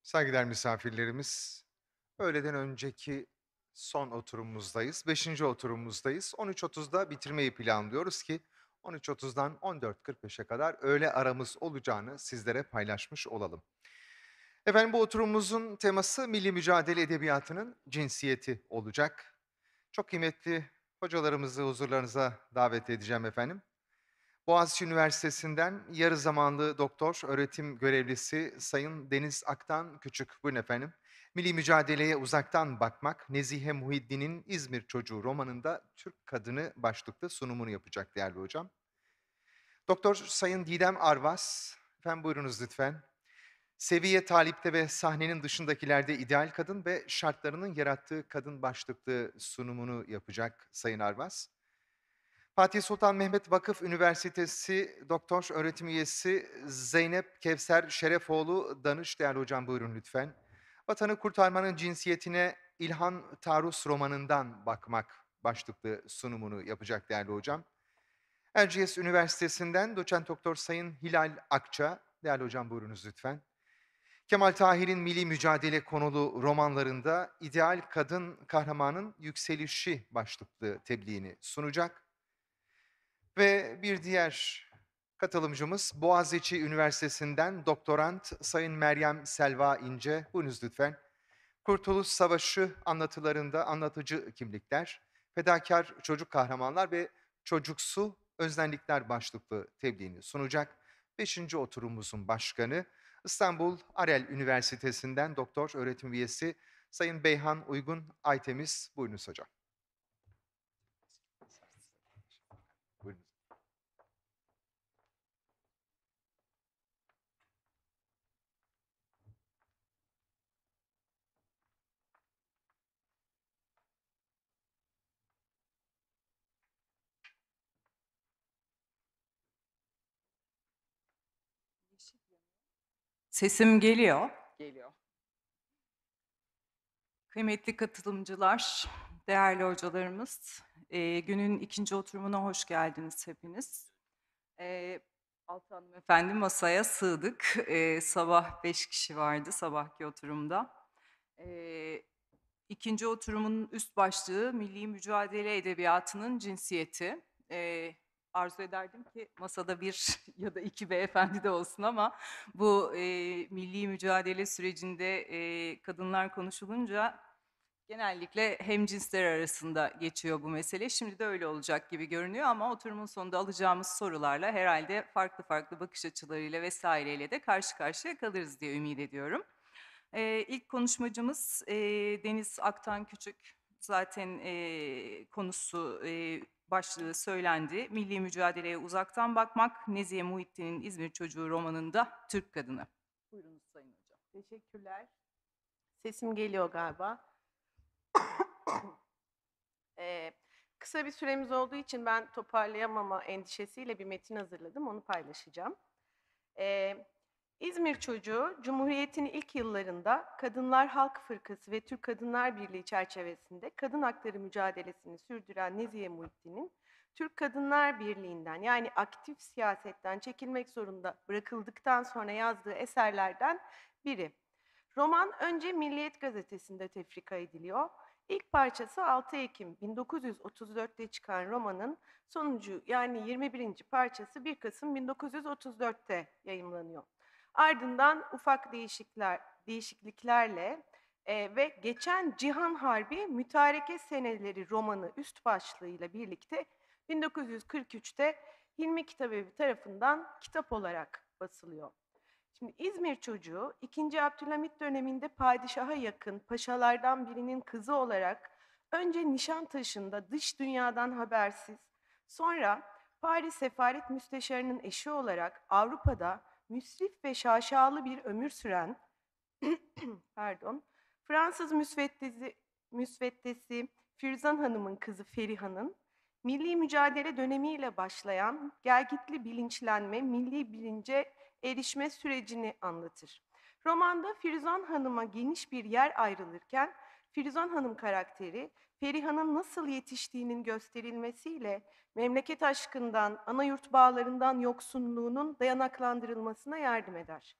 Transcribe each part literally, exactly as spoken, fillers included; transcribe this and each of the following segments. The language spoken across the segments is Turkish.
Saygıdeğer misafirlerimiz, öğleden önceki son oturumumuzdayız. Beşinci oturumumuzdayız. on üç otuzda bitirmeyi planlıyoruz ki on üç otuzdan on dört kırk beşe kadar öğle aramız olacağını sizlere paylaşmış olalım. Efendim bu oturumumuzun teması Milli Mücadele Edebiyatı'nın cinsiyeti olacak. Çok kıymetli hocalarımızı huzurlarınıza davet edeceğim efendim. Boğaziçi Üniversitesi'nden yarı zamanlı doktor öğretim görevlisi Sayın Deniz Aktan Küçük. Buyurun efendim. Milli mücadeleye uzaktan bakmak, Nezihe Muhiddin'in İzmir Çocuğu romanında Türk kadını başlıklı sunumunu yapacak değerli hocam. Doktor Sayın Didem Arvas, efendim buyurunuz lütfen. Seviye talipte ve sahnenin dışındakilerde ideal kadın ve şartlarının yarattığı kadın başlıklı sunumunu yapacak Sayın Arvas. Fatih Sultan Mehmet Vakıf Üniversitesi Doktor Öğretim Üyesi Zeynep Kevser Şerefoğlu Danış, değerli hocam buyurun lütfen. Vatanı kurtarmanın cinsiyetine İlhan Tarus romanından bakmak başlıklı sunumunu yapacak değerli hocam. Erciyes Üniversitesi'nden doçent doktor Sayın Hilal Akça, değerli hocam buyurunuz lütfen. Kemal Tahir'in milli mücadele konulu romanlarında ideal kadın kahramanın yükselişi başlıklı tebliğini sunacak. Ve bir diğer katılımcımız Boğaziçi Üniversitesi'nden doktorant Sayın Meryem Selva İnce. Buyurunuz lütfen. Kurtuluş Savaşı anlatılarında anlatıcı kimlikler, fedakar çocuk kahramanlar ve çocuksu öznellikler başlıklı tebliğini sunacak. Beşinci oturumumuzun başkanı İstanbul Arel Üniversitesi'nden doktor öğretim üyesi Sayın Beyhan Uygun Aytemiz. Buyurunuz hocam. Buyurunuz. Sesim geliyor. Geliyor. Kıymetli katılımcılar, değerli hocalarımız, eee, günün ikinci oturumuna hoş geldiniz hepiniz. Eee Altı hanımefendi masaya sığdık. Eee, sabah beş kişi vardı sabahki oturumda. Eee ikinci oturumun üst başlığı Milli Mücadele Edebiyatı'nın cinsiyeti. Eee, arzu ederdim ki masada bir ya da iki beyefendi de olsun ama bu eee, milli mücadele sürecinde eee, kadınlar konuşulunca genellikle hemcinsler arasında geçiyor bu mesele. Şimdi de öyle olacak gibi görünüyor ama oturumun sonunda alacağımız sorularla herhalde farklı farklı bakış açılarıyla vesaireyle de karşı karşıya kalırız diye ümit ediyorum. Eee, ilk konuşmacımız eee, Deniz Aktan Küçük. Zaten eee, konusu, eee, başlığı söylendi. Milli mücadeleye uzaktan bakmak, Nezihe Muhittin'in İzmir Çocuğu romanında Türk kadını. Buyurunuz Sayın Hocam. Teşekkürler. Sesim geliyor galiba. Ee, Kısa bir süremiz olduğu için ben toparlayamama endişesiyle bir metin hazırladım. Onu paylaşacağım. Ee, İzmir Çocuğu, Cumhuriyet'in ilk yıllarında Kadınlar Halk Fırkası ve Türk Kadınlar Birliği çerçevesinde kadın hakları mücadelesini sürdüren Nezihe Muhittin'in Türk Kadınlar Birliği'nden yani aktif siyasetten çekilmek zorunda bırakıldıktan sonra yazdığı eserlerden biri. Roman önce Milliyet Gazetesi'nde tefrika ediliyor. İlk parçası altı Ekim bin dokuz yüz otuz dörtte çıkan romanın sonuncu yani yirmi birinci parçası bir Kasım bin dokuz yüz otuz dörtte yayımlanıyor. Ardından ufak değişiklikler, değişikliklerle e, ve Geçen Cihan Harbi Mütareke Seneleri romanı üst başlığıyla birlikte bin dokuz yüz kırk üçte Hilmi Kitabevi tarafından kitap olarak basılıyor. Şimdi İzmir Çocuğu, ikinci. Abdülhamit döneminde padişaha yakın paşalardan birinin kızı olarak önce Nişantaşı'nda dış dünyadan habersiz, sonra Paris Sefaret Müsteşarı'nın eşi olarak Avrupa'da müsrif ve şaşalı bir ömür süren, pardon, Fransız müsveddesi, müsveddesi Firuzan Hanım'ın kızı Feriha'nın, milli mücadele dönemiyle başlayan gelgitli bilinçlenme, milli bilince erişme sürecini anlatır. Romanda Firuzan Hanım'a geniş bir yer ayrılırken, Firuzan Hanım karakteri, Feriha'nın nasıl yetiştiğinin gösterilmesiyle memleket aşkından, ana yurt bağlarından yoksunluğunun dayanaklandırılmasına yardım eder.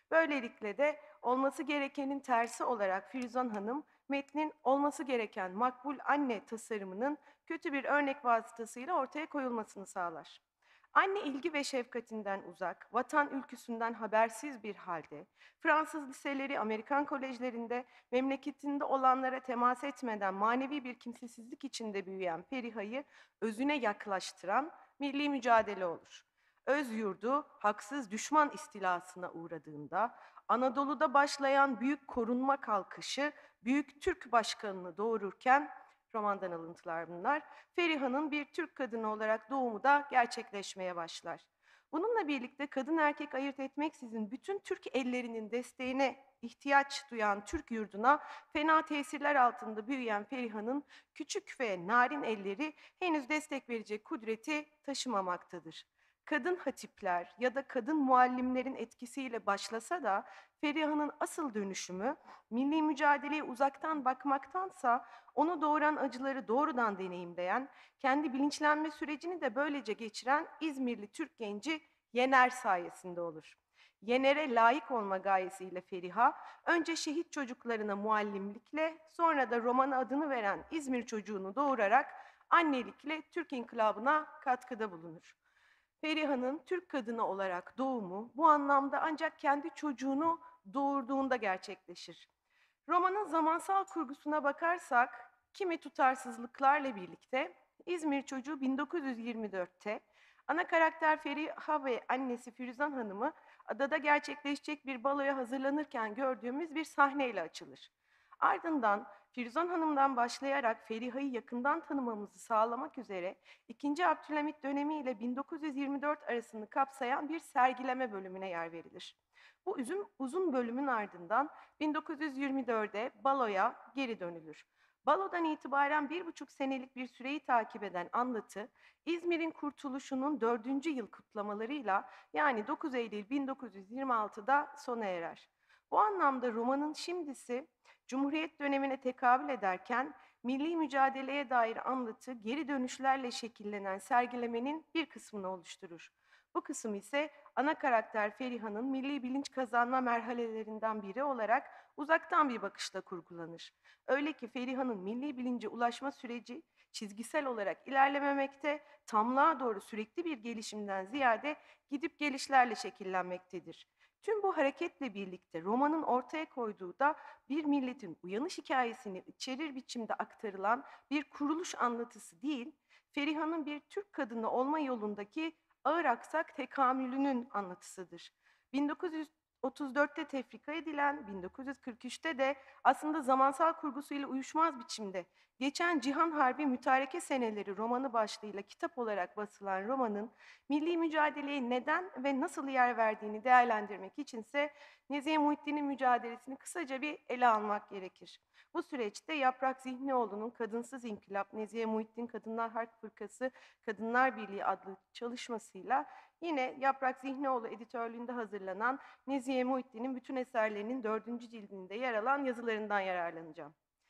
Böylelikle de olması gerekenin tersi olarak Firuzan Hanım, metnin olması gereken makbul anne tasarımının kötü bir örnek vasıtasıyla ortaya koyulmasını sağlar. Anne ilgi ve şefkatinden uzak, vatan ülküsünden habersiz bir halde, Fransız liseleri, Amerikan kolejlerinde memleketinde olanlara temas etmeden manevi bir kimsesizlik içinde büyüyen Feriha'yı özüne yaklaştıran milli mücadele olur. Öz yurdu haksız düşman istilasına uğradığında, Anadolu'da başlayan büyük korunma kalkışı, büyük Türk başkanını doğururken, romandan alıntılar bunlar, Feriha'nın bir Türk kadını olarak doğumu da gerçekleşmeye başlar. Bununla birlikte kadın erkek ayırt etmeksizin bütün Türk ellerinin desteğine ihtiyaç duyan Türk yurduna fena tesirler altında büyüyen Feriha'nın küçük ve narin elleri henüz destek verecek kudreti taşımamaktadır. Kadın hatipler ya da kadın muallimlerin etkisiyle başlasa da Feriha'nın asıl dönüşümü milli mücadeleye uzaktan bakmaktansa onu doğuran acıları doğrudan deneyimleyen, kendi bilinçlenme sürecini de böylece geçiren İzmirli Türk genci Yener sayesinde olur. Yener'e layık olma gayesiyle Feriha, önce şehit çocuklarına muallimlikle, sonra da romana adını veren İzmir çocuğunu doğurarak annelikle Türk İnkılabı'na katkıda bulunur. Feriha'nın Türk kadını olarak doğumu bu anlamda ancak kendi çocuğunu doğurduğunda gerçekleşir. Romanın zamansal kurgusuna bakarsak, kimi tutarsızlıklarla birlikte İzmir Çocuğu bin dokuz yüz yirmi dörtte ana karakter Feriha ve annesi Firuzan Hanım'ı adada gerçekleşecek bir baloya hazırlanırken gördüğümüz bir sahneyle açılır. Ardından Firuzan Hanım'dan başlayarak Feriha'yı yakından tanımamızı sağlamak üzere ikinci. Abdülhamit dönemi ile bin dokuz yüz yirmi dört arasını kapsayan bir sergileme bölümüne yer verilir. Bu uzun, uzun bölümün ardından bin dokuz yüz yirmi dörde baloya geri dönülür. Balodan itibaren bir buçuk senelik bir süreyi takip eden anlatı, İzmir'in kurtuluşunun dördüncü yıl kutlamalarıyla yani dokuz Eylül bin dokuz yüz yirmi altıda sona erer. Bu anlamda romanın şimdisi Cumhuriyet dönemine tekabül ederken milli mücadeleye dair anlatı geri dönüşlerle şekillenen sergilemenin bir kısmını oluşturur. Bu kısım ise ana karakter Feriha'nın milli bilinç kazanma merhalelerinden biri olarak uzaktan bir bakışla kurgulanır. Öyle ki Feriha'nın milli bilince ulaşma süreci çizgisel olarak ilerlememekte, tamlığa doğru sürekli bir gelişimden ziyade gidip gelişlerle şekillenmektedir. Tüm bu hareketle birlikte romanın ortaya koyduğu da bir milletin uyanış hikayesini içerir biçimde aktarılan bir kuruluş anlatısı değil, Feriha'nın bir Türk kadını olma yolundaki ağır aksak tekamülünün anlatısıdır. bin dokuz yüz otuz dörtte tefrika edilen, bin dokuz yüz kırk üçte de aslında zamansal kurgusuyla uyuşmaz biçimde geçen Cihan Harbi Mütareke Seneleri romanı başlığıyla kitap olarak basılan romanın milli mücadeleye neden ve nasıl yer verdiğini değerlendirmek içinse Nezihe Muhittin'in mücadelesini kısaca bir ele almak gerekir. Bu süreçte Yaprak Zihnioğlu'nun Kadınsız İnkılap, Nezihe Muhittin Kadınlar Harp Fırkası, Kadınlar Birliği adlı çalışmasıyla yine Yaprak Zihnioğlu editörlüğünde hazırlanan Nezihe Muhittin'in bütün eserlerinin dördüncü cildinde yer alan yazılarından yararlanacağım.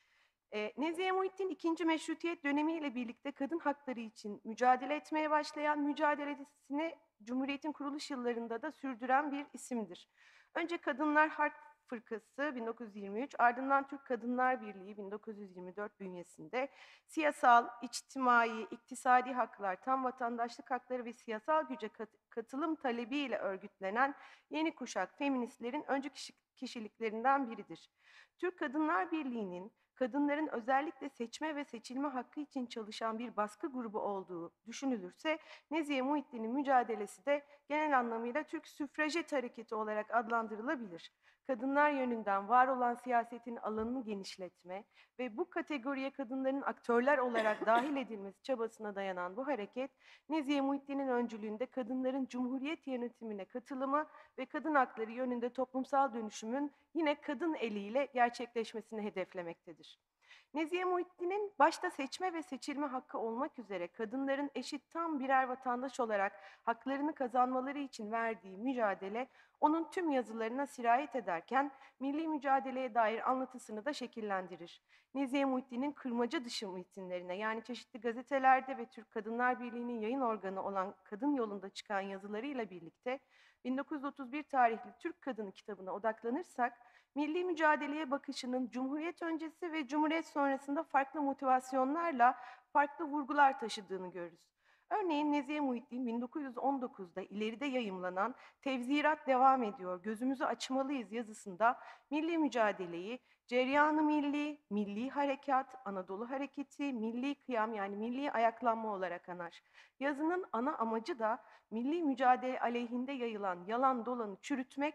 E, Nezihe Muhittin ikinci. Meşrutiyet dönemiyle birlikte kadın hakları için mücadele etmeye başlayan, mücadelesini Cumhuriyet'in kuruluş yıllarında da sürdüren bir isimdir. Önce Kadınlar Harp Fırkası bin dokuz yüz yirmi üç, ardından Türk Kadınlar Birliği bin dokuz yüz yirmi dört bünyesinde siyasal, içtimai, iktisadi haklar, tam vatandaşlık hakları ve siyasal güce kat- katılım talebiyle örgütlenen yeni kuşak feministlerin öncü kişi- kişiliklerinden biridir. Türk Kadınlar Birliği'nin kadınların özellikle seçme ve seçilme hakkı için çalışan bir baskı grubu olduğu düşünülürse, Nezihe Muhittin'in mücadelesi de genel anlamıyla Türk Süfrajet Hareketi olarak adlandırılabilir. Kadınlar yönünden var olan siyasetin alanını genişletme ve bu kategoriye kadınların aktörler olarak dahil edilmesi çabasına dayanan bu hareket, Nezihe Muhittin'in öncülüğünde kadınların Cumhuriyet yönetimine katılımı ve kadın hakları yönünde toplumsal dönüşümün yine kadın eliyle gerçekleşmesini hedeflemektedir. Nezihe Muhittin'in başta seçme ve seçilme hakkı olmak üzere kadınların eşit tam birer vatandaş olarak haklarını kazanmaları için verdiği mücadele onun tüm yazılarına sirayet ederken milli mücadeleye dair anlatısını da şekillendirir. Nezihe Muhittin'in kırmaca dışı metinlerine, yani çeşitli gazetelerde ve Türk Kadınlar Birliği'nin yayın organı olan Kadın Yolu'nda çıkan yazılarıyla birlikte bin dokuz yüz otuz bir tarihli Türk Kadını kitabına odaklanırsak, milli mücadeleye bakışının Cumhuriyet öncesi ve Cumhuriyet sonrasında farklı motivasyonlarla farklı vurgular taşıdığını görürüz. Örneğin Nezihe Muhittin bin dokuz yüz on dokuzda ileride yayımlanan Tevzirat Devam Ediyor, Gözümüzü Açmalıyız yazısında milli mücadeleyi Ceryan-ı Milli, Milli Harekat, Anadolu Hareketi, Milli Kıyam, yani milli ayaklanma olarak anar. Yazının ana amacı da milli mücadele aleyhinde yayılan yalan dolanı çürütmek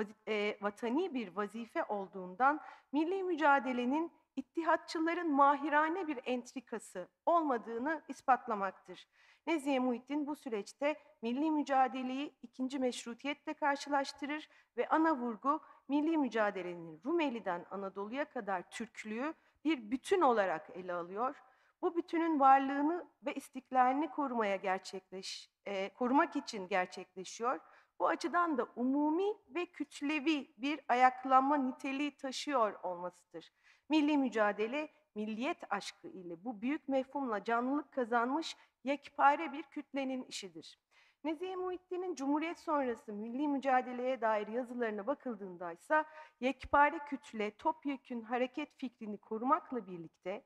e, vatani bir vazife olduğundan milli mücadelenin ittihatçıların mahirane bir entrikası olmadığını ispatlanmaktır. Nezihe Muhittin bu süreçte milli mücadeleyi ikinci meşrutiyetle karşılaştırır ve ana vurgu milli mücadelenin Rumeli'den Anadolu'ya kadar Türklüğü bir bütün olarak ele alıyor. Bu bütünün varlığını ve istiklalini korumaya gerçekleş, e, korumak için gerçekleşiyor. Bu açıdan da umumi ve kütlevi bir ayaklanma niteliği taşıyor olmasıdır. Milli mücadele, milliyet aşkı ile bu büyük mefhumla canlılık kazanmış yekpare bir kütlenin işidir. Nezihe Muhittin'in Cumhuriyet sonrası milli mücadeleye dair yazılarına bakıldığında ise yekpare kütle, topyekün hareket fikrini korumakla birlikte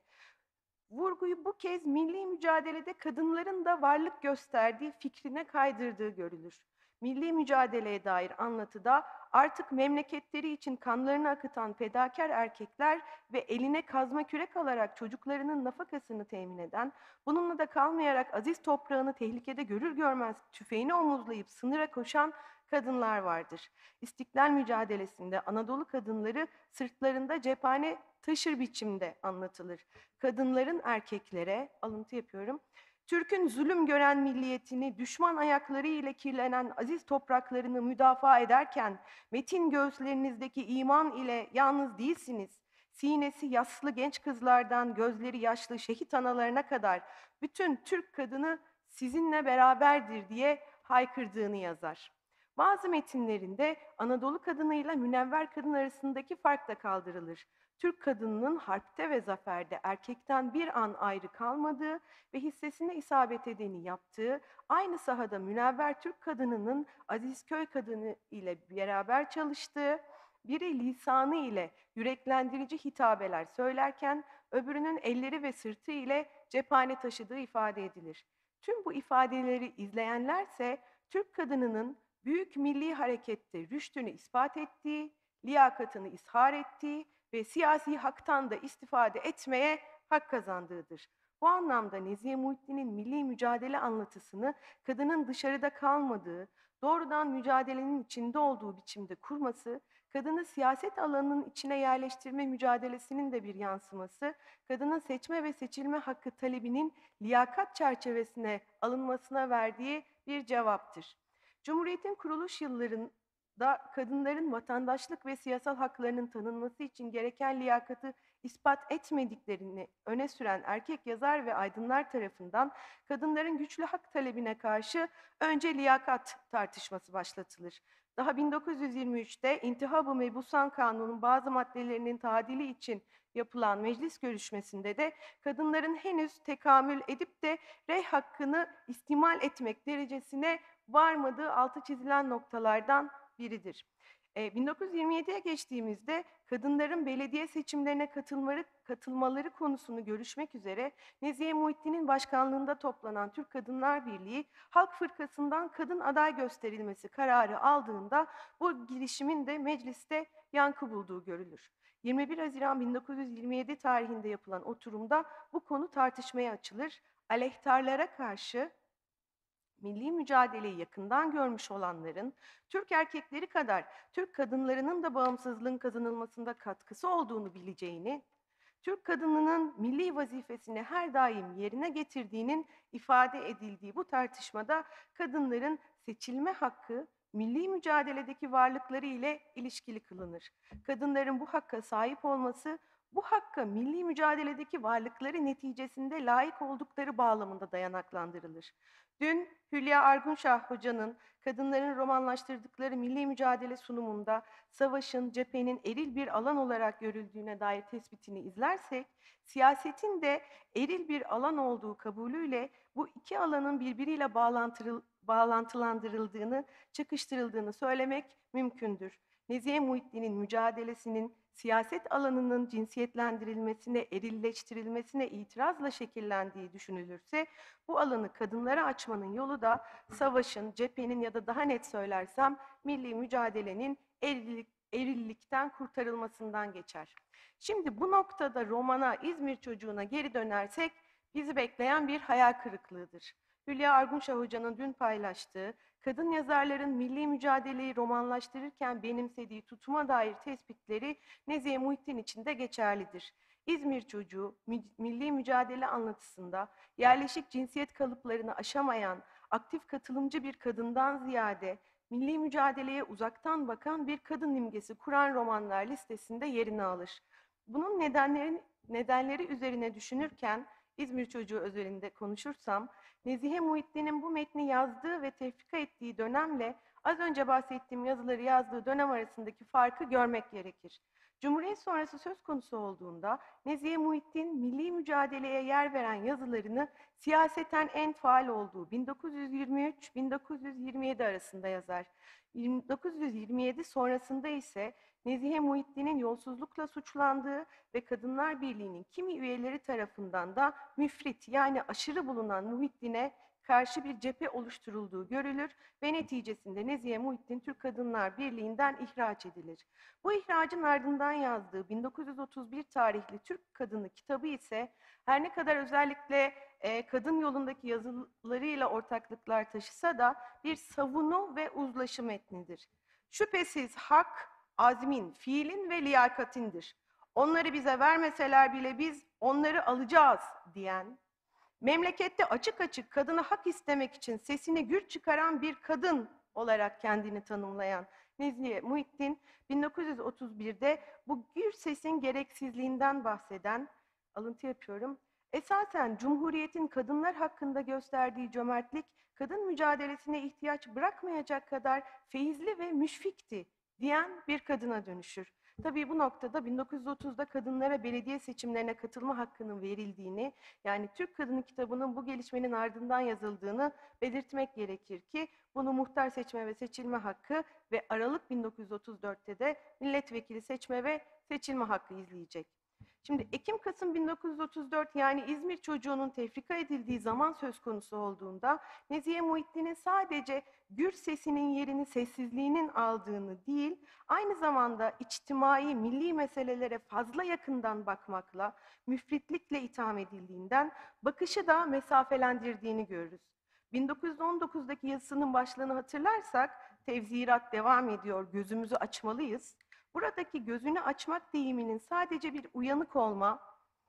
vurguyu bu kez milli mücadelede kadınların da varlık gösterdiği fikrine kaydırdığı görülür. Milli mücadeleye dair anlatıda artık memleketleri için kanlarını akıtan fedakar erkekler ve eline kazma kürek alarak çocuklarının nafakasını temin eden, bununla da kalmayarak aziz toprağını tehlikede görür görmez tüfeğini omuzlayıp sınıra koşan kadınlar vardır. İstiklal mücadelesinde Anadolu kadınları sırtlarında cephane taşır biçimde anlatılır. Kadınların erkeklere, alıntı yapıyorum, Türk'ün zulüm gören milliyetini, düşman ayakları ile kirlenen aziz topraklarını müdafaa ederken, metin göğüslerinizdeki iman ile yalnız değilsiniz. Sinesi yaslı genç kızlardan gözleri yaşlı şehit analarına kadar bütün Türk kadını sizinle beraberdir diye haykırdığını yazar. Bazı metinlerinde Anadolu kadınıyla münevver kadın arasındaki fark da kaldırılır. Türk kadınının harpte ve zaferde erkekten bir an ayrı kalmadığı ve hissesine isabet edeni yaptığı, aynı sahada münevver Türk kadınının Azizköy kadını ile beraber çalıştığı, biri lisanı ile yüreklendirici hitabeler söylerken, öbürünün elleri ve sırtı ile cephane taşıdığı ifade edilir. Tüm bu ifadeleri izleyenlerse, Türk kadınının büyük milli harekette rüştünü ispat ettiği, liyakatını ishar ettiği ve siyasi haktan da istifade etmeye hak kazandığıdır. Bu anlamda Nezihe Muhittin'in milli mücadele anlatısını kadının dışarıda kalmadığı, doğrudan mücadelenin içinde olduğu biçimde kurması, kadını siyaset alanının içine yerleştirme mücadelesinin de bir yansıması, kadının seçme ve seçilme hakkı talebinin liyakat çerçevesine alınmasına verdiği bir cevaptır. Cumhuriyetin kuruluş yıllarında kadınların vatandaşlık ve siyasal haklarının tanınması için gereken liyakatı ispat etmediklerini öne süren erkek yazar ve aydınlar tarafından kadınların güçlü hak talebine karşı önce liyakat tartışması başlatılır. Daha bin dokuz yüz yirmi üçte İntihab-ı Mebusan Kanunu'nun bazı maddelerinin tadili için yapılan meclis görüşmesinde de kadınların henüz tekamül edip de rey hakkını istimal etmek derecesine varmadığı altı çizilen noktalardan biridir. E, bin dokuz yüz yirmi yediye geçtiğimizde kadınların belediye seçimlerine katılmaları, katılmaları konusunu görüşmek üzere Nezihe Muhittin'in başkanlığında toplanan Türk Kadınlar Birliği, Halk Fırkası'ndan kadın aday gösterilmesi kararı aldığında bu girişimin de mecliste yankı bulduğu görülür. yirmi bir Haziran bin dokuz yüz yirmi yedi tarihinde yapılan oturumda bu konu tartışmaya açılır. Aleyhtarlara karşı milli mücadeleyi yakından görmüş olanların, Türk erkekleri kadar Türk kadınlarının da bağımsızlığın kazanılmasında katkısı olduğunu bileceğini, Türk kadınının milli vazifesini her daim yerine getirdiğinin ifade edildiği bu tartışmada kadınların seçilme hakkı, milli mücadeledeki varlıkları ile ilişkili kılınır. Kadınların bu hakka sahip olması, bu hakka milli mücadeledeki varlıkları neticesinde layık oldukları bağlamında dayanaklandırılır. Dün Hülya Argunşah Hoca'nın kadınların romanlaştırdıkları milli mücadele sunumunda savaşın, cephenin eril bir alan olarak görüldüğüne dair tespitini izlersek, siyasetin de eril bir alan olduğu kabulüyle bu iki alanın birbiriyle bağlantırıl- bağlantılandırıldığını, çakıştırıldığını söylemek mümkündür. Nezihe Muhittin'in mücadelesinin siyaset alanının cinsiyetlendirilmesine, erilleştirilmesine itirazla şekillendiği düşünülürse, bu alanı kadınlara açmanın yolu da savaşın, cephenin ya da daha net söylersem milli mücadelenin erillik, erillikten kurtarılmasından geçer. Şimdi bu noktada romana, İzmir Çocuğu'na geri dönersek bizi bekleyen bir hayal kırıklığıdır. Hülya Argunşah Hoca'nın dün paylaştığı, kadın yazarların milli mücadeleyi romanlaştırırken benimsediği tutuma dair tespitleri Nezihe Muhittin için de geçerlidir. İzmir Çocuğu, milli mücadele anlatısında yerleşik cinsiyet kalıplarını aşamayan, aktif katılımcı bir kadından ziyade milli mücadeleye uzaktan bakan bir kadın imgesi kuran romanlar listesinde yerini alır. Bunun nedenleri, nedenleri üzerine düşünürken, İzmir Çocuğu özelinde konuşursam, Nezihe Muhittin'in bu metni yazdığı ve tefrika ettiği dönemle az önce bahsettiğim yazıları yazdığı dönem arasındaki farkı görmek gerekir. Cumhuriyet sonrası söz konusu olduğunda Nezihe Muhittin milli mücadeleye yer veren yazılarını siyaseten en faal olduğu bin dokuz yüz yirmi üç bin dokuz yüz yirmi yedi arasında yazar. bin dokuz yüz yirmi yedi sonrasında ise Nezihe Muhittin'in yolsuzlukla suçlandığı ve Kadınlar Birliği'nin kimi üyeleri tarafından da müfrit yani aşırı bulunan Muhittin'e karşı bir cephe oluşturulduğu görülür ve neticesinde Nezihe Muhittin Türk Kadınlar Birliği'nden ihraç edilir. Bu ihracın ardından yazdığı bin dokuz yüz otuz bir tarihli Türk Kadını kitabı ise her ne kadar özellikle e, kadın yolundaki yazılarıyla ortaklıklar taşısa da bir savunu ve uzlaşı metnidir. Şüphesiz hak, azmin, fiilin ve liyakatindir. Onları bize vermeseler bile biz onları alacağız diyen, memlekette açık açık kadına hak istemek için sesini gür çıkaran bir kadın olarak kendini tanımlayan Nezihe Muhittin, bin dokuz yüz otuz birde bu gür sesin gereksizliğinden bahseden, alıntı yapıyorum, esasen Cumhuriyet'in kadınlar hakkında gösterdiği cömertlik, kadın mücadelesine ihtiyaç bırakmayacak kadar feyizli ve müşfikti diyen bir kadına dönüşür. Tabii bu noktada bin dokuz yüz otuzda kadınlara belediye seçimlerine katılma hakkının verildiğini, yani Türk Kadını kitabının bu gelişmenin ardından yazıldığını belirtmek gerekir ki bunu muhtar seçme ve seçilme hakkı ve Aralık bin dokuz yüz otuz dörtte de milletvekili seçme ve seçilme hakkı izleyecek. Şimdi Ekim-Kasım bin dokuz yüz otuz dört yani İzmir Çocuğu'nun tefrika edildiği zaman söz konusu olduğunda Nezihe Muhittin'in sadece gür sesinin yerini sessizliğinin aldığını değil, aynı zamanda içtimai, milli meselelere fazla yakından bakmakla, müfritlikle itham edildiğinden bakışı da mesafelendirdiğini görürüz. bin dokuz yüz on dokuzdaki yazısının başlığını hatırlarsak, tevzirat devam ediyor, gözümüzü açmalıyız. Buradaki gözünü açmak deyiminin sadece bir uyanık olma,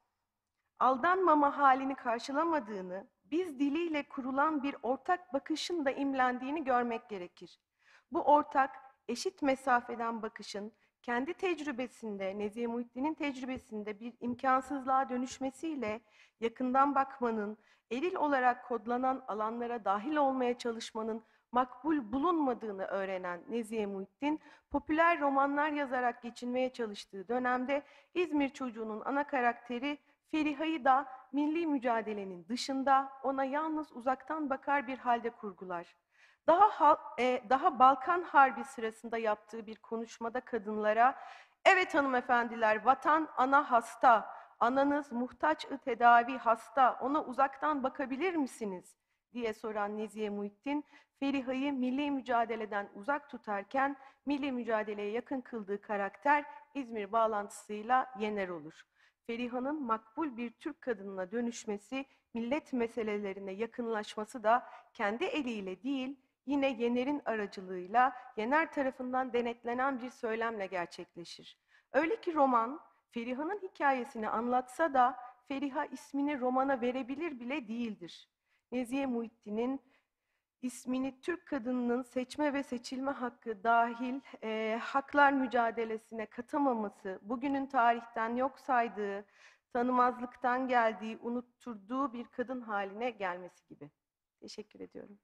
aldanmama halini karşılamadığını, biz diliyle kurulan bir ortak bakışın da imlendiğini görmek gerekir. Bu ortak, eşit mesafeden bakışın, kendi tecrübesinde, Nezihe Muhittin'in tecrübesinde bir imkansızlığa dönüşmesiyle yakından bakmanın, eril olarak kodlanan alanlara dahil olmaya çalışmanın makbul bulunmadığını öğrenen Nezihe Muhittin, popüler romanlar yazarak geçinmeye çalıştığı dönemde İzmir Çocuğu'nun ana karakteri Feriha'yı da milli mücadelenin dışında ona yalnız uzaktan bakar bir halde kurgular. Daha, e, daha Balkan Harbi sırasında yaptığı bir konuşmada kadınlara, "Evet hanımefendiler, vatan ana hasta, ananız muhtaç-ı tedavi hasta, ona uzaktan bakabilir misiniz?" diye soran Nezihe Muhittin, Feriha'yı milli mücadeleden uzak tutarken milli mücadeleye yakın kıldığı karakter İzmir bağlantısıyla Yener olur. Feriha'nın makbul bir Türk kadınına dönüşmesi, millet meselelerine yakınlaşması da kendi eliyle değil, yine Yener'in aracılığıyla Yener tarafından denetlenen bir söylemle gerçekleşir. Öyle ki roman, Feriha'nın hikayesini anlatsa da Feriha ismini romana verebilir bile değildir. Nezihe Muhittin'in ismini Türk kadınının seçme ve seçilme hakkı dahil e, haklar mücadelesine katamaması, bugünün tarihten yok saydığı, tanımazlıktan geldiği, unutturduğu bir kadın haline gelmesi gibi. Teşekkür ediyorum.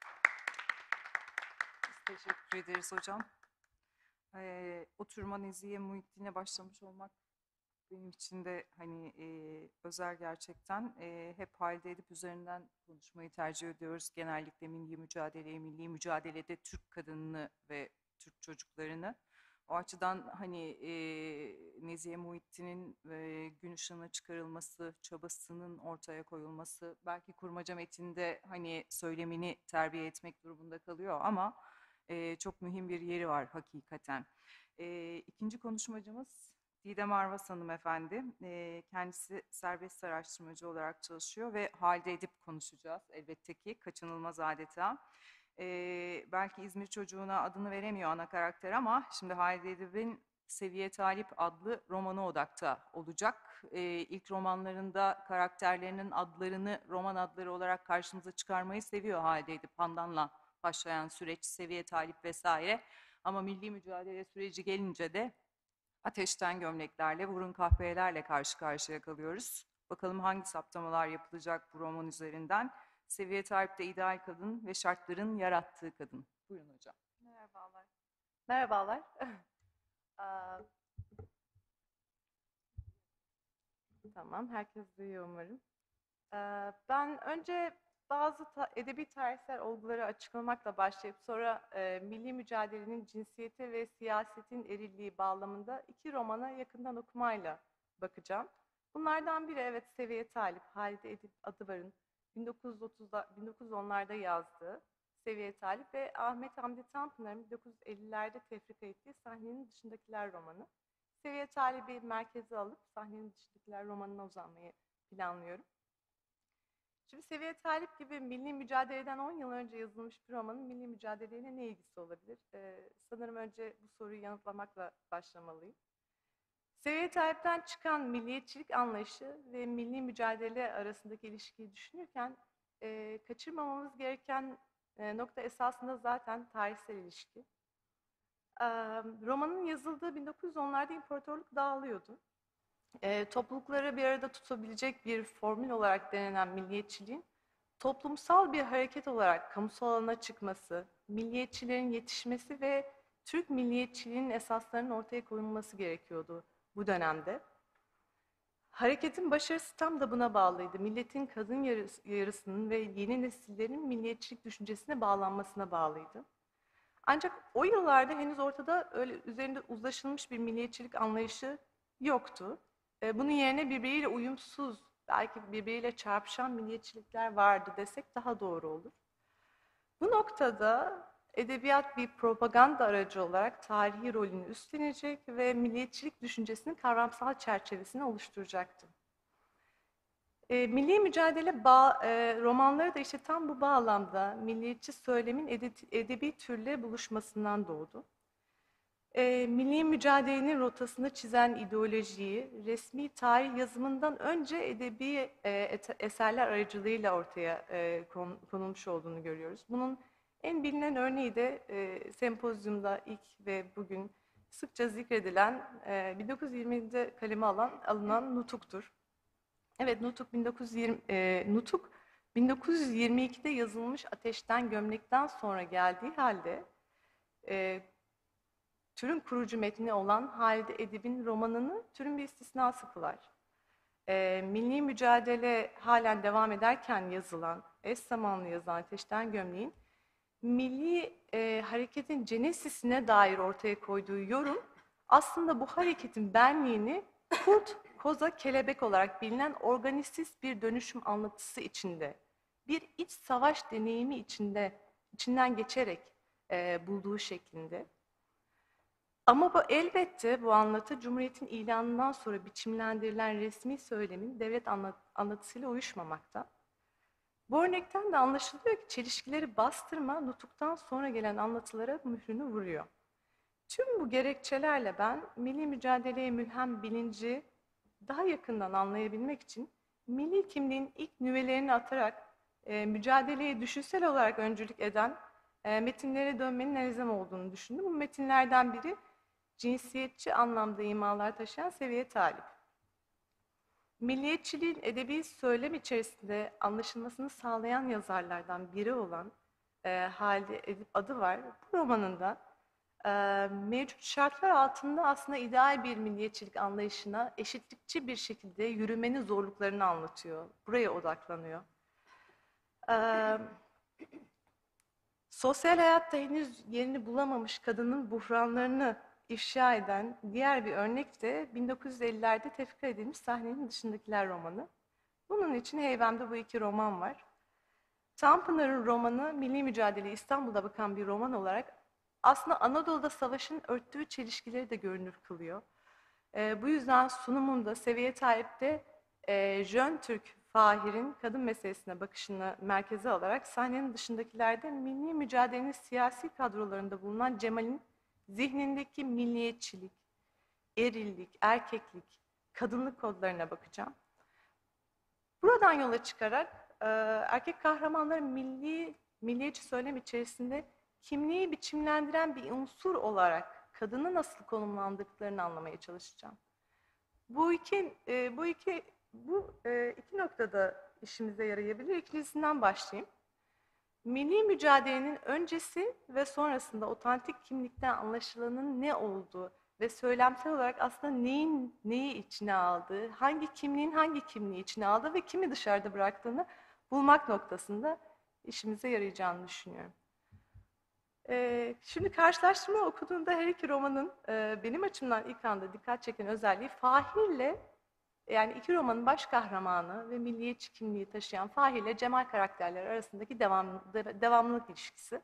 Biz teşekkür ederiz hocam. Ee, oturma Nezihe Muhittin'e başlamış olmak benim için de hani e, özel gerçekten. E, hep Halide Edip üzerinden konuşmayı tercih ediyoruz. Genellikle milli mücadeleye, milli mücadelede Türk kadınını ve Türk çocuklarını. O açıdan hani e, Nezihe Muhittin'in e, gün ışığına çıkarılması, çabasının ortaya koyulması, belki kurmaca metinde hani söylemini terbiye etmek durumunda kalıyor ama e, çok mühim bir yeri var hakikaten. E, ikinci konuşmacımız Didem Arvas hanımefendi. E, kendisi serbest araştırmacı olarak çalışıyor ve Halide Edip konuşacağız elbette ki, kaçınılmaz adeta. Ee, belki İzmir Çocuğu'na adını veremiyor ana karakter ama şimdi Halide Edip'in Seviye Talip adlı romanı odakta olacak. Ee, ilk romanlarında karakterlerinin adlarını roman adları olarak karşımıza çıkarmayı seviyor Halide Edip. Handan'la başlayan süreç, Seviye Talip vesaire. Ama milli mücadele süreci gelince de ateşten gömleklerle, burun kahpelerle karşı karşıya kalıyoruz. Bakalım hangi saptamalar yapılacak bu roman üzerinden. Seviye Talip'te ideal kadın ve şartların yarattığı kadın. Buyurun hocam. Merhabalar. Merhabalar. Aa, tamam, herkes duyuyor umarım. Ee, ben önce bazı ta- edebi tarihsel olguları açıklamakla başlayıp sonra e, milli mücadelenin cinsiyeti ve siyasetin erilliği bağlamında iki romana yakından okumayla bakacağım. Bunlardan biri evet Seviye Talip, Halide Edip Adıvar'ın bin dokuz yüz otuzda, bin dokuz yüz onlarda yazdığı Seviye Talip ve Ahmet Hamdi Tanpınar'ın bin dokuz yüz ellilerde tefrika ettiği Sahnenin Dışındakiler romanı. Seviye Talip'i merkeze alıp Sahnenin Dışındakiler romanına uzanmayı planlıyorum. Şimdi Seviye Talip gibi milli mücadeleden on yıl önce yazılmış bir romanın milli mücadeleyle ne ilgisi olabilir? Ee, sanırım önce bu soruyu yanıtlamakla başlamalıyım. Seviye Talip'ten çıkan milliyetçilik anlayışı ve milli mücadele arasındaki ilişkiyi düşünürken e, kaçırmamamız gereken e, nokta esasında zaten tarihsel ilişki. E, romanın yazıldığı bin dokuz yüz onlarda imparatorluk dağılıyordu. E, toplulukları bir arada tutabilecek bir formül olarak denenen milliyetçiliğin toplumsal bir hareket olarak kamusal alana çıkması, milliyetçilerin yetişmesi ve Türk milliyetçiliğinin esaslarının ortaya konulması gerekiyordu bu dönemde. Hareketin başarısı tam da buna bağlıydı. Milletin kadın yarısının ve yeni nesillerin milliyetçilik düşüncesine bağlanmasına bağlıydı. Ancak o yıllarda henüz ortada öyle üzerinde uzlaşılmış bir milliyetçilik anlayışı yoktu. Bunun yerine birbiriyle uyumsuz, belki birbiriyle çarpışan milliyetçilikler vardı desek daha doğru olur. Bu noktada edebiyat bir propaganda aracı olarak tarihi rolünü üstlenecek ve milliyetçilik düşüncesinin kavramsal çerçevesini oluşturacaktı. E, milli mücadele bağ, e, romanları da işte tam bu bağlamda milliyetçi söylemin ede- edebi türle buluşmasından doğdu. E, milli mücadelenin rotasını çizen ideolojiyi resmi tarih yazımından önce edebi e, eserler aracılığıyla ortaya e, kon, konulmuş olduğunu görüyoruz. Bunun en bilinen örneği de e, sempozyumda ilk ve bugün sıkça zikredilen e, bin dokuz yüz yirmide kaleme alan, alınan Nutuk'tur. Evet, Nutuk bin dokuz yüz yirmi e, Nutuk bin dokuz yüz yirmi ikide yazılmış Ateşten Gömlek'ten sonra geldiği halde e, türün kurucu metni olan Halide Edip'in romanını türün bir istisnası kılar. E, milli mücadele halen devam ederken yazılan, eş zamanlı yazılan Ateşten Gömlek'in milli e, hareketin genesisine dair ortaya koyduğu yorum aslında bu hareketin benliğini kurt, koza, kelebek olarak bilinen organisiz bir dönüşüm anlatısı içinde, bir iç savaş deneyimi içinde, içinden geçerek e, bulduğu şeklinde. Ama bu elbette bu anlatı Cumhuriyet'in ilanından sonra biçimlendirilen resmi söylemin devlet anlat anlatısıyla uyuşmamakta. Bu örnekten de anlaşılıyor ki çelişkileri bastırma Nutuk'tan sonra gelen anlatılara mührünü vuruyor. Tüm bu gerekçelerle ben milli mücadeleye mülhem bilinci daha yakından anlayabilmek için milli kimliğin ilk nüvelerini atarak e, mücadeleye düşünsel olarak öncülük eden e, metinlere dönmenin elzem olduğunu düşündüm. Bu metinlerden biri cinsiyetçi anlamda imalar taşıyan Seviye Talip. Milliyetçiliğin edebi söylem içerisinde anlaşılmasını sağlayan yazarlardan biri olan e, Halide Edip adı var. Bu romanında e, mevcut şartlar altında aslında ideal bir milliyetçilik anlayışına eşitlikçi bir şekilde yürümenin zorluklarını anlatıyor. Buraya odaklanıyor. E, sosyal hayatta henüz yerini bulamamış kadının buhranlarını ifşa eden diğer bir örnek de bin dokuz yüz ellilerde tefrika edilmiş Sahnenin Dışındakiler romanı. Bunun için heybemde bu iki roman var. Tanpınar'ın romanı milli mücadeleye İstanbul'da bakan bir roman olarak aslında Anadolu'da savaşın örttüğü çelişkileri de görünür kılıyor. E, bu yüzden sunumunda Seviye Talip'te e, Jön Türk Fahir'in kadın meselesine bakışını merkeze alarak Sahnenin Dışındakilerde milli mücadelenin siyasi kadrolarında bulunan Cemal'in zihnindeki milliyetçilik, erillik, erkeklik, kadınlık kodlarına bakacağım. Buradan yola çıkarak e, erkek kahramanların milli, milliyetçi söylem içerisinde kimliği biçimlendiren bir unsur olarak kadını nasıl konumlandırdıklarını anlamaya çalışacağım. Bu iki, e, bu iki, bu e, iki noktada işimize yarayabilir. İkincisinden başlayayım. Milli mücadelenin öncesi ve sonrasında otantik kimlikten anlaşılanın ne olduğu ve söylemsel olarak aslında neyin neyi içine aldığı, hangi kimliğin hangi kimliği içine aldığı ve kimi dışarıda bıraktığını bulmak noktasında işimize yarayacağını düşünüyorum. Ee, şimdi karşılaştırma okuduğumda her iki romanın e, benim açımdan ilk anda dikkat çeken özelliği Fahir'le, yani iki romanın baş kahramanı ve milliyetçi kimliği taşıyan Fahir ile Cemal karakterleri arasındaki devam, devamlılık ilişkisi.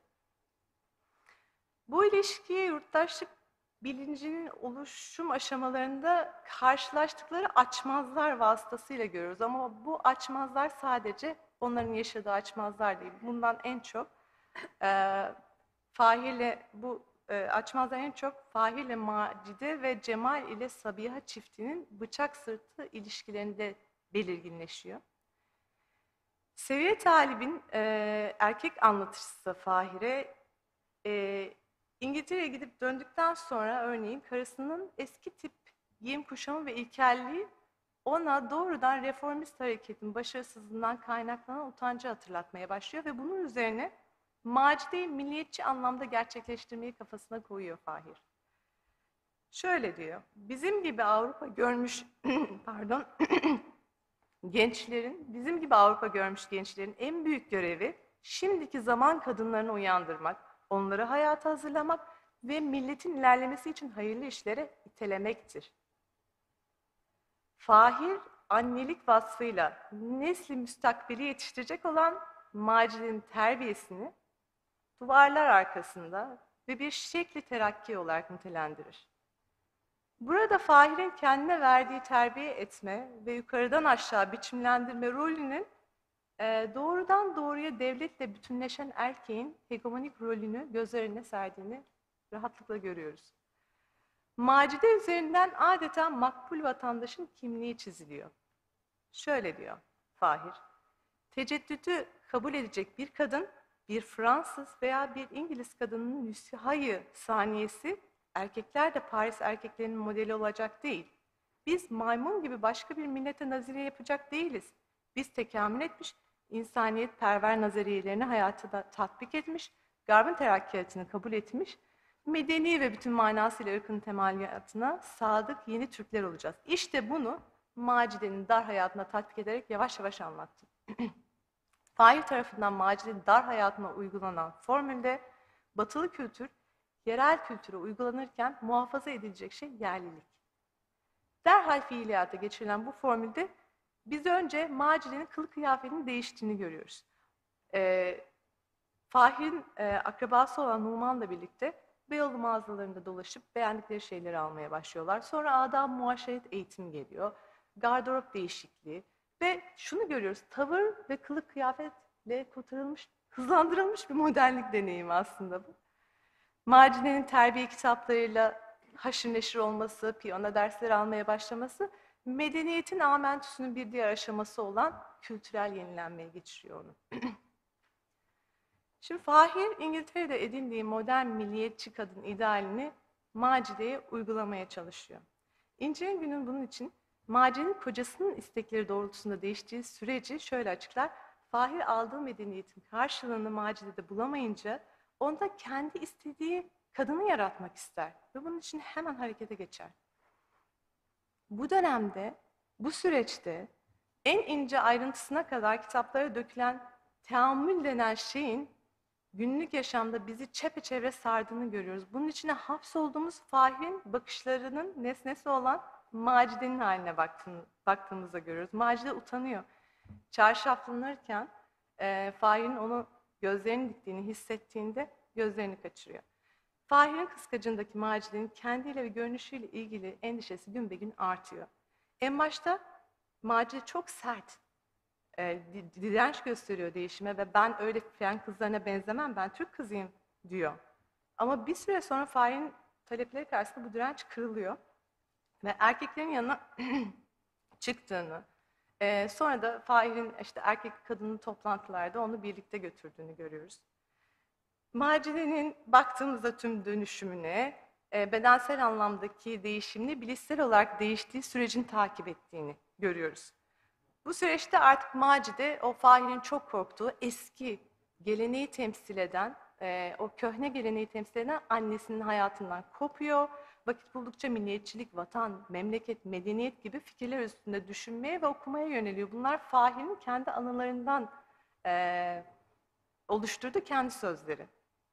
Bu ilişkiyi yurttaşlık bilincinin oluşum aşamalarında karşılaştıkları açmazlar vasıtasıyla görüyoruz. Ama bu açmazlar sadece onların yaşadığı açmazlar değil. Bundan en çok e, Fahir'le bu e, açmazlar en çok Fahir'le Macide ve Cemal ile Sabiha çiftinin bıçak sırtı ilişkilerinde belirginleşiyor. Seviye Talip'in e, erkek anlatıcısı Fahir'e e, İngiltere'ye gidip döndükten sonra örneğin karısının eski tip giyim kuşamı ve ilkelliği ona doğrudan reformist hareketin başarısızlığından kaynaklanan utancı hatırlatmaya başlıyor ve bunun üzerine Macide'yi milliyetçi anlamda gerçekleştirmeyi kafasına koyuyor Fahir. Şöyle diyor, bizim gibi Avrupa görmüş, pardon, gençlerin, bizim gibi Avrupa görmüş gençlerin en büyük görevi şimdiki zaman kadınlarını uyandırmak, onları hayata hazırlamak ve milletin ilerlemesi için hayırlı işlere itelemektir. Fahir, annelik vasfıyla nesli müstakbeli yetiştirecek olan Macide'nin terbiyesini duvarlar arkasında ve bir şekli terakki olarak nitelendirir. Burada Fahir'in kendine verdiği terbiye etme ve yukarıdan aşağı biçimlendirme rolünün e, doğrudan doğruya devletle bütünleşen erkeğin hegemonik rolünü göz önüne serdiğini rahatlıkla görüyoruz. Macide üzerinden adeta makbul vatandaşın kimliği çiziliyor. Şöyle diyor Fahir, teceddüdü kabul edecek bir kadın, bir Fransız veya bir İngiliz kadının nüshayı saniyesi, erkekler de Paris erkeklerinin modeli olacak değil. Biz maymun gibi başka bir millete nazire yapacak değiliz. Biz tekamül etmiş, insaniyet perver nazariyelerini hayatında tatbik etmiş, Garb'ın terakkiyatını kabul etmiş, medeni ve bütün manasıyla ırkın temeliyatına sadık yeni Türkler olacağız. İşte bunu Macide'nin dar hayatına tatbik ederek yavaş yavaş anlattım. Fahir tarafından Macide'nin dar hayatına uygulanan formülde batılı kültür, yerel kültüre uygulanırken muhafaza edilecek şey yerlilik. Derhal fiiliyata geçirilen bu formülde biz önce Macide'nin kılık kıyafetinin değiştiğini görüyoruz. Ee, Fahir'in e, akrabası olan Numan'la birlikte Beyoğlu mağazalarında dolaşıp beğendikleri şeyleri almaya başlıyorlar. Sonra adam muaşeret eğitimi geliyor, gardırop değişikliği ve şunu görüyoruz, tavır ve kılık kıyafetle kurtarılmış, hızlandırılmış bir modellik deneyimi aslında bu. Macide'nin terbiye kitaplarıyla haşır neşir olması, piyano dersleri almaya başlaması, medeniyetin amentüsünün bir diğer aşaması olan kültürel yenilenmeye geçiriyor onu. Şimdi Fahir, İngiltere'de edindiği modern milliyetçi kadın idealini Macide'ye uygulamaya çalışıyor. İnce Gün'ün bunun için Macide'nin kocasının istekleri doğrultusunda değiştiği süreci şöyle açıklar. Fahir aldığı medeniyetin karşılığını Macide'de bulamayınca onda kendi istediği kadını yaratmak ister ve bunun için hemen harekete geçer. Bu dönemde, bu süreçte en ince ayrıntısına kadar kitaplara dökülen teamül denen şeyin günlük yaşamda bizi çepeçevre sardığını görüyoruz. Bunun içine hapsolduğumuz Fahir'in bakışlarının nesnesi olan Macide'nin haline baktığını, baktığımızda görüyoruz. Macide utanıyor. Çarşaflanırken e, Fahir'in onu gözlerini diktiğini hissettiğinde gözlerini kaçırıyor. Fahir'in kıskacındaki Macide'nin kendiyle ve görünüşüyle ilgili endişesi gün be gün artıyor. En başta Macide çok sert, e, direnç gösteriyor değişime ve ben öyle Fren kızlarına benzemem, ben Türk kızıyım diyor. Ama bir süre sonra Fahir'in talepleri karşısında bu direnç kırılıyor ve erkeklerin yanına çıktığını, e, sonra da Fahir'in işte erkek kadının toplantılarda onu birlikte götürdüğünü görüyoruz. Macide'nin baktığımızda tüm dönüşümüne, e, bedensel anlamdaki değişimini bilişsel olarak değiştiği sürecini takip ettiğini görüyoruz. Bu süreçte artık Macide o Fahir'in çok korktuğu eski geleneği temsil eden, e, o köhne geleneği temsil eden annesinin hayatından kopuyor. Vakit buldukça milliyetçilik, vatan, memleket, medeniyet gibi fikirler üstünde düşünmeye ve okumaya yöneliyor. Bunlar Fahir'in kendi anılarından e, oluşturduğu kendi sözleri.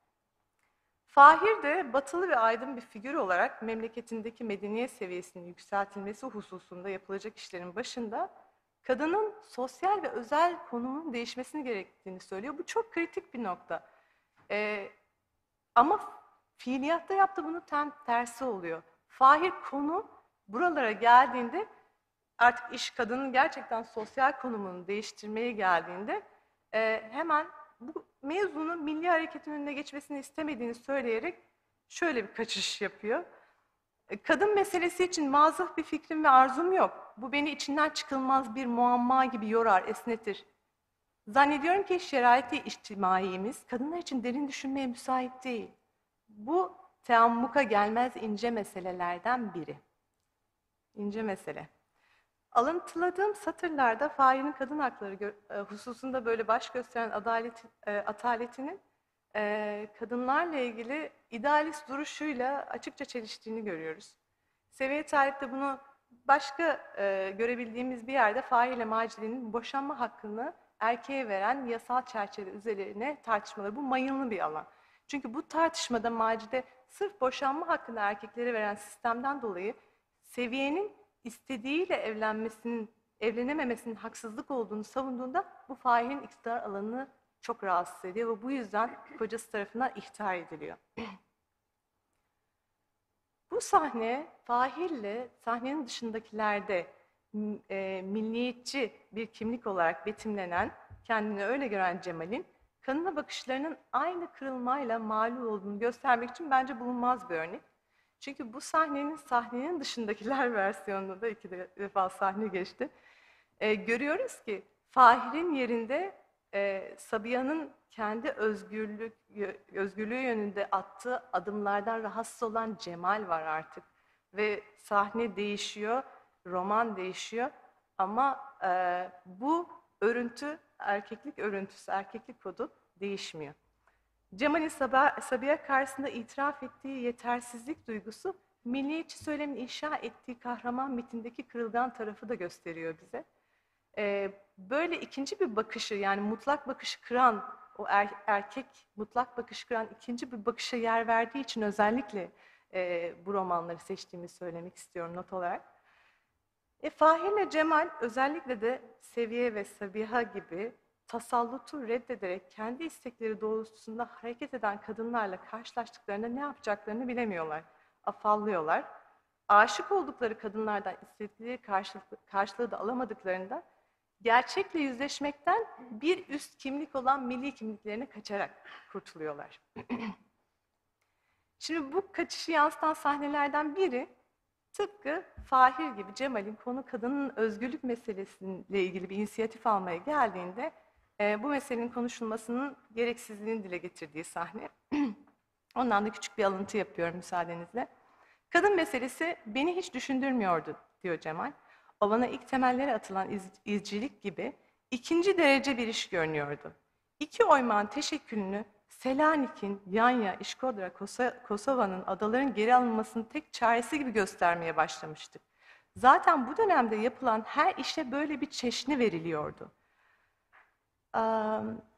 Fahir de batılı ve aydın bir figür olarak memleketindeki medeniyet seviyesinin yükseltilmesi hususunda yapılacak işlerin başında kadının sosyal ve özel konumunun değişmesini gerektiğini söylüyor. Bu çok kritik bir nokta. Ee, ama fiiliyatta yaptığı bunun tam tersi oluyor. Fahir konu buralara geldiğinde artık iş kadının gerçekten sosyal konumunu değiştirmeye geldiğinde e, hemen bu mevzunun milli hareketin önüne geçmesini istemediğini söyleyerek şöyle bir kaçış yapıyor. Kadın meselesi için mazıh bir fikrim ve arzum yok. Bu beni içinden çıkılmaz bir muamma gibi yorar, esnetir. Zannediyorum ki şerait-i içtimaiyimiz kadınlar için derin düşünmeye müsait değil. Bu teammuka gelmez ince meselelerden biri. İnce mesele. Alıntıladığım satırlarda Fahir'in kadın hakları hususunda böyle baş gösteren adalet, e, ataletinin e, kadınlarla ilgili idealist duruşuyla açıkça çeliştiğini görüyoruz. Seviye tarihte bunu başka e, görebildiğimiz bir yerde Fahir ile Macide'nin boşanma hakkını erkeğe veren yasal çerçeve üzerine tartışmaları. Bu mayınlı bir alan. Çünkü bu tartışmada Macide sırf boşanma hakkını erkeklere veren sistemden dolayı Seviye'nin istediğiyle evlenmesinin, evlenememesinin haksızlık olduğunu savunduğunda bu Fahir'in iktidar alanını çok rahatsız ediyor ve bu yüzden kocası tarafından ihtar ediliyor. Bu sahne Fahir'le sahnenin dışındakilerde e, milliyetçi bir kimlik olarak betimlenen, kendini öyle gören Cemal'in kadına bakışlarının aynı kırılmayla mağlup olduğunu göstermek için bence bulunmaz bir örnek. Çünkü bu sahnenin sahnenin dışındakiler versiyonunda da iki defa sahne geçti. Ee, görüyoruz ki Fahir'in yerinde e, Sabiha'nın kendi özgürlük özgürlüğü yönünde attığı adımlardan rahatsız olan Cemal var artık. Ve sahne değişiyor, roman değişiyor ama e, bu örüntü, erkeklik örüntüsü, erkeklik kodu değişmiyor. Cemal'in Sabiha karşısında itiraf ettiği yetersizlik duygusu, milliyetçi söylemin inşa ettiği kahraman mitindeki kırılgan tarafı da gösteriyor bize. Ee, böyle ikinci bir bakışı, yani mutlak bakışı kıran, o er, erkek mutlak bakışı kıran ikinci bir bakışa yer verdiği için özellikle e, bu romanları seçtiğimi söylemek istiyorum not olarak. E, Fahir'le Cemal özellikle de Seviye ve Sabiha gibi tasallutu reddederek kendi istekleri doğrultusunda hareket eden kadınlarla karşılaştıklarında ne yapacaklarını bilemiyorlar, afallıyorlar. Aşık oldukları kadınlardan istedikleri karşılığı, karşılığı da alamadıklarında gerçekle yüzleşmekten bir üst kimlik olan milli kimliklerine kaçarak kurtuluyorlar. Şimdi bu kaçışı yansıtan sahnelerden biri Tıpkı Fahir gibi Cemal'in konu kadının özgürlük meselesiyle ilgili bir inisiyatif almaya geldiğinde e, bu meselenin konuşulmasının gereksizliğini dile getirdiği sahne. Ondan da küçük bir alıntı yapıyorum müsaadenizle. Kadın meselesi beni hiç düşündürmüyordu diyor Cemal. O bana ilk temelleri atılan iz, izcilik gibi ikinci derece bir iş görünüyordu. İki oymağın teşekkülünü Selanik'in, Yanya, İşkodra, Kosa- Kosova'nın adaların geri alınmasının tek çaresi gibi göstermeye başlamıştık. Zaten bu dönemde yapılan her işe böyle bir çeşni veriliyordu. Um,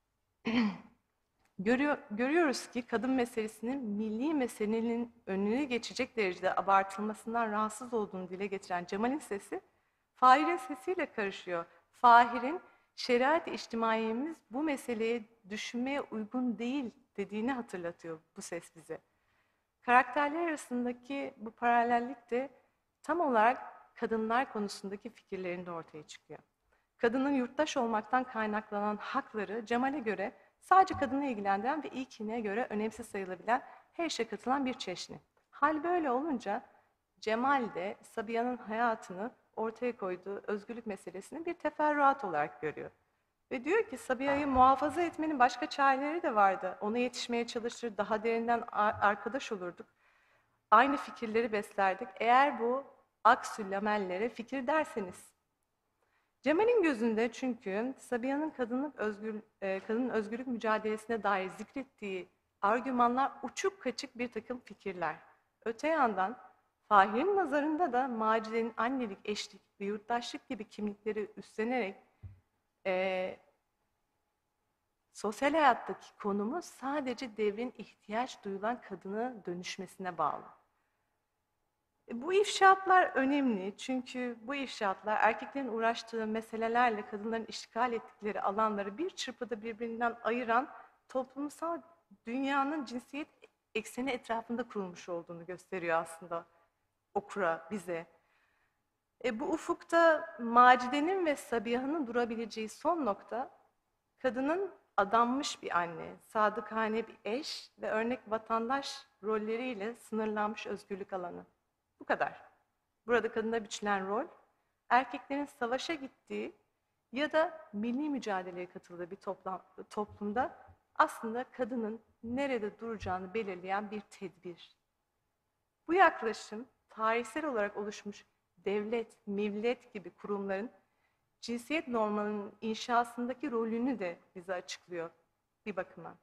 Görüyor, görüyoruz ki kadın meselesinin milli meselenin önüne geçecek derecede abartılmasından rahatsız olduğunu dile getiren Cemal'in sesi, Fahir'in sesiyle karışıyor. Fahir'in şeriat-ı içtimaiyemiz bu meseleye düşünmeye uygun değil dediğini hatırlatıyor bu ses bize. Karakterler arasındaki bu paralellik de tam olarak kadınlar konusundaki fikirlerinde ortaya çıkıyor. Kadının yurttaş olmaktan kaynaklanan hakları Cemal'e göre sadece kadını ilgilendiren ve ilkine göre önemsiz sayılabilen her işe katılan bir çeşni. Hal böyle olunca Cemal de Sabiha'nın hayatını ortaya koyduğu özgürlük meselesini bir teferruat olarak görüyor. Ve diyor ki Sabiha'yı muhafaza etmenin başka çareleri de vardı. Ona yetişmeye çalışır, daha derinden arkadaş olurduk. Aynı fikirleri beslerdik. Eğer bu aksü lamellere fikir derseniz. Cemal'in gözünde çünkü Sabiha'nın kadınlık özgür, e, kadının özgürlük mücadelesine dair zikrettiği argümanlar uçuk kaçık bir takım fikirler. Öte yandan Fahir'in nazarında da Macide'nin annelik, eşlik ve yurttaşlık gibi kimlikleri üstlenerek e, sosyal hayattaki konumu sadece devrin ihtiyaç duyulan kadına dönüşmesine bağlı. Bu ifşaatlar önemli çünkü bu ifşaatlar erkeklerin uğraştığı meselelerle kadınların işgal ettikleri alanları bir çırpıda birbirinden ayıran toplumsal dünyanın cinsiyet ekseni etrafında kurulmuş olduğunu gösteriyor aslında okura, bize. E, bu ufukta Macide'nin ve Sabiha'nın durabileceği son nokta kadının adanmış bir anne, sadıkane bir eş ve örnek vatandaş rolleriyle sınırlanmış özgürlük alanı. Bu kadar. Burada kadına biçilen rol, erkeklerin savaşa gittiği ya da milli mücadeleye katıldığı bir toplam, toplumda aslında kadının nerede duracağını belirleyen bir tedbir. Bu yaklaşım tarihsel olarak oluşmuş devlet, millet gibi kurumların cinsiyet normlarının inşasındaki rolünü de bize açıklıyor bir bakıma.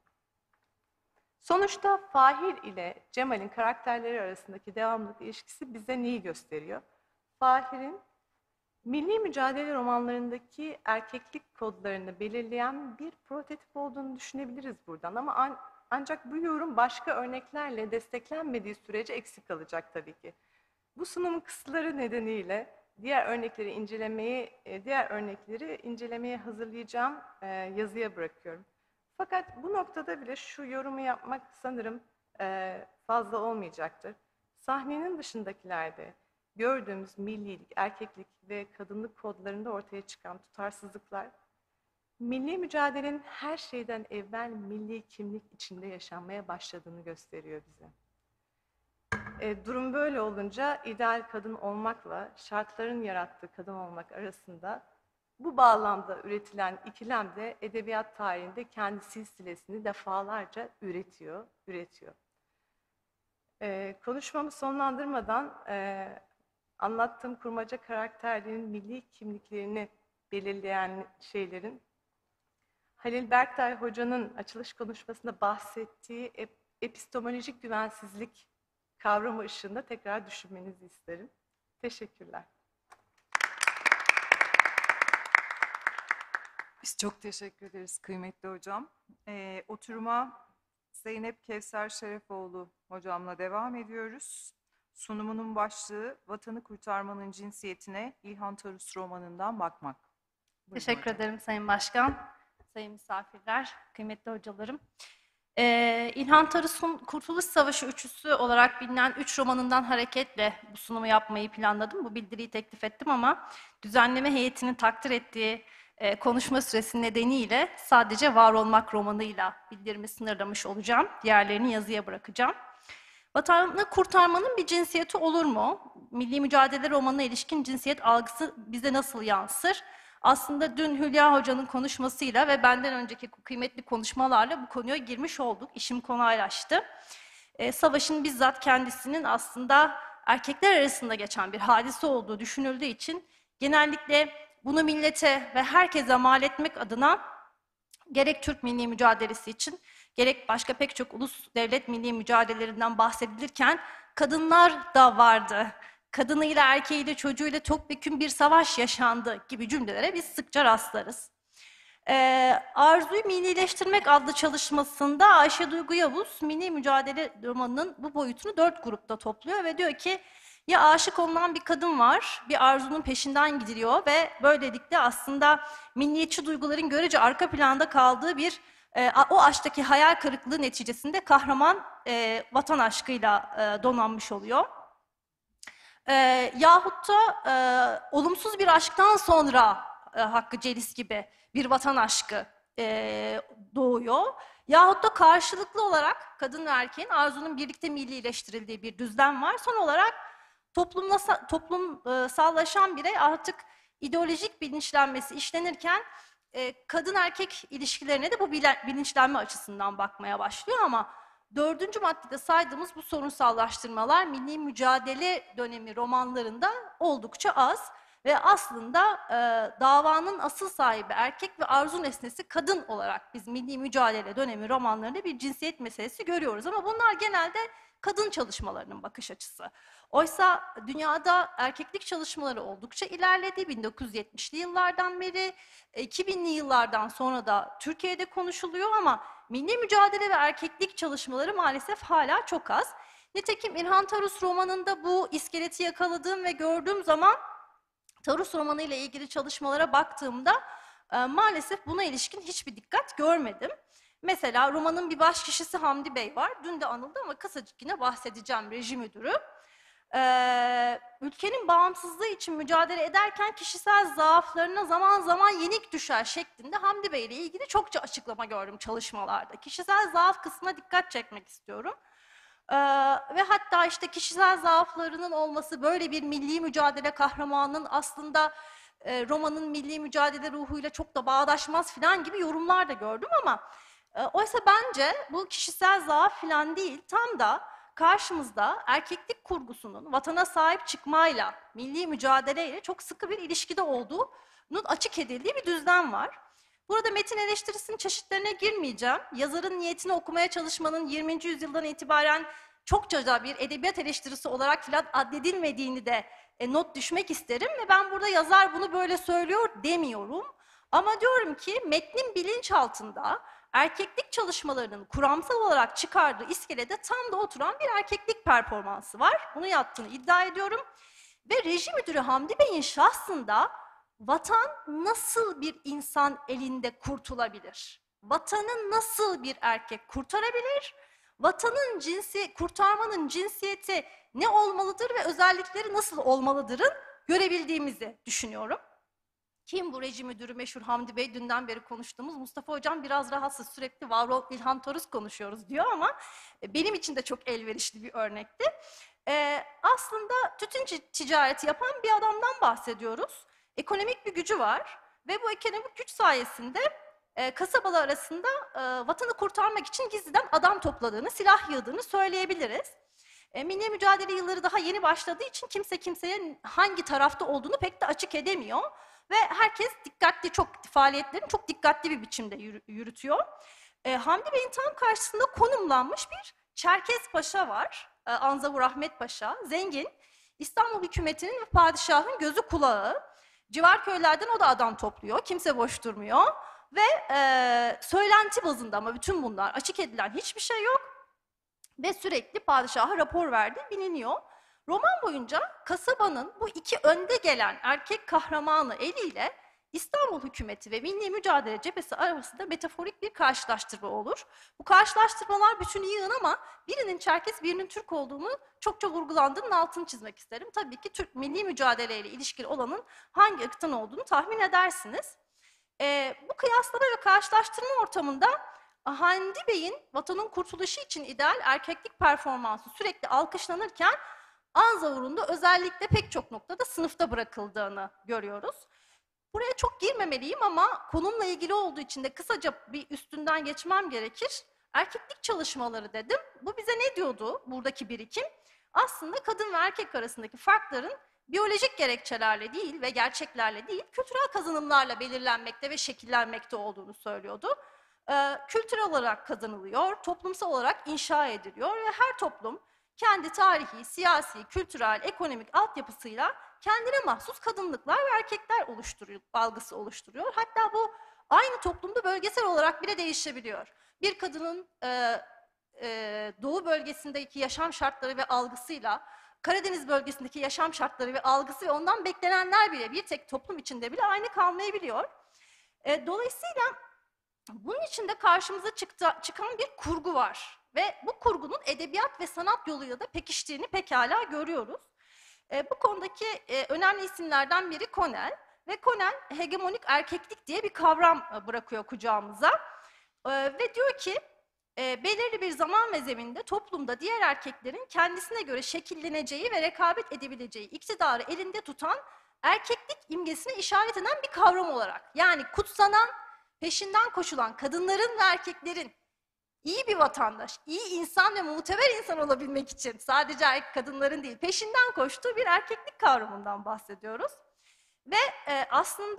Sonuçta Fahir ile Cemal'in karakterleri arasındaki devamlılık ilişkisi bize neyi gösteriyor? Fahir'in milli mücadele romanlarındaki erkeklik kodlarını belirleyen bir prototip olduğunu düşünebiliriz buradan. Ama an, ancak bu yorum başka örneklerle desteklenmediği sürece eksik kalacak tabii ki. Bu sunumun kısıtları nedeniyle diğer örnekleri incelemeyi, diğer örnekleri incelemeye hazırlayacağım yazıya bırakıyorum. Fakat bu noktada bile şu yorumu yapmak sanırım fazla olmayacaktır. Sahnenin dışındakilerde gördüğümüz millilik, erkeklik ve kadınlık kodlarında ortaya çıkan tutarsızlıklar, milli mücadelenin her şeyden evvel milli kimlik içinde yaşanmaya başladığını gösteriyor bize. E, durum böyle olunca ideal kadın olmakla şartların yarattığı kadın olmak arasında bu bağlamda üretilen ikilem de edebiyat tarihinde kendi silsilesini defalarca üretiyor, üretiyor. E, konuşmamı sonlandırmadan e, anlattığım kurmaca karakterlerin milli kimliklerini belirleyen şeylerin Halil Berktay Hoca'nın açılış konuşmasında bahsettiği ep epistemolojik güvensizlik kavramı ışığında tekrar düşünmenizi isterim. Teşekkürler. Biz çok teşekkür ederiz kıymetli hocam. Ee, oturuma Zeynep Kevser Şerefoğlu hocamla devam ediyoruz. Sunumunun başlığı Vatanı Kurtarmanın Cinsiyetine İlhan Tarus romanından bakmak. Buyurun Teşekkür hocam. ederim Sayın Başkan, sayın misafirler, kıymetli hocalarım. Ee, İlhan Tarus'un Kurtuluş Savaşı üçlüsü olarak bilinen üç romanından hareketle bu sunumu yapmayı planladım. Bu bildiriyi teklif ettim ama düzenleme heyetinin takdir ettiği e, konuşma süresi nedeniyle sadece Var Olmak romanıyla bildirimi sınırlamış olacağım. Diğerlerini yazıya bırakacağım. Vatanı kurtarmanın bir cinsiyeti olur mu? Milli Mücadele romanına ilişkin cinsiyet algısı bize nasıl yansır? Aslında dün Hülya Hoca'nın konuşmasıyla ve benden önceki kıymetli konuşmalarla bu konuya girmiş olduk. İşim kolaylaştı. Ee, savaşın bizzat kendisinin aslında erkekler arasında geçen bir hadise olduğu düşünüldüğü için genellikle bunu millete ve herkese mal etmek adına gerek Türk milli mücadelesi için gerek başka pek çok ulus devlet milli mücadelelerinden bahsedilirken kadınlar da vardı. Kadınıyla, erkeğiyle, çocuğuyla topyekün bir savaş yaşandı gibi cümlelere biz sıkça rastlarız. Ee, Arzuyu Millileştirmek adlı çalışmasında Ayşe Duygu Yavuz, milli mücadele romanının bu boyutunu dört grupta topluyor ve diyor ki, ya aşık olunan bir kadın var, bir arzunun peşinden gidiliyor ve böylelikle aslında milliyetçi duyguların görece arka planda kaldığı bir, e, o aşktaki hayal kırıklığı neticesinde kahraman e, vatan aşkıyla e, donanmış oluyor. E, yahut da e, olumsuz bir aşktan sonra e, Hakkı Celis gibi bir vatan aşkı e, doğuyor. Yahut da karşılıklı olarak kadın ve erkeğin arzunun birlikte millileştirildiği bir düzlem var. Son olarak toplumla, toplumsallaşan birey artık ideolojik bilinçlenmesi işlenirken e, kadın erkek ilişkilerine de bu bilinçlenme açısından bakmaya başlıyor ama dördüncü maddede saydığımız bu sorunsallaştırmalar milli mücadele dönemi romanlarında oldukça az ve aslında e, davanın asıl sahibi erkek ve arzu nesnesi kadın olarak biz milli mücadele dönemi romanlarında bir cinsiyet meselesi görüyoruz ama bunlar genelde kadın çalışmalarının bakış açısı. Oysa dünyada erkeklik çalışmaları oldukça ilerledi. bin dokuz yüz yetmişli yıllardan beri, iki binli yıllardan sonra da Türkiye'de konuşuluyor ama milli mücadele ve erkeklik çalışmaları maalesef hala çok az. Nitekim İlhan Tarus romanında bu iskeleti yakaladığım ve gördüğüm zaman Tarus romanı ile ilgili çalışmalara baktığımda e, maalesef buna ilişkin hiçbir dikkat görmedim. Mesela romanın bir baş kişisi Hamdi Bey var. Dün de anıldı ama kısacık yine bahsedeceğim, reji müdürü. Ee, ülkenin bağımsızlığı için mücadele ederken kişisel zaaflarına zaman zaman yenik düşer şeklinde Hamdi Bey ile ilgili çokça açıklama gördüm çalışmalarda. Kişisel zaaf kısmına dikkat çekmek istiyorum. Ee, ve hatta işte kişisel zaaflarının olması böyle bir milli mücadele kahramanının aslında e, romanın milli mücadele ruhuyla çok da bağdaşmaz falan gibi yorumlar da gördüm ama e, oysa bence bu kişisel zaaf falan değil, tam da karşımızda erkeklik kurgusunun vatana sahip çıkmayla, milli mücadeleyle çok sıkı bir ilişkide olduğunun açık edildiği bir düzlem var. Burada metin eleştirisinin çeşitlerine girmeyeceğim. Yazarın niyetini okumaya çalışmanın yirminci yüzyıldan itibaren çokça da bir edebiyat eleştirisi olarak filan addedilmediğini de e, not düşmek isterim ve ben burada yazar bunu böyle söylüyor demiyorum. Ama diyorum ki metnin bilinçaltında erkeklik çalışmalarının kuramsal olarak çıkardığı iskelede tam da oturan bir erkeklik performansı var. Bunu yaptığını iddia ediyorum. Ve reji müdürü Hamdi Bey'in şahsında vatan nasıl bir insan elinde kurtulabilir? Vatanı nasıl bir erkek kurtarabilir? Vatanın cinsi, kurtarmanın cinsiyeti ne olmalıdır ve özellikleri nasıl olmalıdırın görebildiğimizi düşünüyorum. Kim bu reji müdürü meşhur Hamdi Bey? Dünden beri konuştuğumuz Mustafa Hocam biraz rahatsız, sürekli Varol İlhan Tarus konuşuyoruz diyor ama benim için de çok elverişli bir örnekti. Ee, aslında tütün ticareti yapan bir adamdan bahsediyoruz. Ekonomik bir gücü var ve bu ekonomik güç sayesinde e, kasabalar arasında e, vatanı kurtarmak için gizliden adam topladığını, silah yığdığını söyleyebiliriz. E, milli mücadele yılları daha yeni başladığı için kimse kimseye hangi tarafta olduğunu pek de açık edemiyor. Ve herkes dikkatli, çok faaliyetlerini çok dikkatli bir biçimde yürütüyor. E, Hamdi Bey'in tam karşısında konumlanmış bir Çerkez Paşa var. E, Anzavur Ahmet Paşa, zengin. İstanbul hükümetinin ve padişahın gözü kulağı. Civar köylerden o da adam topluyor. Kimse boş durmuyor. Ve e, söylenti bazında ama bütün bunlar açık edilen hiçbir şey yok. Ve sürekli padişaha rapor verdiği biliniyor. Roman boyunca kasabanın bu iki önde gelen erkek kahramanı eliyle İstanbul hükümeti ve milli mücadele cephesi arasında metaforik bir karşılaştırma olur. Bu karşılaştırmalar bütünü yığın ama birinin Çerkes, birinin Türk olduğunu çokça vurgulandığının altını çizmek isterim. Tabii ki Türk milli mücadeleyle ilişkili olanın hangi ırktan olduğunu tahmin edersiniz. Ee, bu kıyaslama ve karşılaştırma ortamında Hamdi Bey'in vatanın kurtuluşu için ideal erkeklik performansı sürekli alkışlanırken Anzavur'un da özellikle pek çok noktada sınıfta bırakıldığını görüyoruz. Buraya çok girmemeliyim ama konumla ilgili olduğu için de kısaca bir üstünden geçmem gerekir. Erkeklik çalışmaları dedim. Bu bize ne diyordu buradaki birikim? Aslında kadın ve erkek arasındaki farkların biyolojik gerekçelerle değil ve gerçeklerle değil, kültürel kazanımlarla belirlenmekte ve şekillenmekte olduğunu söylüyordu. Ee, kültürel olarak kazanılıyor, toplumsal olarak inşa ediliyor ve her toplum kendi tarihi, siyasi, kültürel, ekonomik altyapısıyla kendine mahsus kadınlıklar ve erkekler oluşturuyor, algısı oluşturuyor. Hatta bu aynı toplumda bölgesel olarak bile değişebiliyor. Bir kadının e, e, doğu bölgesindeki yaşam şartları ve algısıyla Karadeniz bölgesindeki yaşam şartları ve algısı ve ondan beklenenler bile bir tek toplum içinde bile aynı kalmayabiliyor. E, dolayısıyla bunun içinde karşımıza çıktı, çıkan bir kurgu var ve bu kurgunun edebiyat ve sanat yoluyla da pekiştiğini pekala görüyoruz. E, bu konudaki e, önemli isimlerden biri Connell ve Connell hegemonik erkeklik diye bir kavram e, bırakıyor kucağımıza e, ve diyor ki e, belirli bir zaman ve zeminde toplumda diğer erkeklerin kendisine göre şekilleneceği ve rekabet edebileceği iktidarı elinde tutan erkeklik imgesine işaret eden bir kavram olarak, yani kutsanan, peşinden koşulan kadınların ve erkeklerin iyi bir vatandaş, iyi insan ve muteber insan olabilmek için sadece erkek kadınların değil, peşinden koştuğu bir erkeklik kavramından bahsediyoruz. Ve e, aslında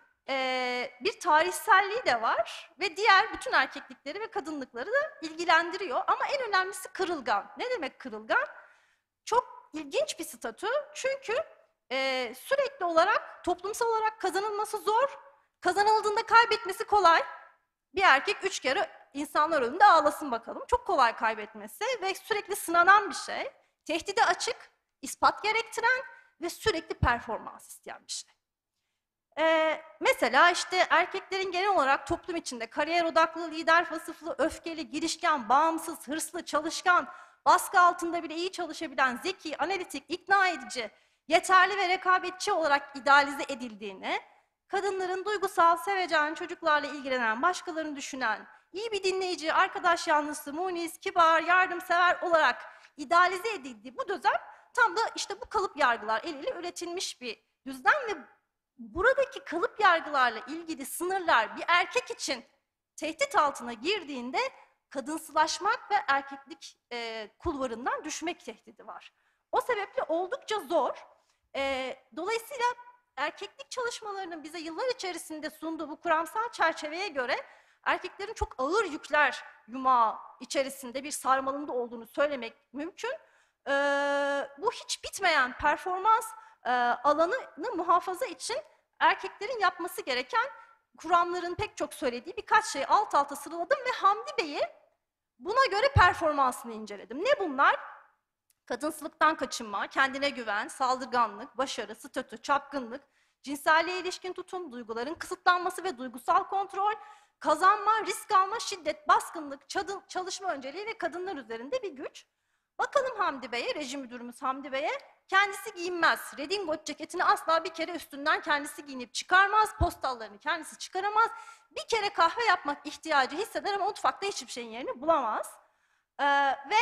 e, bir tarihselliği de var ve diğer bütün erkeklikleri ve kadınlıkları da ilgilendiriyor. Ama en önemlisi kırılgan. Ne demek kırılgan? Çok ilginç bir statü çünkü e, sürekli olarak, toplumsal olarak kazanılması zor, kazanıldığında kaybetmesi kolay. Bir erkek üç kere insanlar önünde ağlasın bakalım. Çok kolay kaybetmesi ve sürekli sınanan bir şey. Tehdide açık, ispat gerektiren ve sürekli performans isteyen bir şey. Ee, mesela işte erkeklerin genel olarak toplum içinde kariyer odaklı, lider vasıflı, öfkeli, girişken, bağımsız, hırslı, çalışkan, baskı altında bile iyi çalışabilen, zeki, analitik, ikna edici, yeterli ve rekabetçi olarak idealize edildiğini, kadınların duygusal, sevecen, çocuklarla ilgilenen, başkalarını düşünen, iyi bir dinleyici, arkadaş yanlısı, munis, kibar, yardımsever olarak idealize edildiği bu düzen tam da işte bu kalıp yargılar eliyle üretilmiş bir düzlem ve buradaki kalıp yargılarla ilgili sınırlar bir erkek için tehdit altına girdiğinde kadınsılaşmak ve erkeklik e, kulvarından düşmek tehdidi var. O sebeple oldukça zor. E, dolayısıyla erkeklik çalışmalarının bize yıllar içerisinde sunduğu bu kuramsal çerçeveye göre erkeklerin çok ağır yükler yumağı içerisinde bir sarmalında olduğunu söylemek mümkün. Ee, bu hiç bitmeyen performans e, alanını muhafaza için erkeklerin yapması gereken kuramların pek çok söylediği birkaç şeyi alt alta sıraladım ve Hamdi Bey'i buna göre performansını inceledim. Ne bunlar? Kadınsılıktan kaçınma, kendine güven, saldırganlık, başarı, statü, çapkınlık, cinselliğe ilişkin tutum, duyguların kısıtlanması ve duygusal kontrol, kazanma, risk alma, şiddet, baskınlık, çalışma önceliği ve kadınlar üzerinde bir güç. Bakalım Hamdi Bey'e, rejim müdürümüz Hamdi Bey'e, kendisi giyinmez. Redingot ceketini asla bir kere üstünden kendisi giyinip çıkarmaz, postallarını kendisi çıkaramaz. Bir kere kahve yapmak ihtiyacı hisseder ama mutfakta hiçbir şeyin yerini bulamaz. Ee, ve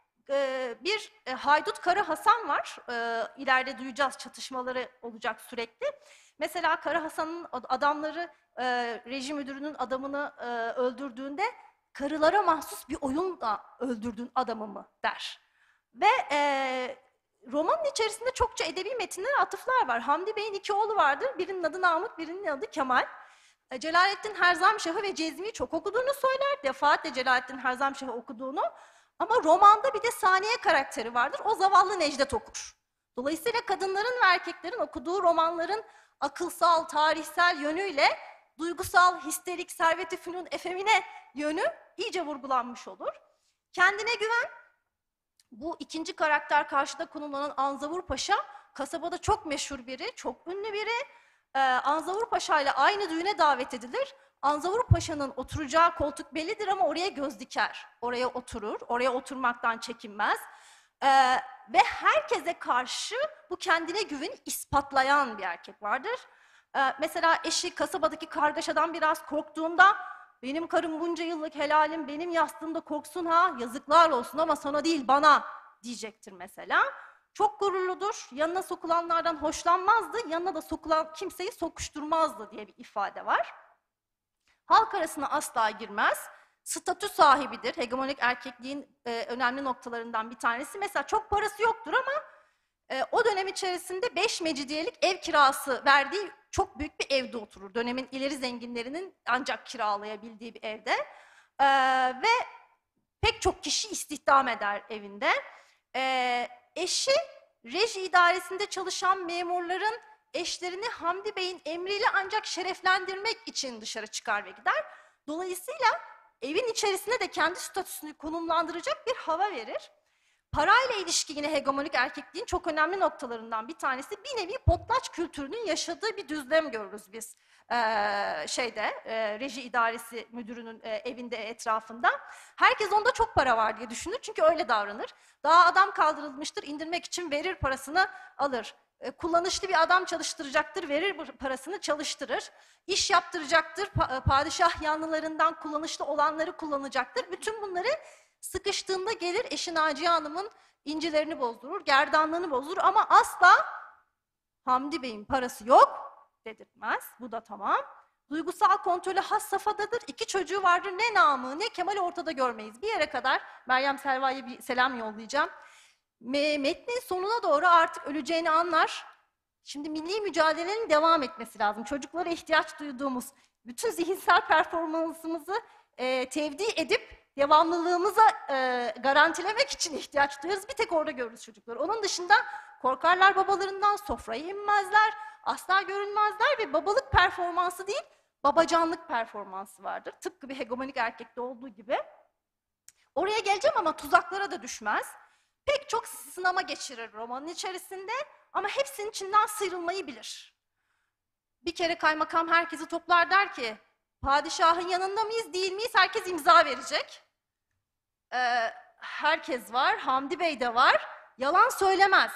e, bir e, haydut Kara Hasan var, ee, ileride duyacağız, çatışmaları olacak sürekli. Mesela Kara Hasan'ın adamları e, rejim müdürünün adamını e, öldürdüğünde karılara mahsus bir oyunla öldürdün adamımı der. Ve e, romanın içerisinde çokça edebi metinlere atıflar var. Hamdi Bey'in iki oğlu vardır. Birinin adı Namık, birinin adı Kemal. E, Celalettin Herzamşah'ı ve Cezmi'yi çok okuduğunu söyler. Defaatle Celalettin Herzamşah'ı okuduğunu. Ama romanda bir de Saniye karakteri vardır. O zavallı Necdet okur. Dolayısıyla kadınların ve erkeklerin okuduğu romanların akılsal, tarihsel yönüyle duygusal, histerik, servet-i fünun efemine yönü iyice vurgulanmış olur. Kendine güven, bu ikinci karakter karşıda konumlanan Anzavur Paşa, kasabada çok meşhur biri, çok ünlü biri. Ee, Anzavur Paşa ile aynı düğüne davet edilir. Anzavur Paşa'nın oturacağı koltuk bellidir ama oraya göz diker. Oraya oturur, oraya oturmaktan çekinmez. Ee, ve herkese karşı bu kendine güveni ispatlayan bir erkek vardır. Ee, mesela eşi kasabadaki kargaşadan biraz korktuğunda benim karım bunca yıllık helalim benim yastığımda koksun ha, yazıklar olsun ama sana değil bana diyecektir mesela. Çok gururludur, yanına sokulanlardan hoşlanmazdı, yanına da sokulan kimseyi sokuşturmazdı diye bir ifade var. Halk arasına asla girmez, statü sahibidir, hegemonik erkekliğin e, önemli noktalarından bir tanesi. Mesela çok parası yoktur ama e, o dönem içerisinde beş mecidiyelik ev kirası verdiği çok büyük bir evde oturur. Dönemin ileri zenginlerinin ancak kiralayabildiği bir evde. E, ve pek çok kişi istihdam eder evinde. E, eşi reji idaresinde çalışan memurların eşlerini Hamdi Bey'in emriyle ancak şereflendirmek için dışarı çıkar ve gider. Dolayısıyla evin içerisinde de kendi statüsünü konumlandıracak bir hava verir. Parayla ilişki yine hegemonik erkekliğin çok önemli noktalarından bir tanesi. Bir nevi potlaç kültürünün yaşadığı bir düzlem görürüz biz ee, şeyde e, reji idaresi müdürünün e, evinde etrafında. Herkes onda çok para var diye düşünür çünkü öyle davranır. Daha adam kaldırılmıştır, indirmek için verir parasını alır. E, kullanışlı bir adam çalıştıracaktır, verir bu parasını çalıştırır. İş yaptıracaktır, pa padişah yanlılarından kullanışlı olanları kullanacaktır. Bütün bunları sıkıştığında gelir eşi Naciye Hanım'ın incilerini bozdurur, gerdanlığını bozdurur ama asla Hamdi Bey'in parası yok dedirtmez. Bu da tamam. Duygusal kontrolü has safhadadır. İki çocuğu vardır. Ne Namı ne Kemal'i ortada görmeyiz. Bir yere kadar Meryem Selva'ya bir selam yollayacağım. Metnin sonuna doğru artık öleceğini anlar. Şimdi milli mücadelenin devam etmesi lazım. Çocuklara ihtiyaç duyduğumuz bütün zihinsel performansımızı e, tevdi edip devamlılığımıza e, garantilemek için ihtiyaç duyarız. Bir tek orada görürüz çocukları. Onun dışında korkarlar babalarından, sofrayı inmezler, asla görünmezler ve babalık performansı değil, babacanlık performansı vardır. Tıpkı bir hegemonik erkekte olduğu gibi. Oraya geleceğim ama tuzaklara da düşmez. Pek çok sınama geçirir romanın içerisinde ama hepsinin içinden sıyrılmayı bilir. Bir kere kaymakam herkesi toplar der ki, padişahın yanında mıyız, değil miyiz? Herkes imza verecek. Ee, herkes var, Hamdi Bey de var. Yalan söylemez.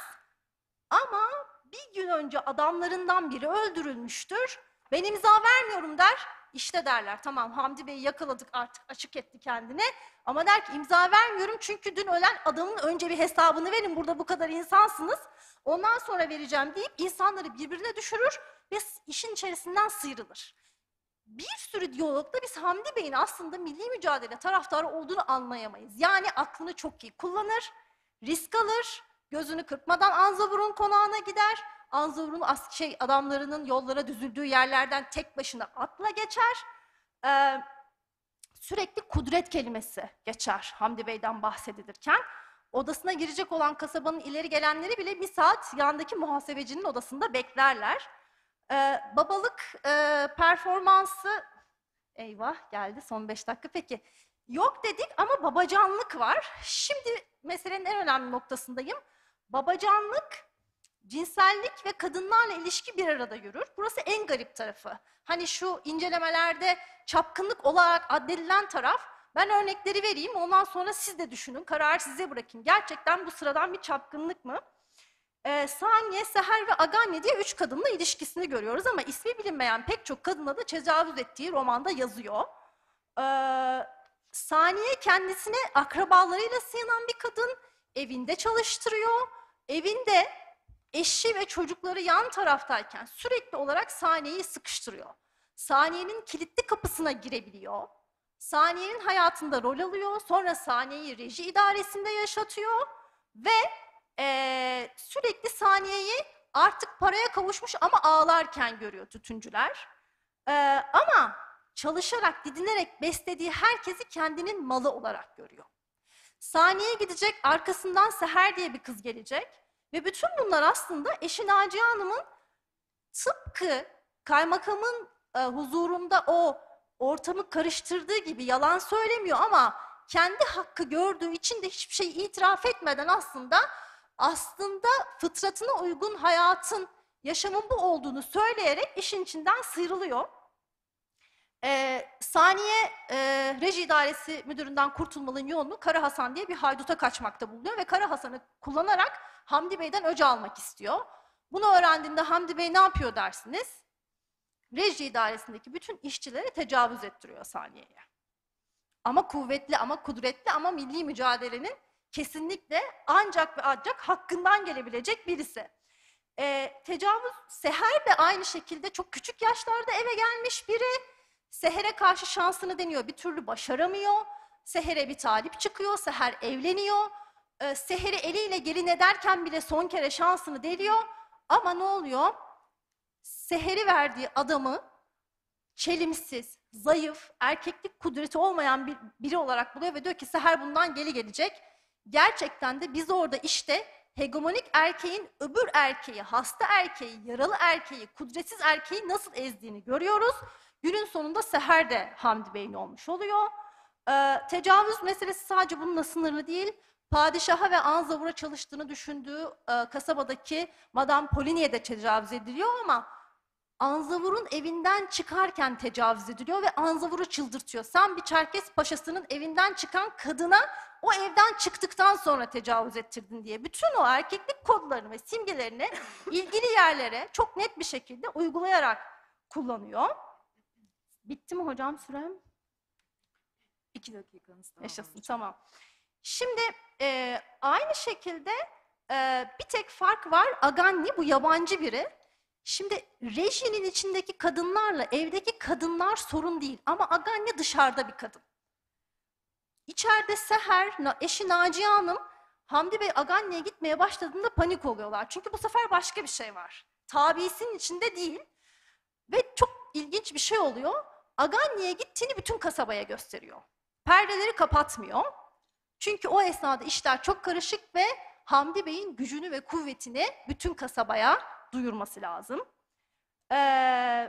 Ama bir gün önce adamlarından biri öldürülmüştür. Ben imza vermiyorum der. İşte derler, tamam Hamdi Bey'i yakaladık artık, açık etti kendini. Ama der ki imza vermiyorum çünkü dün ölen adamın önce bir hesabını verin. Burada bu kadar insansınız. Ondan sonra vereceğim deyip insanları birbirine düşürür ve işin içerisinden sıyrılır. Bir sürü diyalogda biz Hamdi Bey'in aslında milli mücadele taraftarı olduğunu anlayamayız. Yani aklını çok iyi kullanır, risk alır, gözünü kırpmadan Anzavur'un konağına gider. Anzavur'un şey, adamlarının yollara düzüldüğü yerlerden tek başına atla geçer. Ee, sürekli kudret kelimesi geçer Hamdi Bey'den bahsedilirken. Odasına girecek olan kasabanın ileri gelenleri bile bir saat yandaki muhasebecinin odasında beklerler. Ee, babalık e, performansı, eyvah geldi son beş dakika peki. Yok dedik ama babacanlık var. Şimdi meselenin en önemli noktasındayım. Babacanlık, cinsellik ve kadınlarla ilişki bir arada yürür. Burası en garip tarafı. Hani şu incelemelerde çapkınlık olarak addedilen taraf, ben örnekleri vereyim ondan sonra siz de düşünün, kararı size bırakayım. Gerçekten bu sıradan bir çapkınlık mı? Ee, Saniye, Seher ve Aganye diye üç kadınla ilişkisini görüyoruz ama ismi bilinmeyen pek çok kadına da tecavüz ettiği romanda yazıyor. Ee, Saniye kendisine akrabalarıyla sığınan bir kadın, evinde çalıştırıyor. Evinde eşi ve çocukları yan taraftayken sürekli olarak Saniye'yi sıkıştırıyor. Saniye'nin kilitli kapısına girebiliyor. Saniye'nin hayatında rol alıyor. Sonra Saniye'yi reji idaresinde yaşatıyor ve Ee, sürekli Saniye'yi artık paraya kavuşmuş ama ağlarken görüyor tütüncüler. Ee, ama çalışarak, didinerek beslediği herkesi kendinin malı olarak görüyor. Saniye gidecek, arkasından Seher diye bir kız gelecek ve bütün bunlar aslında eşi Naciye Hanım'ın tıpkı kaymakamın e, huzurunda o ortamı karıştırdığı gibi yalan söylemiyor ama kendi hakkı gördüğü için de hiçbir şey itiraf etmeden aslında aslında fıtratına uygun hayatın, yaşamın bu olduğunu söyleyerek işin içinden sıyrılıyor. Ee, Saniye e, reji idaresi müdüründen kurtulmanın yolunu Kara Hasan diye bir hayduta kaçmakta bulunuyor ve Kara Hasan'ı kullanarak Hamdi Bey'den öc almak istiyor. Bunu öğrendiğinde Hamdi Bey ne yapıyor dersiniz? reji idaresindeki bütün işçilere tecavüz ettiriyor Saniye'ye. Ama kuvvetli, ama kudretli, ama milli mücadelenin kesinlikle ancak ve ancak hakkından gelebilecek birisi. E, tecavüz, Seher de aynı şekilde çok küçük yaşlarda eve gelmiş biri. Seher'e karşı şansını deniyor, bir türlü başaramıyor. Seher'e bir talip çıkıyor, Seher evleniyor. E, Seher'i eliyle gelin ederken bile son kere şansını deniyor. Ama ne oluyor? Seher'i verdiği adamı çelimsiz, zayıf, erkeklik kudreti olmayan bir, biri olarak buluyor ve diyor ki Seher bundan geri gelecek. Gerçekten de biz orada işte hegemonik erkeğin öbür erkeği, hasta erkeği, yaralı erkeği, kudretsiz erkeği nasıl ezdiğini görüyoruz. Günün sonunda Seher de Hamdi Bey'in olmuş oluyor. Ee, tecavüz meselesi sadece bununla sınırlı değil. Padişaha ve Anzavur'a çalıştığını düşündüğü e, kasabadaki Madame Polini'ye de tecavüz ediliyor ama Anzavur'un evinden çıkarken tecavüz ediliyor ve Anzavur'u çıldırtıyor. Sen bir Çerkes paşasının evinden çıkan kadına o evden çıktıktan sonra tecavüz ettirdin diye. Bütün o erkeklik kodlarını ve simgelerini ilgili yerlere çok net bir şekilde uygulayarak kullanıyor. Bitti mi hocam sürem? İki dakikanız daha Yaşasın, var. tamam. Şimdi e, aynı şekilde e, bir tek fark var. Aganni bu yabancı biri. Şimdi rejinin içindeki kadınlarla evdeki kadınlar sorun değil. Ama Aganni dışarıda bir kadın. İçeride Seher, eşi Naciye Hanım, Hamdi Bey Aganni'ye gitmeye başladığında panik oluyorlar. Çünkü bu sefer başka bir şey var. Tabisinin içinde değil. Ve çok ilginç bir şey oluyor. Aganni'ye gittiğini bütün kasabaya gösteriyor. Perdeleri kapatmıyor. Çünkü o esnada işler çok karışık ve Hamdi Bey'in gücünü ve kuvvetini bütün kasabaya duyurması lazım. Ee,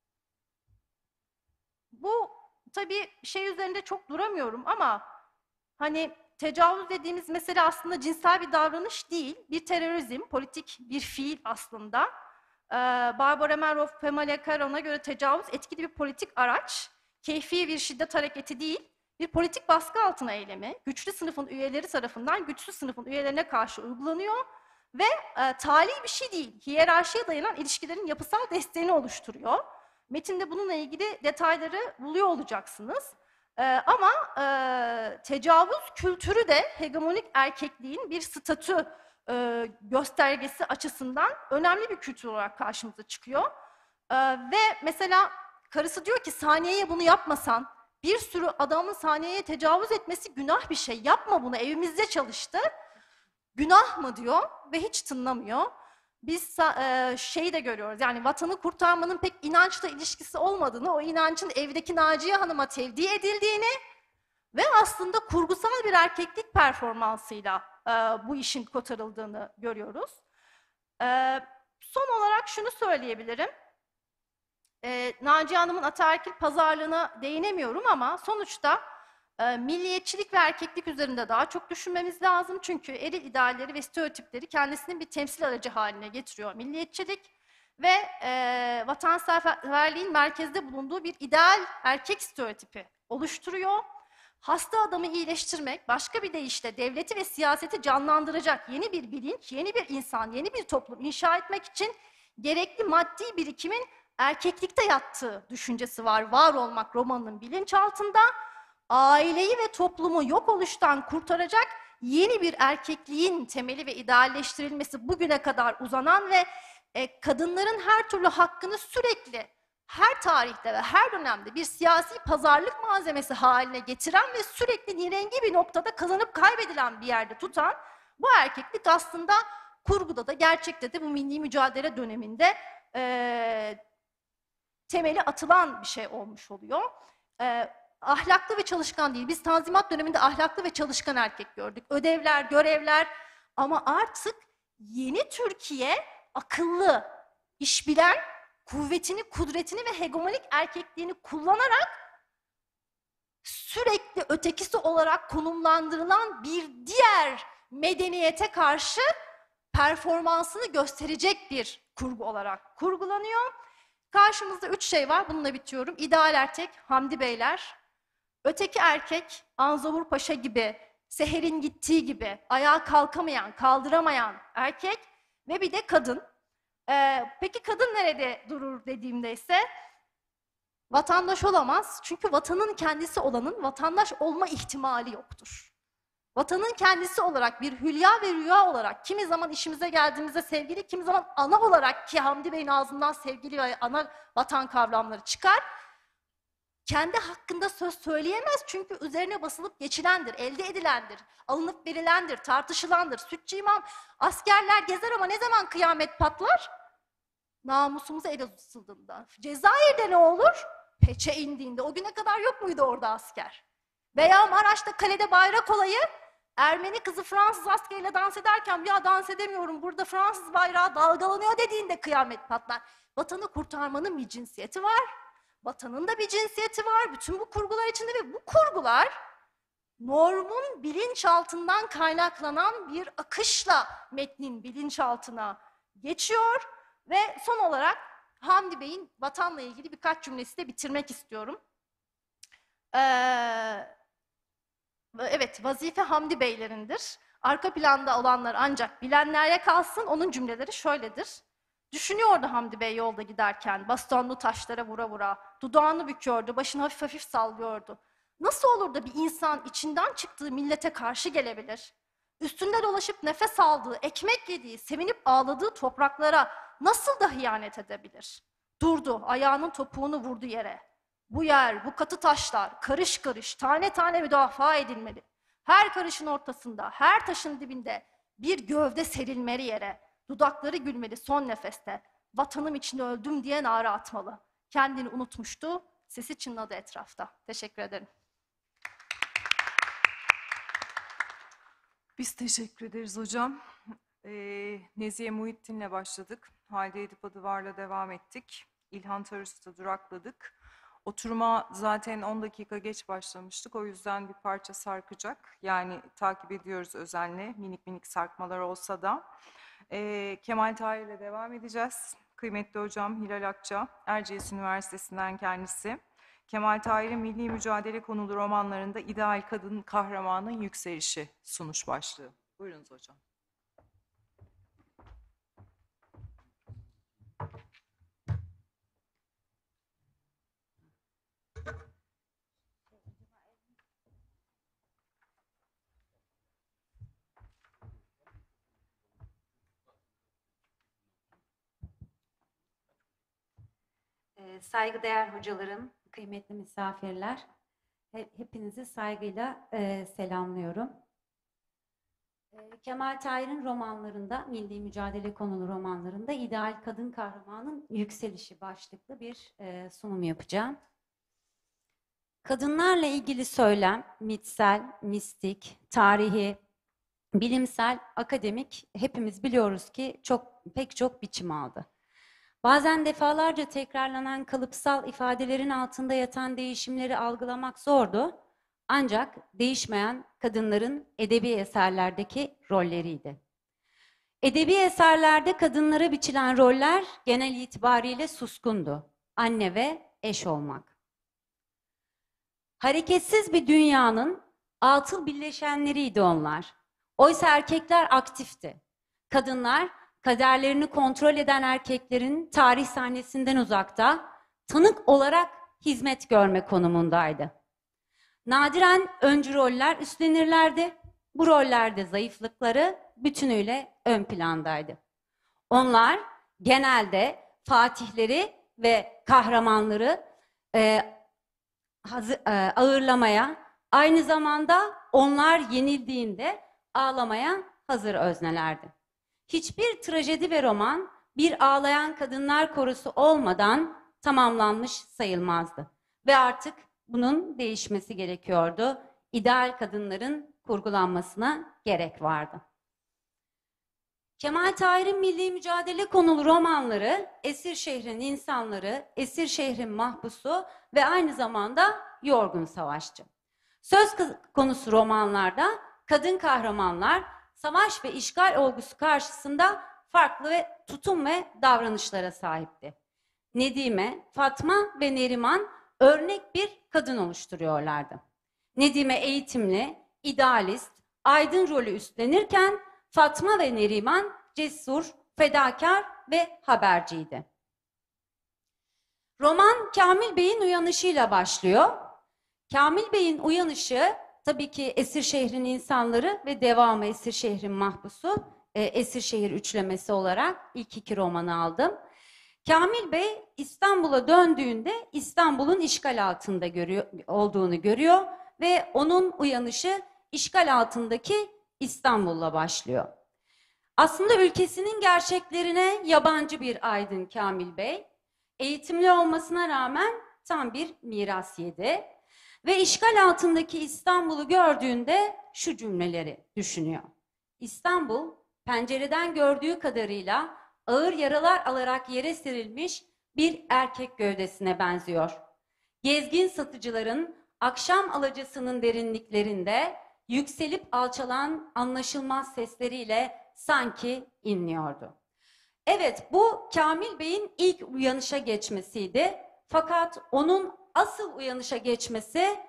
bu tabii şey üzerinde çok duramıyorum ama hani tecavüz dediğimiz mesele aslında cinsel bir davranış değil, bir terörizm, politik bir fiil aslında. Ee, Barbara Meroff, Pamela Caron'a göre tecavüz etkili bir politik araç, keyfi bir şiddet hareketi değil, bir politik baskı altına eylemi, güçlü sınıfın üyeleri tarafından güçsüz sınıfın üyelerine karşı uygulanıyor ve e, tali bir şey değil, hiyerarşiye dayanan ilişkilerin yapısal desteğini oluşturuyor. Metinde bununla ilgili detayları buluyor olacaksınız. Ee, ama e, tecavüz kültürü de hegemonik erkekliğin bir statü e, göstergesi açısından önemli bir kültür olarak karşımıza çıkıyor. Ee, ve mesela karısı diyor ki Saniye'ye bunu yapmasan, bir sürü adamın Saniye'ye tecavüz etmesi günah bir şey, yapma bunu, evimizde çalıştı. Günah mı diyor ve hiç tınlamıyor. Biz e, şeyi de görüyoruz, yani vatanı kurtarmanın pek inançla ilişkisi olmadığını, o inancın evdeki Naciye Hanım'a tevdi edildiğini ve aslında kurgusal bir erkeklik performansıyla e, bu işin kotarıldığını görüyoruz. E, son olarak şunu söyleyebilirim. E, Naciye Hanım'ın ataerkil pazarlığına değinemiyorum ama sonuçta e, milliyetçilik ve erkeklik üzerinde daha çok düşünmemiz lazım. Çünkü eril idealleri ve stereotipleri kendisinin bir temsil aracı haline getiriyor milliyetçilik ve e, vatanseverliğin merkezde bulunduğu bir ideal erkek stereotipi oluşturuyor. Hasta adamı iyileştirmek, başka bir deyişle devleti ve siyaseti canlandıracak yeni bir bilinç, yeni bir insan, yeni bir toplum inşa etmek için gerekli maddi birikimin erkeklikte yattığı düşüncesi var. Var olmak romanının bilinçaltında. Aileyi ve toplumu yok oluştan kurtaracak yeni bir erkekliğin temeli ve idealleştirilmesi bugüne kadar uzanan ve e, kadınların her türlü hakkını sürekli her tarihte ve her dönemde bir siyasi pazarlık malzemesi haline getiren ve sürekli nirengi bir noktada kazanıp kaybedilen bir yerde tutan bu erkeklik aslında kurguda da gerçekte de bu milli mücadele döneminde e, temeli atılan bir şey olmuş oluyor. E, ahlaklı ve çalışkan değil. Biz Tanzimat döneminde ahlaklı ve çalışkan erkek gördük. Ödevler, görevler ama artık yeni Türkiye akıllı, işbilen, kuvvetini, kudretini ve hegemonik erkekliğini kullanarak sürekli ötekisi olarak konumlandırılan bir diğer medeniyete karşı performansını gösterecek bir kurgu olarak kurgulanıyor. Karşımızda üç şey var, bununla bitiyorum. İdeal erkek, Hamdi Beyler. Öteki erkek, Anzavur Paşa gibi, Seher'in gittiği gibi ayağa kalkamayan, kaldıramayan erkek ve bir de kadın. Ee, peki kadın nerede durur dediğimde ise vatandaş olamaz. Çünkü vatanın kendisi olanın vatandaş olma ihtimali yoktur. Vatanın kendisi olarak bir hülya ve rüya olarak kimi zaman işimize geldiğimizde sevgili, kimi zaman ana olarak ki Hamdi Bey'in ağzından sevgili ve ana vatan kavramları çıkar. Kendi hakkında söz söyleyemez çünkü üzerine basılıp geçilendir, elde edilendir, alınıp verilendir, tartışılandır. Sütçü imam, askerler gezer ama ne zaman kıyamet patlar? Namusumuza el uzatıldığında. Cezayir'de ne olur? Peçe indiğinde. O güne kadar yok muydu orada asker? Veya Maraş'ta kalede bayrak olayı, Ermeni kızı Fransız askeriyle dans ederken ya dans edemiyorum burada Fransız bayrağı dalgalanıyor dediğinde kıyamet patlar. Vatanı kurtarmanın bir cinsiyeti var. Vatanın da bir cinsiyeti var. Bütün bu kurgular içinde ve bu kurgular normun bilinçaltından kaynaklanan bir akışla metnin bilinçaltına geçiyor. Ve son olarak Hamdi Bey'in vatanla ilgili birkaç cümlesiyle bitirmek istiyorum. Ee, evet, vazife Hamdi Beylerindir. Arka planda olanlar ancak bilenlere kalsın. Onun cümleleri şöyledir. Düşünüyordu Hamdi Bey yolda giderken, bastonlu taşlara vura vura, dudağını büküyordu, başını hafif hafif sallıyordu. Nasıl olur da bir insan içinden çıktığı millete karşı gelebilir? Üstünde dolaşıp nefes aldığı, ekmek yediği, sevinip ağladığı topraklara nasıl da hıyanet edebilir? Durdu, ayağının topuğunu vurdu yere. Bu yer, bu katı taşlar, karış karış, tane tane müdafaa edilmeli. Her karışın ortasında, her taşın dibinde bir gövde serilmeli yere. Dudakları gülmeli son nefeste. Vatanım için öldüm diye nara atmalı. Kendini unutmuştu, sesi çınladı etrafta. Teşekkür ederim. Biz teşekkür ederiz hocam. Ee, Nezihe Muhittin'le başladık. Halide Edip Adıvar'la devam ettik. İlhan Tarus'ta durakladık. Oturuma zaten on dakika geç başlamıştık. O yüzden bir parça sarkacak. Yani takip ediyoruz özenle. Minik minik sarkmalar olsa da. Ee, Kemal Tahir'le devam edeceğiz. Kıymetli hocam Hilal Akça, Erciyes Üniversitesi'nden kendisi. Kemal Tahir'in milli mücadele konulu romanlarında ideal kadın kahramanın yükselişi sunuş başlığı. Buyurunuz hocam. Ee, Saygıdeğer hocalarım, kıymetli misafirler, he- hepinizi saygıyla e, selamlıyorum. E, Kemal Tahir'in romanlarında, milli mücadele konulu romanlarında ideal kadın kahramanın yükselişi başlıklı bir e, sunum yapacağım. Kadınlarla ilgili söylem, mitsel, mistik, tarihi, bilimsel, akademik hepimiz biliyoruz ki çok pek çok biçim aldı. Bazen defalarca tekrarlanan kalıpsal ifadelerin altında yatan değişimleri algılamak zordu. Ancak değişmeyen kadınların edebi eserlerdeki rolleriydi. Edebi eserlerde kadınlara biçilen roller genel itibariyle suskundu. Anne ve eş olmak. Hareketsiz bir dünyanın atıl bileşenleriydi onlar. Oysa erkekler aktifti. Kadınlar kaderlerini kontrol eden erkeklerin tarih sahnesinden uzakta, tanık olarak hizmet görme konumundaydı. Nadiren öncü roller üstlenirlerdi. Bu rollerde zayıflıkları bütünüyle ön plandaydı. Onlar genelde fatihleri ve kahramanları e, hazır, e, ağırlamaya, aynı zamanda onlar yenildiğinde ağlamaya hazır öznelerdi. Hiçbir trajedi ve roman bir ağlayan kadınlar korusu olmadan tamamlanmış sayılmazdı. Ve artık bunun değişmesi gerekiyordu. İdeal kadınların kurgulanmasına gerek vardı. Kemal Tahir'in milli mücadele konulu romanları, esir şehrin insanları, esir şehrin mahpusu ve aynı zamanda yorgun savaşçı. Söz konusu romanlarda kadın kahramanlar savaş ve işgal olgusu karşısında farklı ve tutum ve davranışlara sahipti. Nedime, Fatma ve Neriman örnek bir kadın oluşturuyorlardı. Nedime eğitimli, idealist, aydın rolü üstlenirken Fatma ve Neriman cesur, fedakar ve haberciydi. Roman Kamil Bey'in uyanışıyla başlıyor. Kamil Bey'in uyanışı tabii ki Esirşehir'in insanları ve devamı Esirşehir'in mahpusu, e, Esirşehir üçlemesi olarak ilk iki romanı aldım. Kamil Bey İstanbul'a döndüğünde İstanbul'un işgal altında görüyor, olduğunu görüyor ve onun uyanışı işgal altındaki İstanbul'la başlıyor. Aslında ülkesinin gerçeklerine yabancı bir aydın Kamil Bey. Eğitimli olmasına rağmen tam bir miras yedi. Ve işgal altındaki İstanbul'u gördüğünde şu cümleleri düşünüyor. İstanbul, pencereden gördüğü kadarıyla ağır yaralar alarak yere serilmiş bir erkek gövdesine benziyor. Gezgin satıcıların akşam alacasının derinliklerinde yükselip alçalan anlaşılmaz sesleriyle sanki inliyordu. Evet, bu Kamil Bey'in ilk uyanışa geçmesiydi. Fakat onun asıl uyanışa geçmesi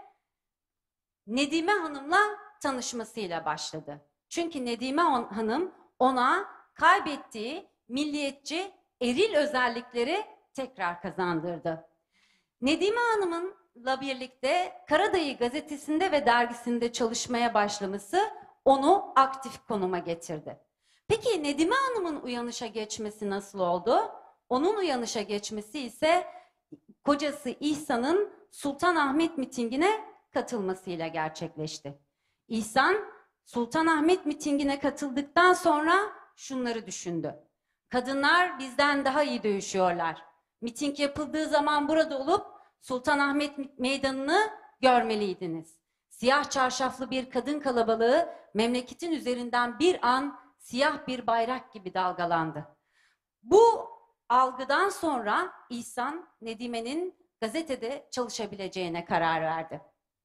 Nedime Hanım'la tanışmasıyla başladı. Çünkü Nedime Hanım ona kaybettiği milliyetçi, eril özellikleri tekrar kazandırdı. Nedime Hanım'la birlikte Karadayı gazetesinde ve dergisinde çalışmaya başlaması onu aktif konuma getirdi. Peki Nedime Hanım'ın uyanışa geçmesi nasıl oldu? Onun uyanışa geçmesi ise kocası İhsan'ın Sultanahmet mitingine katılmasıyla gerçekleşti. İhsan, Sultanahmet mitingine katıldıktan sonra şunları düşündü. Kadınlar bizden daha iyi dövüşüyorlar. Miting yapıldığı zaman burada olup Sultanahmet Meydanı'nı görmeliydiniz. Siyah çarşaflı bir kadın kalabalığı memleketin üzerinden bir an siyah bir bayrak gibi dalgalandı. Bu algıdan sonra İhsan, Nedime'nin gazetede çalışabileceğine karar verdi.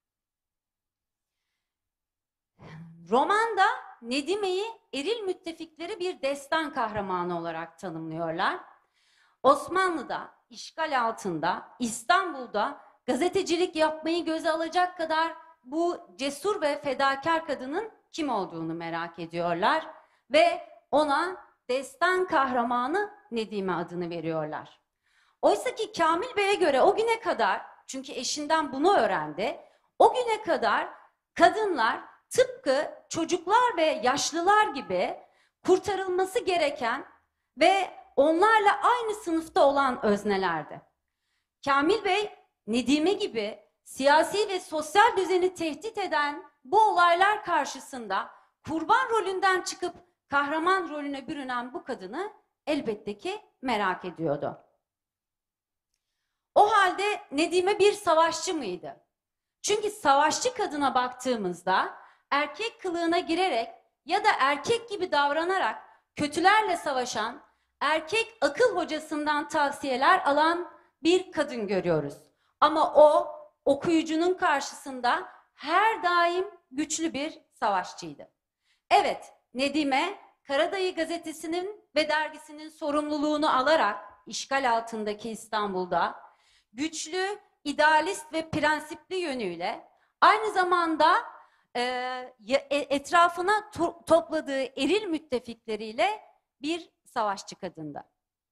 Romanda Nedime'yi eril müttefikleri bir destan kahramanı olarak tanımlıyorlar. Osmanlı'da, işgal altında, İstanbul'da gazetecilik yapmayı göze alacak kadar bu cesur ve fedakar kadının kim olduğunu merak ediyorlar ve ona destan kahramanı Nedime adını veriyorlar. Oysa ki Kamil Bey'e göre o güne kadar, çünkü eşinden bunu öğrendi, o güne kadar kadınlar tıpkı çocuklar ve yaşlılar gibi kurtarılması gereken ve onlarla aynı sınıfta olan öznelerdi. Kamil Bey, Nedime gibi siyasi ve sosyal düzeni tehdit eden bu olaylar karşısında kurban rolünden çıkıp kahraman rolüne bürünen bu kadını elbette ki merak ediyordu. O halde Nedime bir savaşçı mıydı? Çünkü savaşçı kadına baktığımızda erkek kılığına girerek ya da erkek gibi davranarak kötülerle savaşan, erkek akıl hocasından tavsiyeler alan bir kadın görüyoruz. Ama o okuyucunun karşısında her daim güçlü bir savaşçıydı. Evet, Nedime Karadayı gazetesinin ve dergisinin sorumluluğunu alarak işgal altındaki İstanbul'da güçlü, idealist ve prensipli yönüyle aynı zamanda e, etrafına to topladığı eril müttefikleriyle bir savaşçı kadındı.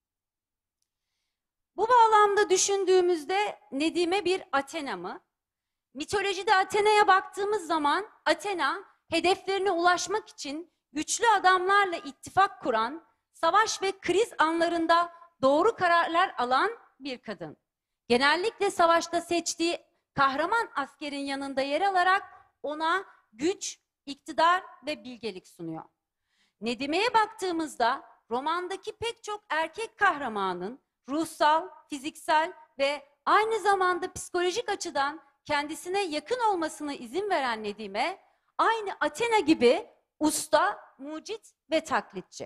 Bu bağlamda düşündüğümüzde Nedime bir Athena mı? Mitolojide Athena'ya baktığımız zaman Athena hedeflerine ulaşmak için güçlü adamlarla ittifak kuran, savaş ve kriz anlarında doğru kararlar alan bir kadın. Genellikle savaşta seçtiği kahraman askerin yanında yer alarak ona güç, iktidar ve bilgelik sunuyor. Nedime'ye baktığımızda romandaki pek çok erkek kahramanın ruhsal, fiziksel ve aynı zamanda psikolojik açıdan kendisine yakın olmasına izin veren Nedime, aynı Athena gibi usta, mucit ve taklitçi.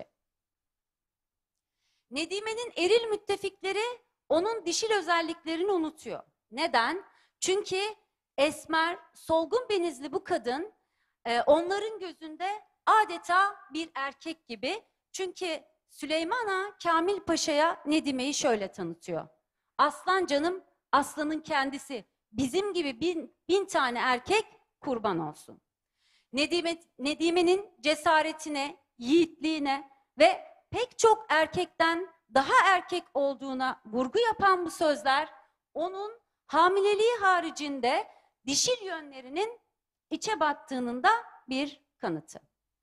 Nedime'nin eril müttefikleri onun dişil özelliklerini unutuyor. Neden? Çünkü esmer, solgun benizli bu kadın e, onların gözünde adeta bir erkek gibi. Çünkü Süleyman Ağa Kamil Paşa'ya Nedime'yi şöyle tanıtıyor. Aslan canım, aslanın kendisi. Bizim gibi bin, bin tane erkek kurban olsun. Nedime, Nedime'nin cesaretine, yiğitliğine ve pek çok erkekten daha erkek olduğuna vurgu yapan bu sözler onun hamileliği haricinde dişil yönlerinin içe battığının da bir kanıtı.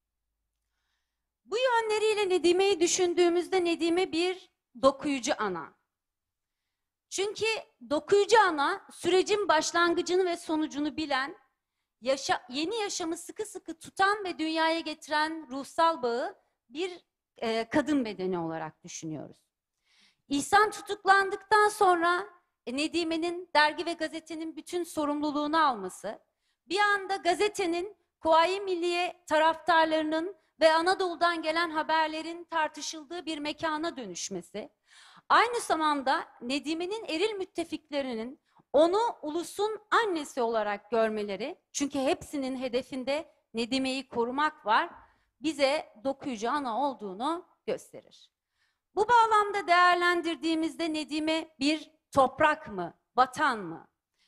Bu yönleriyle Nedime'yi düşündüğümüzde Nedime bir dokuyucu ana. Çünkü dokuyucu ana sürecin başlangıcını ve sonucunu bilen, yaşa, yeni yaşamı sıkı sıkı tutan ve dünyaya getiren ruhsal bağı bir e, kadın bedeni olarak düşünüyoruz. İhsan tutuklandıktan sonra e, Nedime'nin dergi ve gazetenin bütün sorumluluğunu alması, bir anda gazetenin Kuvayi Milliye taraftarlarının ve Anadolu'dan gelen haberlerin tartışıldığı bir mekana dönüşmesi, aynı zamanda Nedime'nin eril müttefiklerinin onu ulusun annesi olarak görmeleri, çünkü hepsinin hedefinde Nedime'yi korumak var, bize dokuyucu ana olduğunu gösterir. Bu bağlamda değerlendirdiğimizde Nedime bir toprak mı, vatan mı?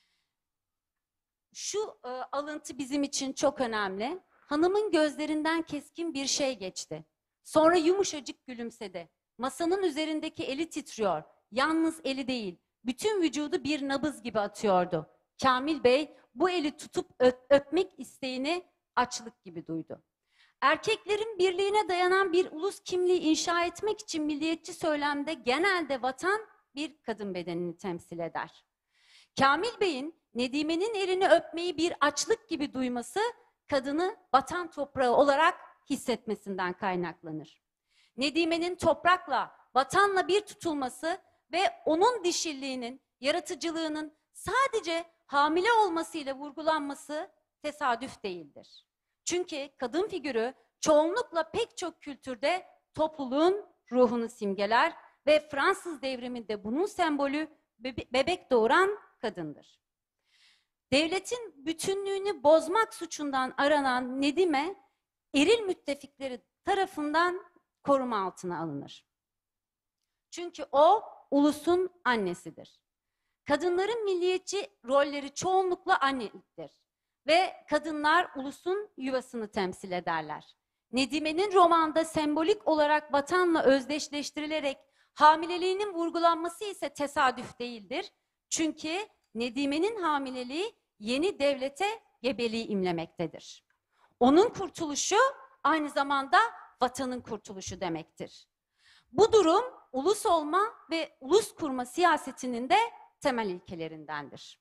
Şu e, alıntı bizim için çok önemli. Hanımın gözlerinden keskin bir şey geçti. Sonra yumuşacık gülümsedi. Masanın üzerindeki eli titriyor. Yalnız eli değil, bütün vücudu bir nabız gibi atıyordu. Kamil Bey bu eli tutup öp, öpmek isteğini açlık gibi duydu. Erkeklerin birliğine dayanan bir ulus kimliği inşa etmek için milliyetçi söylemde genelde vatan bir kadın bedenini temsil eder. Kamil Bey'in Nedime'nin elini öpmeyi bir açlık gibi duyması, kadını vatan toprağı olarak hissetmesinden kaynaklanır. Nedime'nin toprakla, vatanla bir tutulması ve onun dişilliğinin, yaratıcılığının sadece hamile olmasıyla vurgulanması tesadüf değildir. Çünkü kadın figürü çoğunlukla pek çok kültürde topluluğun ruhunu simgeler ve Fransız devriminde bunun sembolü bebe- bebek doğuran kadındır. Devletin bütünlüğünü bozmak suçundan aranan Nedime, eril müttefikleri tarafından koruma altına alınır. Çünkü o ulusun annesidir. Kadınların milliyetçi rolleri çoğunlukla anneliktir ve kadınlar ulusun yuvasını temsil ederler. Nedime'nin romanda sembolik olarak vatanla özdeşleştirilerek hamileliğinin vurgulanması ise tesadüf değildir. Çünkü Nedime'nin hamileliği yeni devlete gebeliği imlemektedir. Onun kurtuluşu aynı zamanda vatanın kurtuluşu demektir. Bu durum ulus olma ve ulus kurma siyasetinin de temel ilkelerindendir.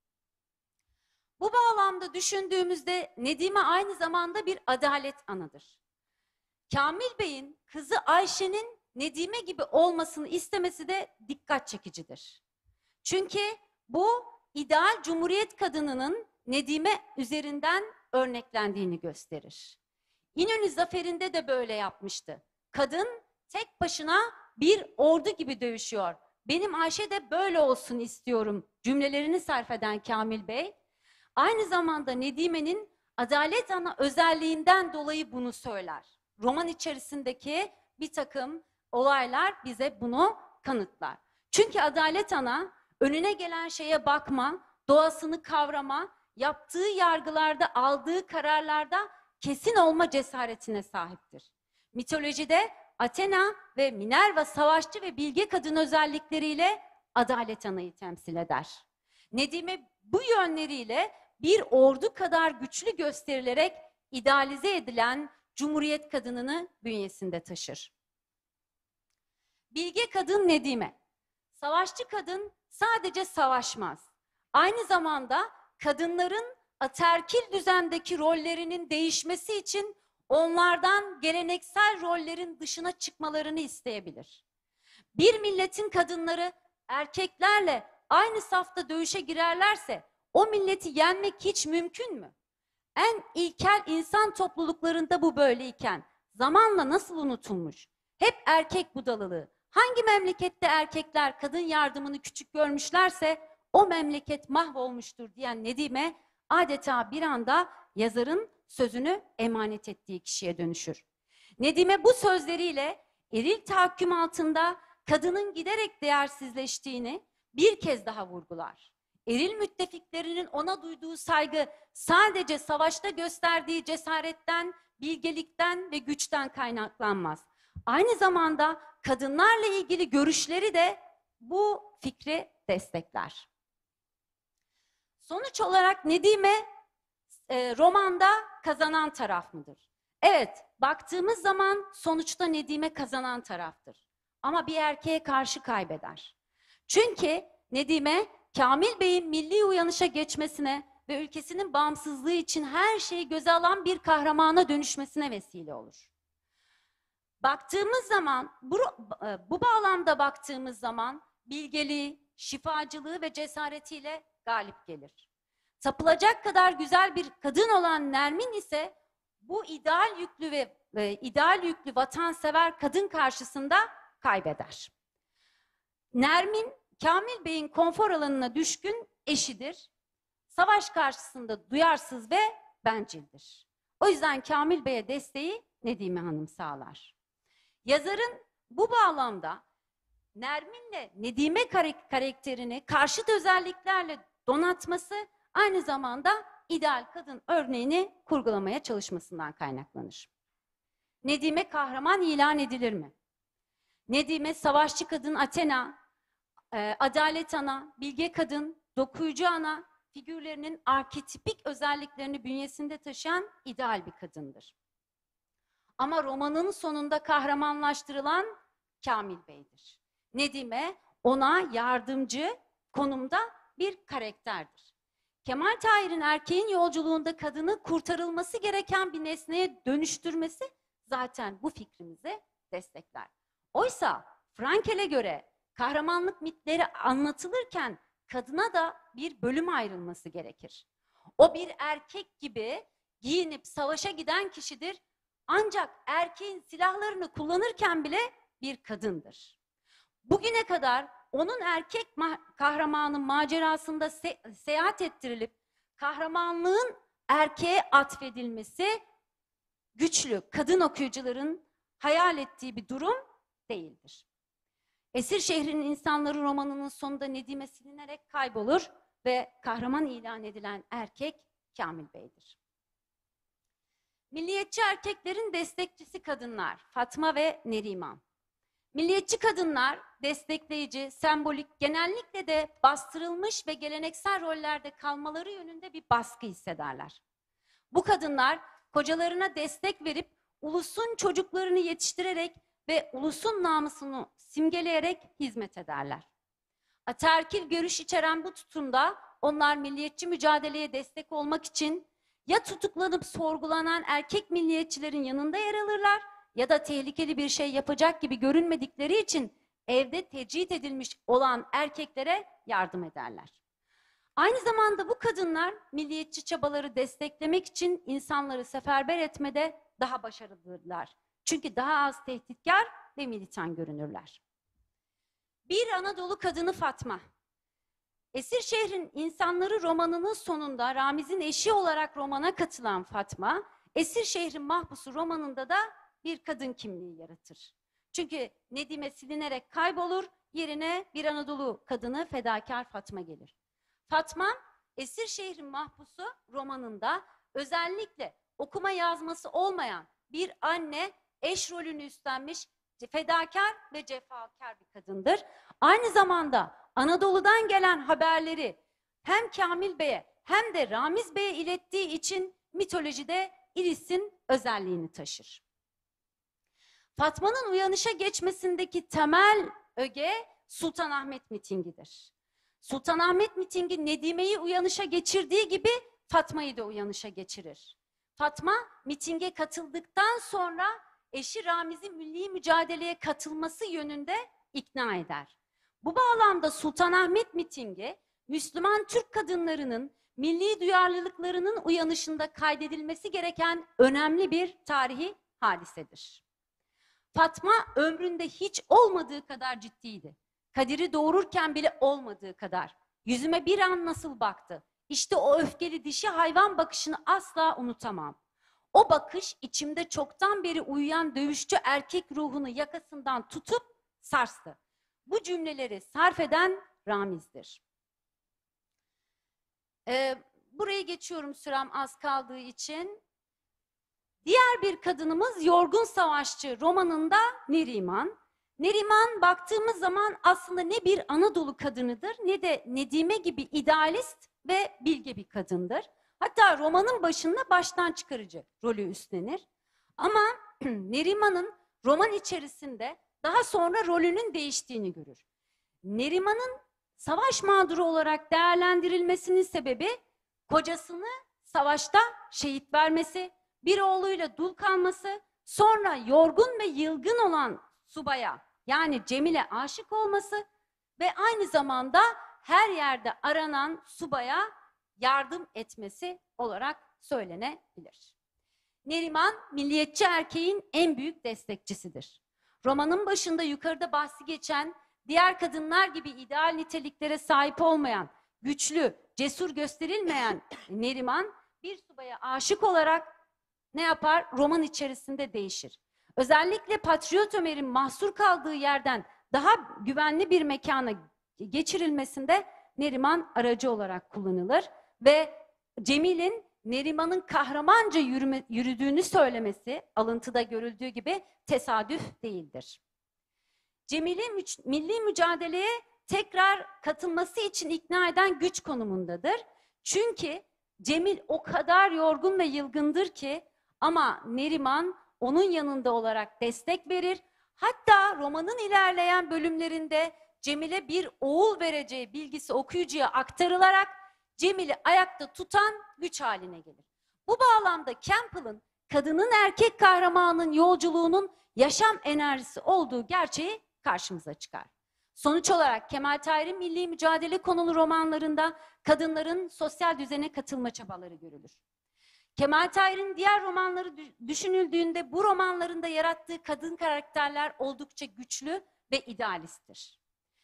Bu bağlamda düşündüğümüzde Nedime aynı zamanda bir adalet anıdır. Kamil Bey'in kızı Ayşe'nin Nedime gibi olmasını istemesi de dikkat çekicidir. Çünkü bu ideal cumhuriyet kadınının Nedime üzerinden örneklendiğini gösterir. İnönü zaferinde de böyle yapmıştı. Kadın tek başına bir ordu gibi dövüşüyor. Benim Ayşe de böyle olsun istiyorum cümlelerini sarf eden Kamil Bey, aynı zamanda Nedime'nin adalet ana özelliğinden dolayı bunu söyler. Roman içerisindeki bir takım olaylar bize bunu kanıtlar. Çünkü adalet ana önüne gelen şeye bakma, doğasını kavrama, yaptığı yargılarda, aldığı kararlarda kesin olma cesaretine sahiptir. Mitolojide Athena ve Minerva savaşçı ve bilge kadın özellikleriyle adalet anayı temsil eder. Nedime bu yönleriyle bir ordu kadar güçlü gösterilerek idealize edilen Cumhuriyet kadınını bünyesinde taşır. Bilge kadın Nedime. Savaşçı kadın sadece savaşmaz. Aynı zamanda kadınların ataerkil düzendeki rollerinin değişmesi için onlardan geleneksel rollerin dışına çıkmalarını isteyebilir. Bir milletin kadınları erkeklerle aynı safta dövüşe girerlerse o milleti yenmek hiç mümkün mü? En ilkel insan topluluklarında bu böyleyken zamanla nasıl unutulmuş? Hep erkek budalılığı. Hangi memlekette erkekler kadın yardımını küçük görmüşlerse o memleket mahvolmuştur diyen Nedime adeta bir anda yazarın sözünü emanet ettiği kişiye dönüşür. Nedime bu sözleriyle eril tahakküm altında kadının giderek değersizleştiğini bir kez daha vurgular. Eril müttefiklerinin ona duyduğu saygı sadece savaşta gösterdiği cesaretten, bilgelikten ve güçten kaynaklanmaz. Aynı zamanda kadınlarla ilgili görüşleri de bu fikri destekler. Sonuç olarak Nedime e, romanda kazanan taraf mıdır? Evet, baktığımız zaman sonuçta Nedime kazanan taraftır. Ama bir erkeğe karşı kaybeder. Çünkü Nedime, Kamil Bey'in milli uyanışa geçmesine ve ülkesinin bağımsızlığı için her şeyi göze alan bir kahramana dönüşmesine vesile olur. Baktığımız zaman, bu, bu bağlamda baktığımız zaman bilgeliği, şifacılığı ve cesaretiyle galip gelir. Tapılacak kadar güzel bir kadın olan Nermin ise bu ideal yüklü ve e, ideal yüklü vatansever kadın karşısında kaybeder. Nermin, Kamil Bey'in konfor alanına düşkün eşidir. Savaş karşısında duyarsız ve bencildir. O yüzden Kamil Bey'e desteği Nedime Hanım sağlar. Yazarın bu bağlamda Nermin'le Nedime karakterini karşıt özelliklerle donatması aynı zamanda ideal kadın örneğini kurgulamaya çalışmasından kaynaklanır. Nedime kahraman ilan edilir mi? Nedime savaşçı kadın Athena, e, adalet ana, bilge kadın, dokuyucu ana figürlerinin arketipik özelliklerini bünyesinde taşıyan ideal bir kadındır. Ama romanın sonunda kahramanlaştırılan Kamil Bey'dir. Nedime ona yardımcı konumda bir karakterdir. Kemal Tahir'in erkeğin yolculuğunda kadını kurtarılması gereken bir nesneye dönüştürmesi zaten bu fikrimizi destekler. Oysa Frankel'e göre kahramanlık mitleri anlatılırken kadına da bir bölüm ayrılması gerekir. O bir erkek gibi giyinip savaşa giden kişidir. Ancak erkeğin silahlarını kullanırken bile bir kadındır. Bugüne kadar onun erkek ma- kahramanın macerasında se- seyahat ettirilip kahramanlığın erkeğe atfedilmesi güçlü kadın okuyucuların hayal ettiği bir durum değildir. Esir Şehri'nin insanları romanının sonunda Nedime silinerek kaybolur ve kahraman ilan edilen erkek Kamil Bey'dir. Milliyetçi erkeklerin destekçisi kadınlar Fatma ve Neriman. Milliyetçi kadınlar destekleyici, sembolik, genellikle de bastırılmış ve geleneksel rollerde kalmaları yönünde bir baskı hissederler. Bu kadınlar kocalarına destek verip ulusun çocuklarını yetiştirerek ve ulusun namusunu simgeleyerek hizmet ederler. Ataerkil görüş içeren bu tutumda onlar milliyetçi mücadeleye destek olmak için ya tutuklanıp sorgulanan erkek milliyetçilerin yanında yer alırlar ya da tehlikeli bir şey yapacak gibi görünmedikleri için evde tecrit edilmiş olan erkeklere yardım ederler. Aynı zamanda bu kadınlar milliyetçi çabaları desteklemek için insanları seferber etmede daha başarılıdırlar. Çünkü daha az tehditkar ve militan görünürler. Bir Anadolu kadını Fatma. Esir Şehrin İnsanları romanının sonunda Ramiz'in eşi olarak romana katılan Fatma, Esir Şehrin Mahpusu romanında da bir kadın kimliği yaratır. Çünkü Nedime silinerek kaybolur, yerine bir Anadolu kadını fedakar Fatma gelir. Fatma, Esir Şehrin Mahpusu romanında özellikle okuma yazması olmayan bir anne eş rolünü üstlenmiş fedakar ve cefakar bir kadındır. Aynı zamanda Anadolu'dan gelen haberleri hem Kamil Bey'e hem de Ramiz Bey'e ilettiği için mitolojide İris'in özelliğini taşır. Fatma'nın uyanışa geçmesindeki temel öge Sultanahmet mitingidir. Sultanahmet mitingi Nedime'yi uyanışa geçirdiği gibi Fatma'yı da uyanışa geçirir. Fatma mitinge katıldıktan sonra eşi Ramiz'i milli mücadeleye katılması yönünde ikna eder. Bu bağlamda Sultanahmet mitingi Müslüman Türk kadınlarının milli duyarlılıklarının uyanışında kaydedilmesi gereken önemli bir tarihi hadisedir. Fatma ömründe hiç olmadığı kadar ciddiydi. Kadir'i doğururken bile olmadığı kadar. Yüzüme bir an nasıl baktı? İşte o öfkeli dişi hayvan bakışını asla unutamam. O bakış içimde çoktan beri uyuyan dövüşçü erkek ruhunu yakasından tutup sarstı. Bu cümleleri sarf eden Ramiz'dir. Ee, burayı geçiyorum sürem az kaldığı için. Diğer bir kadınımız Yorgun Savaşçı romanında Neriman. Neriman baktığımız zaman aslında ne bir Anadolu kadınıdır ne de Nedime gibi idealist ve bilge bir kadındır. Hatta romanın başında baştan çıkarıcı rolü üstlenir. Ama Neriman'ın roman içerisinde daha sonra rolünün değiştiğini görür. Neriman'ın savaş mağduru olarak değerlendirilmesinin sebebi kocasını savaşta şehit vermesi, bir oğluyla dul kalması, sonra yorgun ve yılgın olan subaya yani Cemil'e aşık olması ve aynı zamanda her yerde aranan subaya yardım etmesi olarak söylenebilir. Neriman, milliyetçi erkeğin en büyük destekçisidir. Romanın başında yukarıda bahsi geçen, diğer kadınlar gibi ideal niteliklere sahip olmayan, güçlü, cesur gösterilmeyen Neriman, bir subaya aşık olarak ne yapar? Roman içerisinde değişir. Özellikle Patriot Ömer'in mahsur kaldığı yerden daha güvenli bir mekana geçirilmesinde Neriman aracı olarak kullanılır ve Cemil'in Neriman'ın kahramanca yürüme, yürüdüğünü söylemesi alıntıda görüldüğü gibi tesadüf değildir. Cemil'i müc- milli mücadeleye tekrar katılması için ikna eden güç konumundadır. Çünkü Cemil o kadar yorgun ve yılgındır ki ama Neriman onun yanında olarak destek verir. Hatta romanın ilerleyen bölümlerinde Cemil'e bir oğul vereceği bilgisi okuyucuya aktarılarak Cemil'i ayakta tutan güç haline gelir. Bu bağlamda Campbell'ın kadının erkek kahramanın yolculuğunun yaşam enerjisi olduğu gerçeği karşımıza çıkar. Sonuç olarak Kemal Tahir'in milli mücadele konulu romanlarında kadınların sosyal düzene katılma çabaları görülür. Kemal Tahir'in diğer romanları düşünüldüğünde bu romanlarında yarattığı kadın karakterler oldukça güçlü ve idealisttir.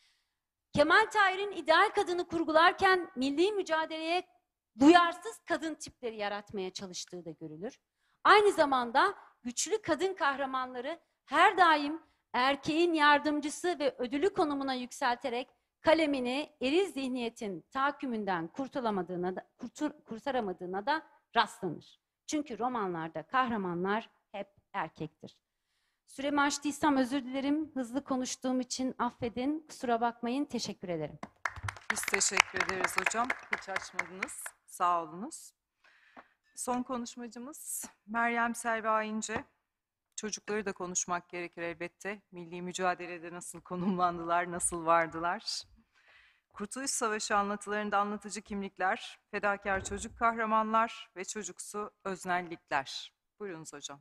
Kemal Tahir'in ideal kadını kurgularken milli mücadeleye duyarsız kadın tipleri yaratmaya çalıştığı da görülür. Aynı zamanda güçlü kadın kahramanları her daim erkeğin yardımcısı ve ödülü konumuna yükselterek kalemini eril zihniyetin tahakkümünden kurtulamadığına da, kurtur, kurtaramadığına da rastlanır. Çünkü romanlarda kahramanlar hep erkektir. Süremi aştıysam özür dilerim. Hızlı konuştuğum için affedin. Kusura bakmayın. Teşekkür ederim. Biz teşekkür ederiz hocam. Hiç açmadınız. Sağ olunuz. Son konuşmacımız Meryem Selva İnce. Çocukları da konuşmak gerekir elbette. Milli mücadelede nasıl konumlandılar, nasıl vardılar? Kurtuluş Savaşı anlatılarında anlatıcı kimlikler, fedakar çocuk kahramanlar ve çocuksu öznellikler. Buyurunuz hocam.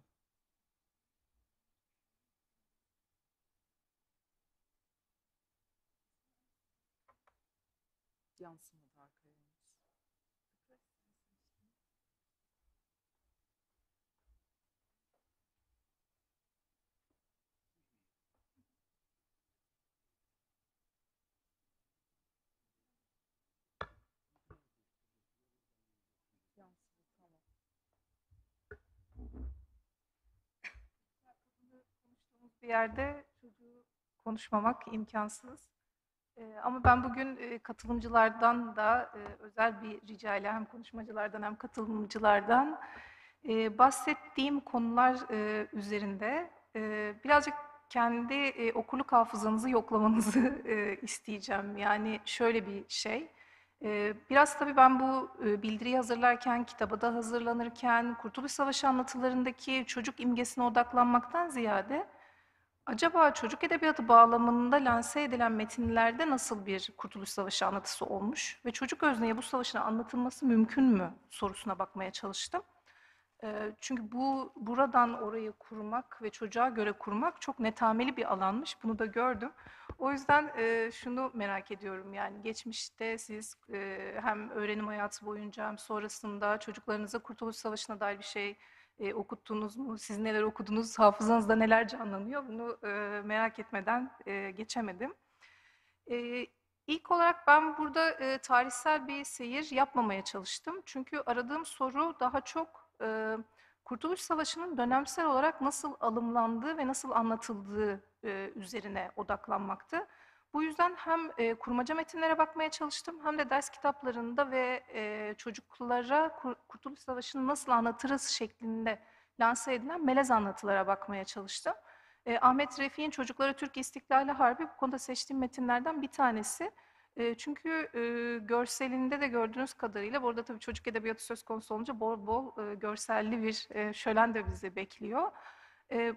Yansımadı arkaya. Bir yerde çocuğu konuşmamak imkansız. Ee, ama ben bugün e, katılımcılardan da e, özel bir ricayla hem konuşmacılardan hem katılımcılardan e, bahsettiğim konular e, üzerinde e, birazcık kendi e, okurluk hafızanızı yoklamanızı e, isteyeceğim. Yani şöyle bir şey. E, biraz tabii ben bu e, bildiriyi hazırlarken, kitaba da hazırlanırken Kurtuluş Savaşı anlatılarındaki çocuk imgesine odaklanmaktan ziyade acaba çocuk edebiyatı bağlamında lanse edilen metinlerde nasıl bir Kurtuluş Savaşı anlatısı olmuş ve çocuk özneye bu savaşın anlatılması mümkün mü sorusuna bakmaya çalıştım. Çünkü bu buradan orayı kurmak ve çocuğa göre kurmak çok netameli bir alanmış. Bunu da gördüm. O yüzden şunu merak ediyorum. Yani geçmişte siz hem öğrenim hayatı boyunca hem sonrasında çocuklarınıza Kurtuluş Savaşı'na dair bir şey E, okuttunuz mu? Siz neler okudunuz? Hafızanızda neler canlanıyor? Bunu e, merak etmeden e, geçemedim. E, ilk olarak ben burada e, tarihsel bir seyir yapmamaya çalıştım. Çünkü aradığım soru daha çok e, Kurtuluş Savaşı'nın dönemsel olarak nasıl alımlandığı ve nasıl anlatıldığı e, üzerine odaklanmaktı. Bu yüzden hem e, kurmaca metinlere bakmaya çalıştım hem de ders kitaplarında ve e, çocuklara Kur- Kurtuluş Savaşı'nı nasıl anlatırız şeklinde lanse edilen melez anlatılara bakmaya çalıştım. E, Ahmet Refik'in Çocuklara Türk İstiklali Harbi bu konuda seçtiğim metinlerden bir tanesi. E, çünkü e, görselinde de gördüğünüz kadarıyla, burada tabii çocuk edebiyatı söz konusu olunca bol bol e, görselli bir e, şölen de bizi bekliyor. E,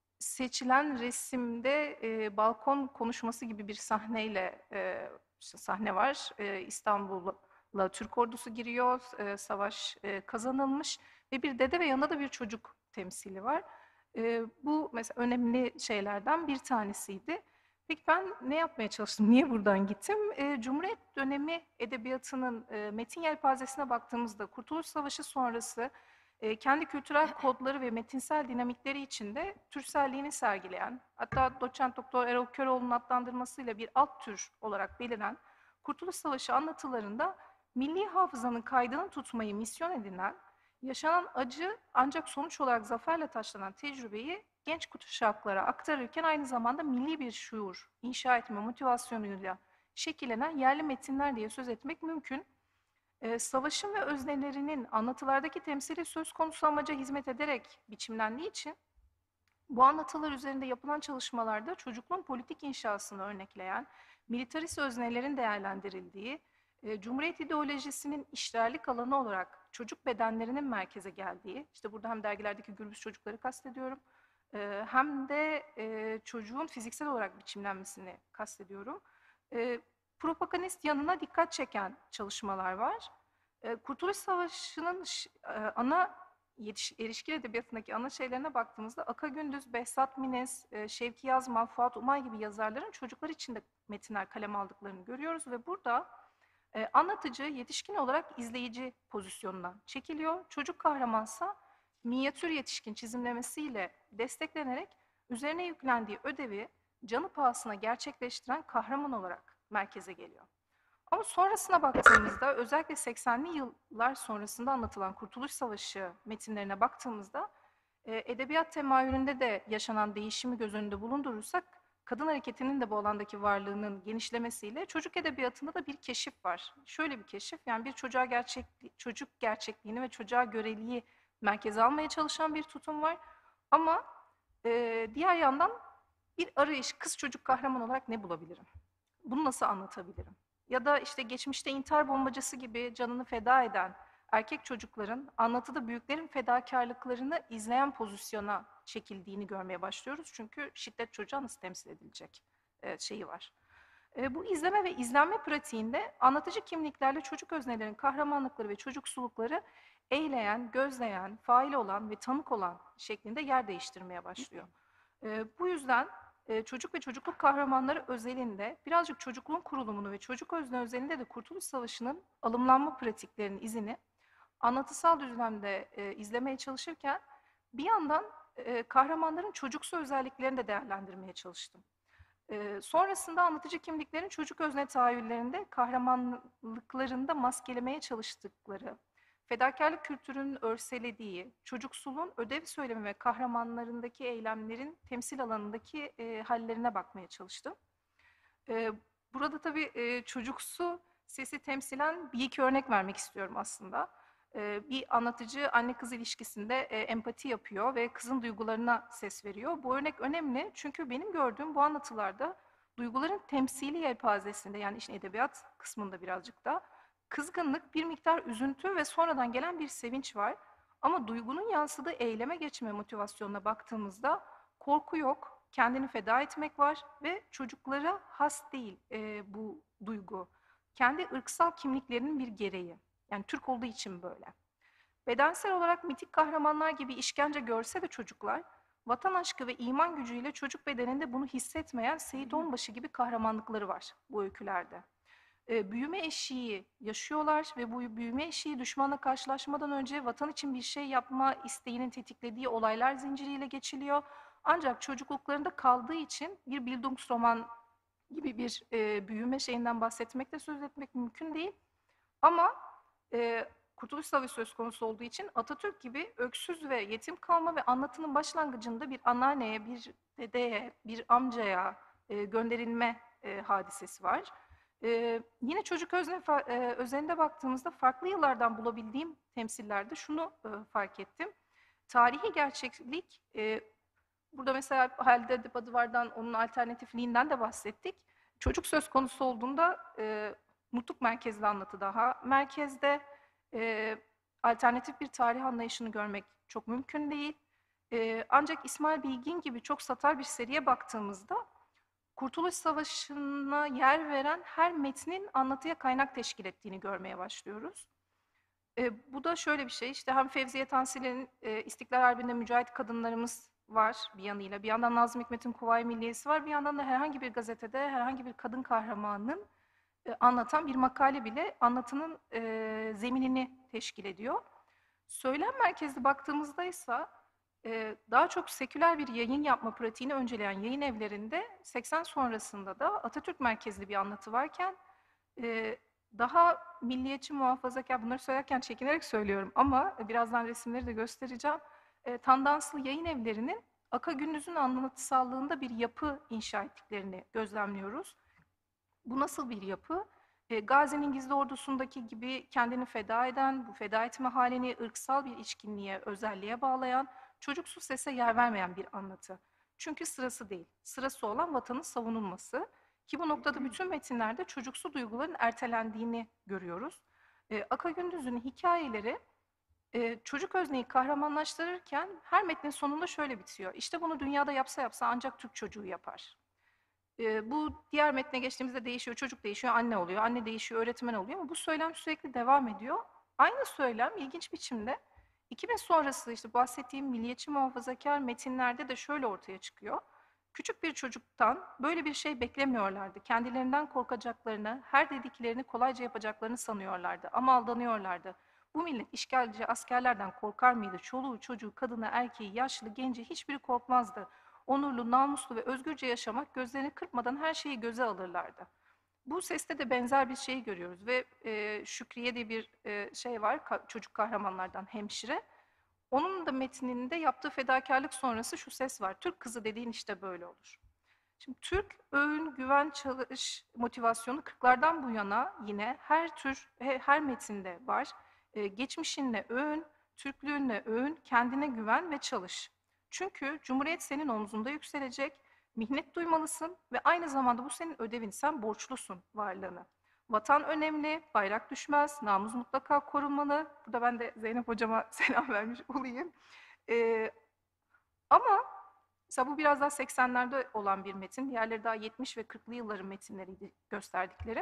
seçilen resimde e, balkon konuşması gibi bir sahneyle e, işte sahne var. E, İstanbul'a Türk ordusu giriyor, e, savaş e, kazanılmış ve bir dede ve yanında da bir çocuk temsili var. E, bu mesela önemli şeylerden bir tanesiydi. Peki ben ne yapmaya çalıştım? Niye buradan gittim? E, Cumhuriyet dönemi edebiyatının e, metin yelpazesine baktığımızda Kurtuluş Savaşı sonrası e, kendi kültürel kodları ve metinsel dinamikleri içinde türselliğini sergileyen, hatta doçent doktor Erol Köroğlu'nun adlandırmasıyla bir alt tür olarak beliren Kurtuluş Savaşı anlatılarında milli hafızanın kaydını tutmayı misyon edinen, yaşanan acı ancak sonuç olarak zaferle taçlanan tecrübeyi genç kuşaklara aktarırken aynı zamanda milli bir şuur inşa etme motivasyonuyla şekillenen yerli metinler diye söz etmek mümkün. Ee, savaşın ve öznelerinin anlatılardaki temsili söz konusu amaca hizmet ederek biçimlendiği için bu anlatılar üzerinde yapılan çalışmalarda çocukluğun politik inşasını örnekleyen, militarist öznelerin değerlendirildiği, e, Cumhuriyet ideolojisinin işlerlik alanı olarak çocuk bedenlerinin merkeze geldiği, işte burada hem dergilerdeki gürbüz çocukları kastediyorum, e, hem de e, çocuğun fiziksel olarak biçimlenmesini kastediyorum. E, propagandist yanına dikkat çeken çalışmalar var. E, Kurtuluş Savaşı'nın e, ana yetiş, erişkin edebiyatındaki ana şeylerine baktığımızda Aka Gündüz, Behzat Mines, e, Şevki Yazman, Fuat Umay gibi yazarların çocuklar için de metinler kaleme aldıklarını görüyoruz ve burada e, anlatıcı yetişkin olarak izleyici pozisyonuna çekiliyor. Çocuk kahramansa minyatür yetişkin çizimlemesiyle desteklenerek üzerine yüklendiği ödevi canı pahasına gerçekleştiren kahraman olarak merkeze geliyor. Ama sonrasına baktığımızda, özellikle seksenli yıllar sonrasında anlatılan Kurtuluş Savaşı metinlerine baktığımızda e, edebiyat temayülünde de yaşanan değişimi göz önünde bulundurursak kadın hareketinin de bu alandaki varlığının genişlemesiyle çocuk edebiyatında da bir keşif var. Şöyle bir keşif, yani bir çocuğa gerçek, çocuk gerçekliğini ve çocuğa göreliği merkeze almaya çalışan bir tutum var. Ama e, diğer yandan bir arayış, kız çocuk kahraman olarak ne bulabilirim? Bunu nasıl anlatabilirim? Ya da işte geçmişte intihar bombacısı gibi canını feda eden erkek çocukların anlatıda büyüklerin fedakarlıklarını izleyen pozisyona çekildiğini görmeye başlıyoruz. Çünkü şiddet çocuğa nasıl temsil edilecek e, şeyi var. E, bu izleme ve izlenme pratiğinde anlatıcı kimliklerle çocuk öznelerin kahramanlıkları ve çocuksulukları eyleyen, gözleyen, fail olan ve tanık olan şeklinde yer değiştirmeye başlıyor. E, bu yüzden e, çocuk ve çocukluk kahramanları özelinde birazcık çocukluğun kurulumunu ve çocuk özne özelinde de Kurtuluş Savaşı'nın alımlanma pratiklerinin izini anlatısal düzlemde e, izlemeye çalışırken bir yandan e, kahramanların çocuksu özelliklerini de değerlendirmeye çalıştım. E, sonrasında anlatıcı kimliklerin çocuk özne tahayyüllerinde kahramanlıklarında maskelemeye çalıştıkları, fedakarlık kültürünün örselediği, çocuksuluğun ödev söylemi ve kahramanlarındaki eylemlerin temsil alanındaki e, hallerine bakmaya çalıştım. E, burada tabii e, çocuksu sesi temsilen bir iki örnek vermek istiyorum aslında. Bir anlatıcı anne kız ilişkisinde empati yapıyor ve kızın duygularına ses veriyor. Bu örnek önemli çünkü benim gördüğüm bu anlatılarda duyguların temsili yelpazesinde, yani işin edebiyat kısmında birazcık da kızgınlık, bir miktar üzüntü ve sonradan gelen bir sevinç var. Ama duygunun yansıdığı eyleme geçme motivasyonuna baktığımızda korku yok, kendini feda etmek var ve çocuklara has değil e, bu duygu. Kendi ırksal kimliklerinin bir gereği. Yani Türk olduğu için böyle. Bedensel olarak mitik kahramanlar gibi işkence görse de çocuklar, vatan aşkı ve iman gücüyle çocuk bedeninde bunu hissetmeyen Seyit Onbaşı gibi kahramanlıkları var bu öykülerde. E, büyüme eşiği yaşıyorlar ve bu büyüme eşiği düşmanla karşılaşmadan önce vatan için bir şey yapma isteğinin tetiklediği olaylar zinciriyle geçiliyor. Ancak çocukluklarında kaldığı için bir Bildungsroman gibi bir e, büyüme şeyinden bahsetmek de söz etmek mümkün değil. Ama e, Kurtuluş Savaşı söz konusu olduğu için Atatürk gibi öksüz ve yetim kalma ve anlatının başlangıcında bir anneanneye, bir dedeye, bir amcaya e, gönderilme e, hadisesi var. E, yine çocuk özne, e, özelinde baktığımızda farklı yıllardan bulabildiğim temsillerde şunu e, fark ettim. tarihi gerçeklik, e, burada mesela Halide Edip-Adıvar'dan, onun alternatifliğinden de bahsettik. Çocuk söz konusu olduğunda e, mutluluk merkezli anlatı daha merkezde. E, alternatif bir tarih anlayışını görmek çok mümkün değil. E, ancak İsmail Bilgin gibi çok satar bir seriye baktığımızda Kurtuluş Savaşı'na yer veren her metnin anlatıya kaynak teşkil ettiğini görmeye başlıyoruz. E, bu da şöyle bir şey, işte hem Fevziye Tansil'in e, İstiklal Harbi'nde mücahit kadınlarımız var bir yanıyla, bir yandan Nazım Hikmet'in Kuvayi Milliyesi var, bir yandan da herhangi bir gazetede herhangi bir kadın kahramanın e, anlatan bir makale bile anlatının e, zeminini teşkil ediyor. Söylem merkezli baktığımızda ise e, daha çok seküler bir yayın yapma pratiğini önceleyen yayın evlerinde seksen sonrasında da Atatürk merkezli bir anlatı varken e, daha milliyetçi, muhafazakar, bunları söylerken çekinerek söylüyorum ama birazdan resimleri de göstereceğim. E, tandanslı yayın evlerinin Aka Gündüz'ün anlatısallığında bir yapı inşa ettiklerini gözlemliyoruz. Bu nasıl bir yapı? E, Gazi'nin Gizli Ordusu'ndaki gibi kendini feda eden, bu feda etme halini ırksal bir içkinliğe, özelliğe bağlayan, çocuksu sese yer vermeyen bir anlatı. Çünkü sırası değil. Sırası olan vatanın savunulması. Ki bu noktada bütün metinlerde çocuksu duyguların ertelendiğini görüyoruz. E, Aka Gündüz'ün hikayeleri e, çocuk özneyi kahramanlaştırırken her metnin sonunda şöyle bitiyor. İşte bunu dünyada yapsa yapsa ancak Türk çocuğu yapar. E, bu diğer metne geçtiğimizde değişiyor, çocuk değişiyor, anne oluyor, anne değişiyor, öğretmen oluyor ama bu söylem sürekli devam ediyor. Aynı söylem ilginç biçimde iki bin sonrası işte bahsettiğim milliyetçi muhafazakar metinlerde de şöyle ortaya çıkıyor. Küçük bir çocuktan böyle bir şey beklemiyorlardı. Kendilerinden korkacaklarını, her dediklerini kolayca yapacaklarını sanıyorlardı ama aldanıyorlardı. Bu millet işgalci askerlerden korkar mıydı? Çoluğu, çocuğu, kadını, erkeği, yaşlı, genci hiçbiri korkmazdı. Onurlu, namuslu ve özgürce yaşamak, gözlerini kırpmadan her şeyi göze alırlardı. Bu seste de benzer bir şey görüyoruz ve e, Şükriye diye bir e, şey var, ka- çocuk kahramanlardan hemşire. Onun da metninde yaptığı fedakarlık sonrası şu ses var. Türk kızı dediğin işte böyle olur. Şimdi Türk, öğün, güven, çalış motivasyonu kırklardan bu yana yine her tür, her metinde var. Ee, geçmişinle öğün, Türklüğünle öğün, kendine güven ve çalış. Çünkü Cumhuriyet senin omzunda yükselecek, mihnet duymalısın ve aynı zamanda bu senin ödevin, sen borçlusun varlığını. Vatan önemli, bayrak düşmez, namus mutlaka korunmalı. Burada ben de Zeynep hocama selam vermiş olayım. Ee, ama mesela bu biraz daha seksenlerde olan bir metin. Diğerleri daha yetmiş ve kırklı yılların metinleriydi gösterdiklerim.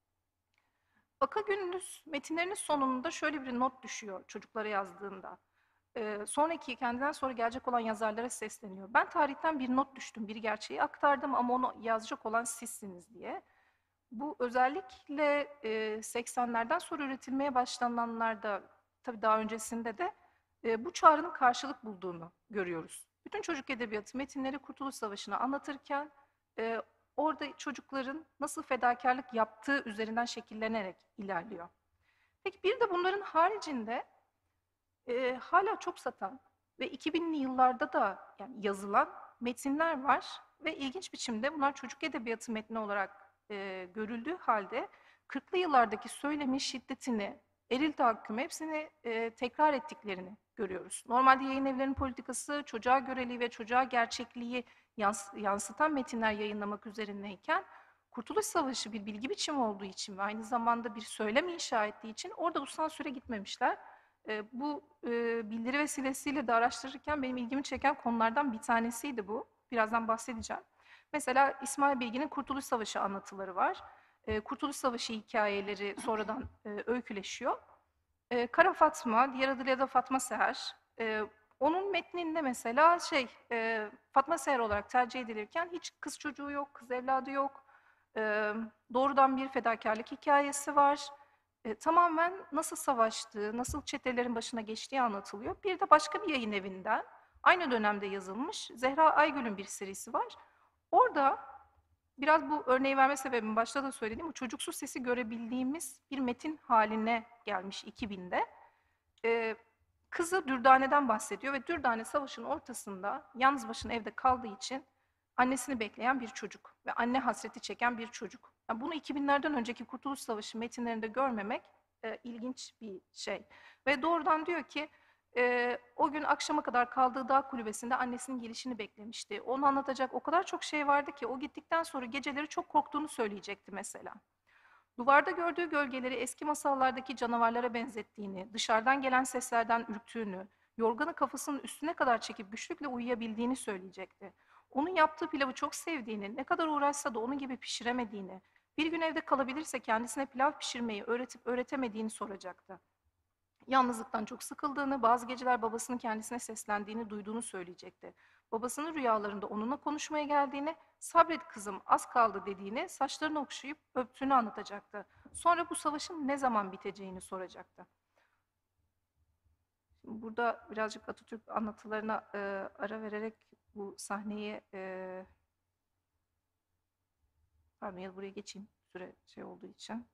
Aka Gündüz metinlerinin sonunda şöyle bir not düşüyor çocuklara yazdığında. Ee, sonraki kendinden sonra gelecek olan yazarlara sesleniyor. Ben tarihten bir not düştüm, bir gerçeği aktardım ama onu yazacak olan sizsiniz diye. Bu özellikle e, seksenlerden sonra üretilmeye başlananlarda, tabii daha öncesinde de e, bu çağrının karşılık bulduğunu görüyoruz. Bütün çocuk edebiyatı metinleri Kurtuluş Savaşı'nı anlatırken e, orada çocukların nasıl fedakarlık yaptığı üzerinden şekillenerek ilerliyor. Peki bir de bunların haricinde e, hala çok satan ve iki binli yıllarda da yani yazılan metinler var ve ilginç biçimde bunlar çocuk edebiyatı metni olarak e, görüldüğü halde kırklı yıllardaki söylemin şiddetini, eril tahakkümü hepsini e, tekrar ettiklerini görüyoruz. Normalde yayın evlerinin politikası çocuğa göreliği ve çocuğa gerçekliği yans yansıtan metinler yayınlamak üzerineyken Kurtuluş Savaşı bir bilgi biçimi olduğu için ve aynı zamanda bir söylem inşa ettiği için orada bu sansüre gitmemişler. E, bu e, bildiri vesilesiyle de araştırırken benim ilgimi çeken konulardan bir tanesiydi bu. Birazdan bahsedeceğim. Mesela İsmail Bilgin'in Kurtuluş Savaşı anlatıları var. E, Kurtuluş Savaşı hikayeleri sonradan e, öyküleşiyor. E, Kara Fatma, diğer adıyla da Fatma Seher. E, onun metninde mesela şey e, Fatma Seher olarak tercih edilirken hiç kız çocuğu yok, kız evladı yok. E, doğrudan bir fedakarlık hikayesi var. E, tamamen nasıl savaştığı, nasıl çetelerin başına geçtiği anlatılıyor. Bir de başka bir yayın evinden aynı dönemde yazılmış Zehra Aygül'ün bir serisi var. Orada biraz bu örneği verme sebebim başta da söylediğim o çocuksu sesi görebildiğimiz bir metin haline gelmiş iki binde. Ee, kızı Dürdane'den bahsediyor ve Dürdane savaşın ortasında yalnız başına evde kaldığı için annesini bekleyen bir çocuk ve anne hasreti çeken bir çocuk. Yani bunu iki binlerden önceki Kurtuluş Savaşı metinlerinde görmemek e, ilginç bir şey. Ve doğrudan diyor ki Ee, o gün akşama kadar kaldığı dağ kulübesinde annesinin gelişini beklemişti. Onu anlatacak o kadar çok şey vardı ki o gittikten sonra geceleri çok korktuğunu söyleyecekti mesela. Duvarda gördüğü gölgeleri eski masallardaki canavarlara benzettiğini, dışarıdan gelen seslerden ürktüğünü, yorganı kafasının üstüne kadar çekip güçlükle uyuyabildiğini söyleyecekti. Onun yaptığı pilavı çok sevdiğini, ne kadar uğraşsa da onun gibi pişiremediğini, bir gün evde kalabilirse kendisine pilav pişirmeyi öğretip öğretemediğini soracaktı. Yalnızlıktan çok sıkıldığını, bazı geceler babasının kendisine seslendiğini duyduğunu söyleyecekti. Babasının rüyalarında onunla konuşmaya geldiğini, sabret kızım az kaldı dediğini, saçlarını okşayıp öptüğünü anlatacaktı. Sonra bu savaşın ne zaman biteceğini soracaktı. Şimdi burada birazcık Atatürk anlatılarına e, ara vererek bu sahneyi, e, pardon ya da buraya geçeyim süre şey olduğu için.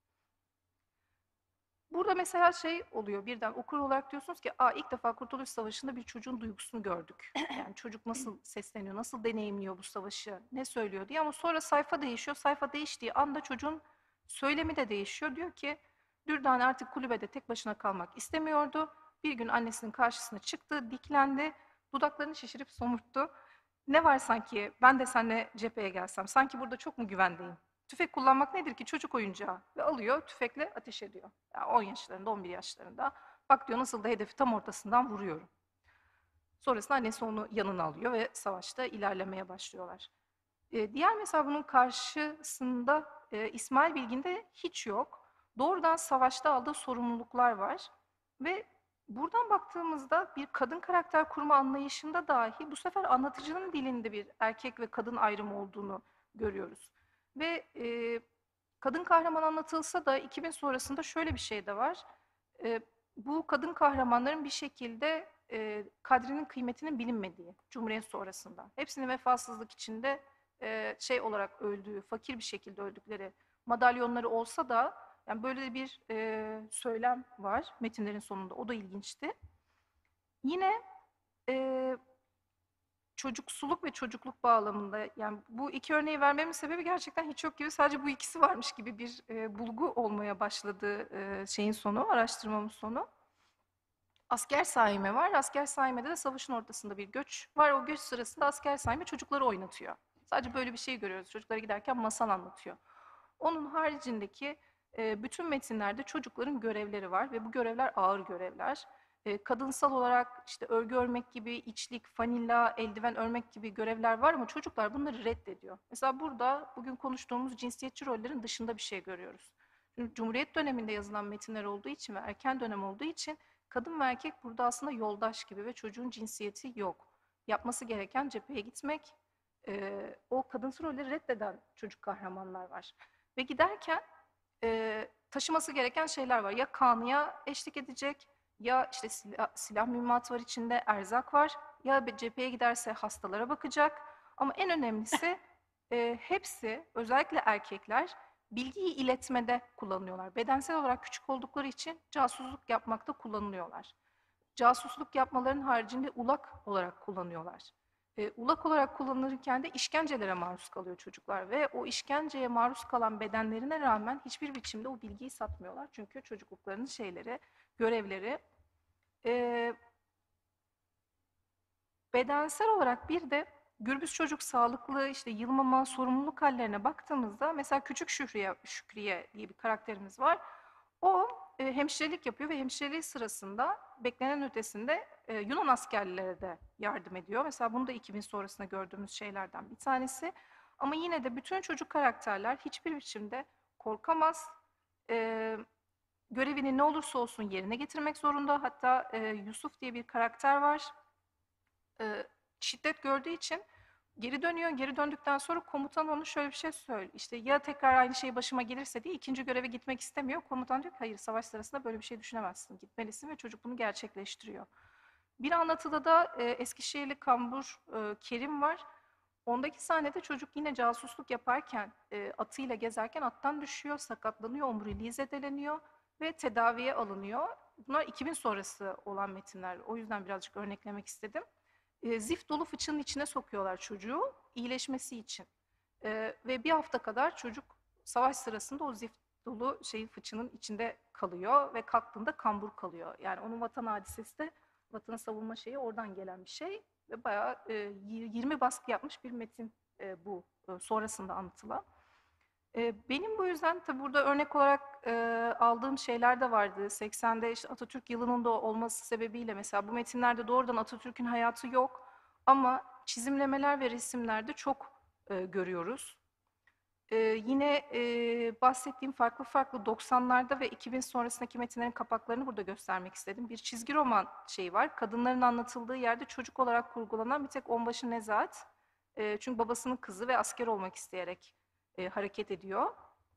Burada mesela şey oluyor, birden okur olarak diyorsunuz ki, Aa, ilk defa Kurtuluş Savaşı'nda bir çocuğun duygusunu gördük. Yani çocuk nasıl sesleniyor, nasıl deneyimliyor bu savaşı, ne söylüyor diye. Ama sonra sayfa değişiyor. Sayfa değiştiği anda çocuğun söylemi de değişiyor. Diyor ki, Dürdane artık kulübede tek başına kalmak istemiyordu. Bir gün annesinin karşısına çıktı, diklendi, dudaklarını şişirip somurttu. Ne var sanki ben de seninle cepheye gelsem, sanki burada çok mu güvendeyim? Tüfek kullanmak nedir ki? Çocuk oyuncağı. Ve alıyor, tüfekle ateş ediyor. Yani on yaşlarında, on bir yaşlarında. Bak diyor, nasıl da hedefi tam ortasından vuruyorum. Sonrasında annesi onu yanına alıyor ve savaşta ilerlemeye başlıyorlar. Ee, diğer mesela bunun karşısında e, İsmail Bilgin'de hiç yok. Doğrudan savaşta aldığı sorumluluklar var. Ve buradan baktığımızda bir kadın karakter kurma anlayışında dahi bu sefer anlatıcının dilinde bir erkek ve kadın ayrımı olduğunu görüyoruz. Ve e, kadın kahraman anlatılsa da iki bin sonrasında şöyle bir şey de var. E, bu kadın kahramanların bir şekilde e, kadrinin kıymetinin bilinmediği Cumhuriyet sonrasında. Hepsinin vefasızlık içinde e, şey olarak öldüğü, fakir bir şekilde öldükleri madalyonları olsa da yani böyle bir e, söylem var metinlerin sonunda. O da ilginçti. Yine e, çocuksuluk ve çocukluk bağlamında, yani bu iki örneği vermemin sebebi gerçekten hiç yok gibi, sadece bu ikisi varmış gibi bir e, bulgu olmaya başladı e, şeyin sonu, araştırmamın sonu. Asker Saime var. Asker Saime'de de savaşın ortasında bir göç var. O göç sırasında Asker Saime çocukları oynatıyor. Sadece böyle bir şey görüyoruz. Çocuklara giderken masal anlatıyor. Onun haricindeki e, bütün metinlerde çocukların görevleri var ve bu görevler ağır görevler. E, kadınsal olarak işte örgü örmek gibi, içlik, fanilla, eldiven örmek gibi görevler var ama çocuklar bunları reddediyor. Mesela burada bugün konuştuğumuz cinsiyetçi rollerin dışında bir şey görüyoruz. Çünkü Cumhuriyet döneminde yazılan metinler olduğu için ve erken dönem olduğu için kadın ve erkek burada aslında yoldaş gibi ve çocuğun cinsiyeti yok. Yapması gereken cepheye gitmek, e, o kadınsal rolleri reddeden çocuk kahramanlar var. Ve giderken e, taşıması gereken şeyler var. Ya kanıya eşlik edecek, ya işte silah, silah mühimmat var içinde, erzak var, ya cepheye giderse hastalara bakacak. Ama en önemlisi e, hepsi, özellikle erkekler, bilgiyi iletmede kullanıyorlar. Bedensel olarak küçük oldukları için casusluk yapmakta kullanılıyorlar. Casusluk yapmaların haricinde ulak olarak kullanıyorlar. E, ulak olarak kullanılırken de işkencelere maruz kalıyor çocuklar ve o işkenceye maruz kalan bedenlerine rağmen hiçbir biçimde o bilgiyi satmıyorlar. Çünkü çocukluklarının şeyleri, görevleri. E, bedensel olarak bir de gürbüz çocuk sağlıklı, işte yılmama, sorumluluk hallerine baktığımızda mesela Küçük Şükriye, Şükriye diye bir karakterimiz var. O e, hemşirelik yapıyor ve hemşireliği sırasında beklenen ötesinde e, Yunan askerlere de yardım ediyor. Mesela bunu da iki bin sonrasında gördüğümüz şeylerden bir tanesi. Ama yine de bütün çocuk karakterler hiçbir biçimde korkamaz. E, görevini ne olursa olsun yerine getirmek zorunda. Hatta e, Yusuf diye bir karakter var. E, şiddet gördüğü için geri dönüyor. Geri döndükten sonra komutan onu şöyle bir şey söylüyor. İşte ya tekrar aynı şey başıma gelirse diye ikinci göreve gitmek istemiyor. Komutan diyor ki hayır, savaş sırasında böyle bir şey düşünemezsin. Gitmelisin ve çocuk bunu gerçekleştiriyor. Bir anlatıda da e, Eskişehirli kambur e, Kerim var. Ondaki sahnede çocuk yine casusluk yaparken, e, atıyla gezerken attan düşüyor, sakatlanıyor, omuriliği zedeleniyor ve tedaviye alınıyor. Bunlar iki bin sonrası olan metinler. O yüzden birazcık örneklemek istedim. E, zift dolu fıçının içine sokuyorlar çocuğu iyileşmesi için. E, ve bir hafta kadar çocuk savaş sırasında o zift dolu şeyin fıçının içinde kalıyor ve kalktığında kambur kalıyor. Yani onun vatan hadisesi de Vatanı savunma şeyi oradan gelen bir şey ve bayağı e, yirmi baskı yapmış bir metin e, bu e, sonrasında anlatılan. E, benim bu yüzden tabii burada örnek olarak e, aldığım şeyler de vardı. seksende işte Atatürk yılının da olması sebebiyle mesela bu metinlerde doğrudan Atatürk'ün hayatı yok ama çizimlemeler ve resimlerde çok e, görüyoruz. Ee, yine e, bahsettiğim farklı farklı doksanlarda ve iki bin sonrasındaki metinlerin kapaklarını burada göstermek istedim. Bir çizgi roman şeyi var. Kadınların anlatıldığı yerde çocuk olarak kurgulanan bir tek onbaşı Nezahat. E, çünkü babasının kızı ve asker olmak isteyerek e, hareket ediyor.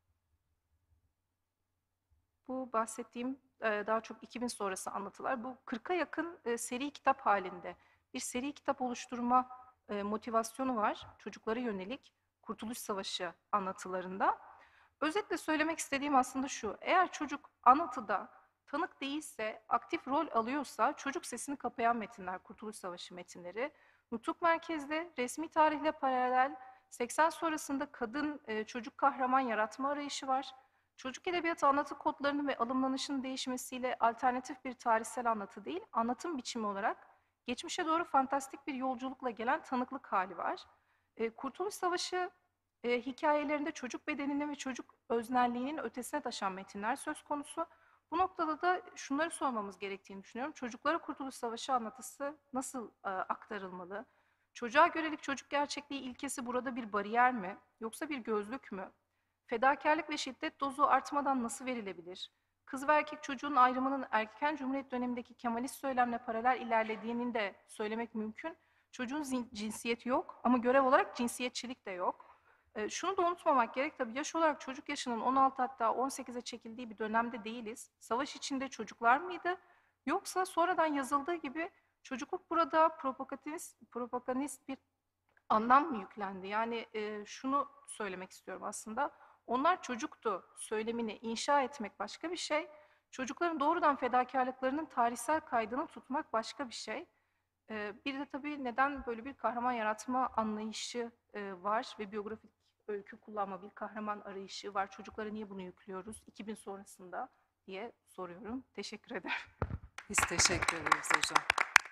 Bu bahsettiğim e, daha çok iki bin sonrası anlatılar. Bu kırka yakın e, seri kitap halinde bir seri kitap oluşturma e, motivasyonu var çocuklara yönelik. Kurtuluş Savaşı anlatılarında. Özetle söylemek istediğim aslında şu, eğer çocuk anlatıda tanık değilse, aktif rol alıyorsa çocuk sesini kapayan metinler, Kurtuluş Savaşı metinleri. Nutuk merkezde resmi tarihle paralel seksen sonrasında kadın e, çocuk kahraman yaratma arayışı var. Çocuk edebiyatı anlatı kodlarının ve alımlanışının değişmesiyle alternatif bir tarihsel anlatı değil, anlatım biçimi olarak geçmişe doğru fantastik bir yolculukla gelen tanıklık hali var. E, Kurtuluş Savaşı e, hikayelerinde çocuk bedeninin ve çocuk öznelliğinin ötesine taşan metinler söz konusu. Bu noktada da şunları sormamız gerektiğini düşünüyorum. Çocuklara Kurtuluş Savaşı anlatısı nasıl e, aktarılmalı? Çocuğa görelik çocuk gerçekliği ilkesi burada bir bariyer mi? Yoksa bir gözlük mü? Fedakarlık ve şiddet dozu artmadan nasıl verilebilir? Kız ve erkek çocuğun ayrımının erken Cumhuriyet dönemindeki Kemalist söylemle paralel ilerlediğini de söylemek mümkün. Çocuğun cinsiyeti yok ama görev olarak cinsiyetçilik de yok. E, şunu da unutmamak gerek, tabii yaş olarak çocuk yaşının on altı hatta on sekize çekildiği bir dönemde değiliz. Savaş içinde çocuklar mıydı? Yoksa sonradan yazıldığı gibi çocukluk burada propagandist, propagandist bir anlam mı yüklendi? Yani e, şunu söylemek istiyorum aslında. Onlar çocuktu söylemini inşa etmek başka bir şey. Çocukların doğrudan fedakarlıklarının tarihsel kaydını tutmak başka bir şey. Bir de tabii neden böyle bir kahraman yaratma anlayışı var ve biyografik öykü kullanma bir kahraman arayışı var. Çocuklara niye bunu yüklüyoruz iki bin sonrasında diye soruyorum. Teşekkür ederim. Biz teşekkür ederiz hocam.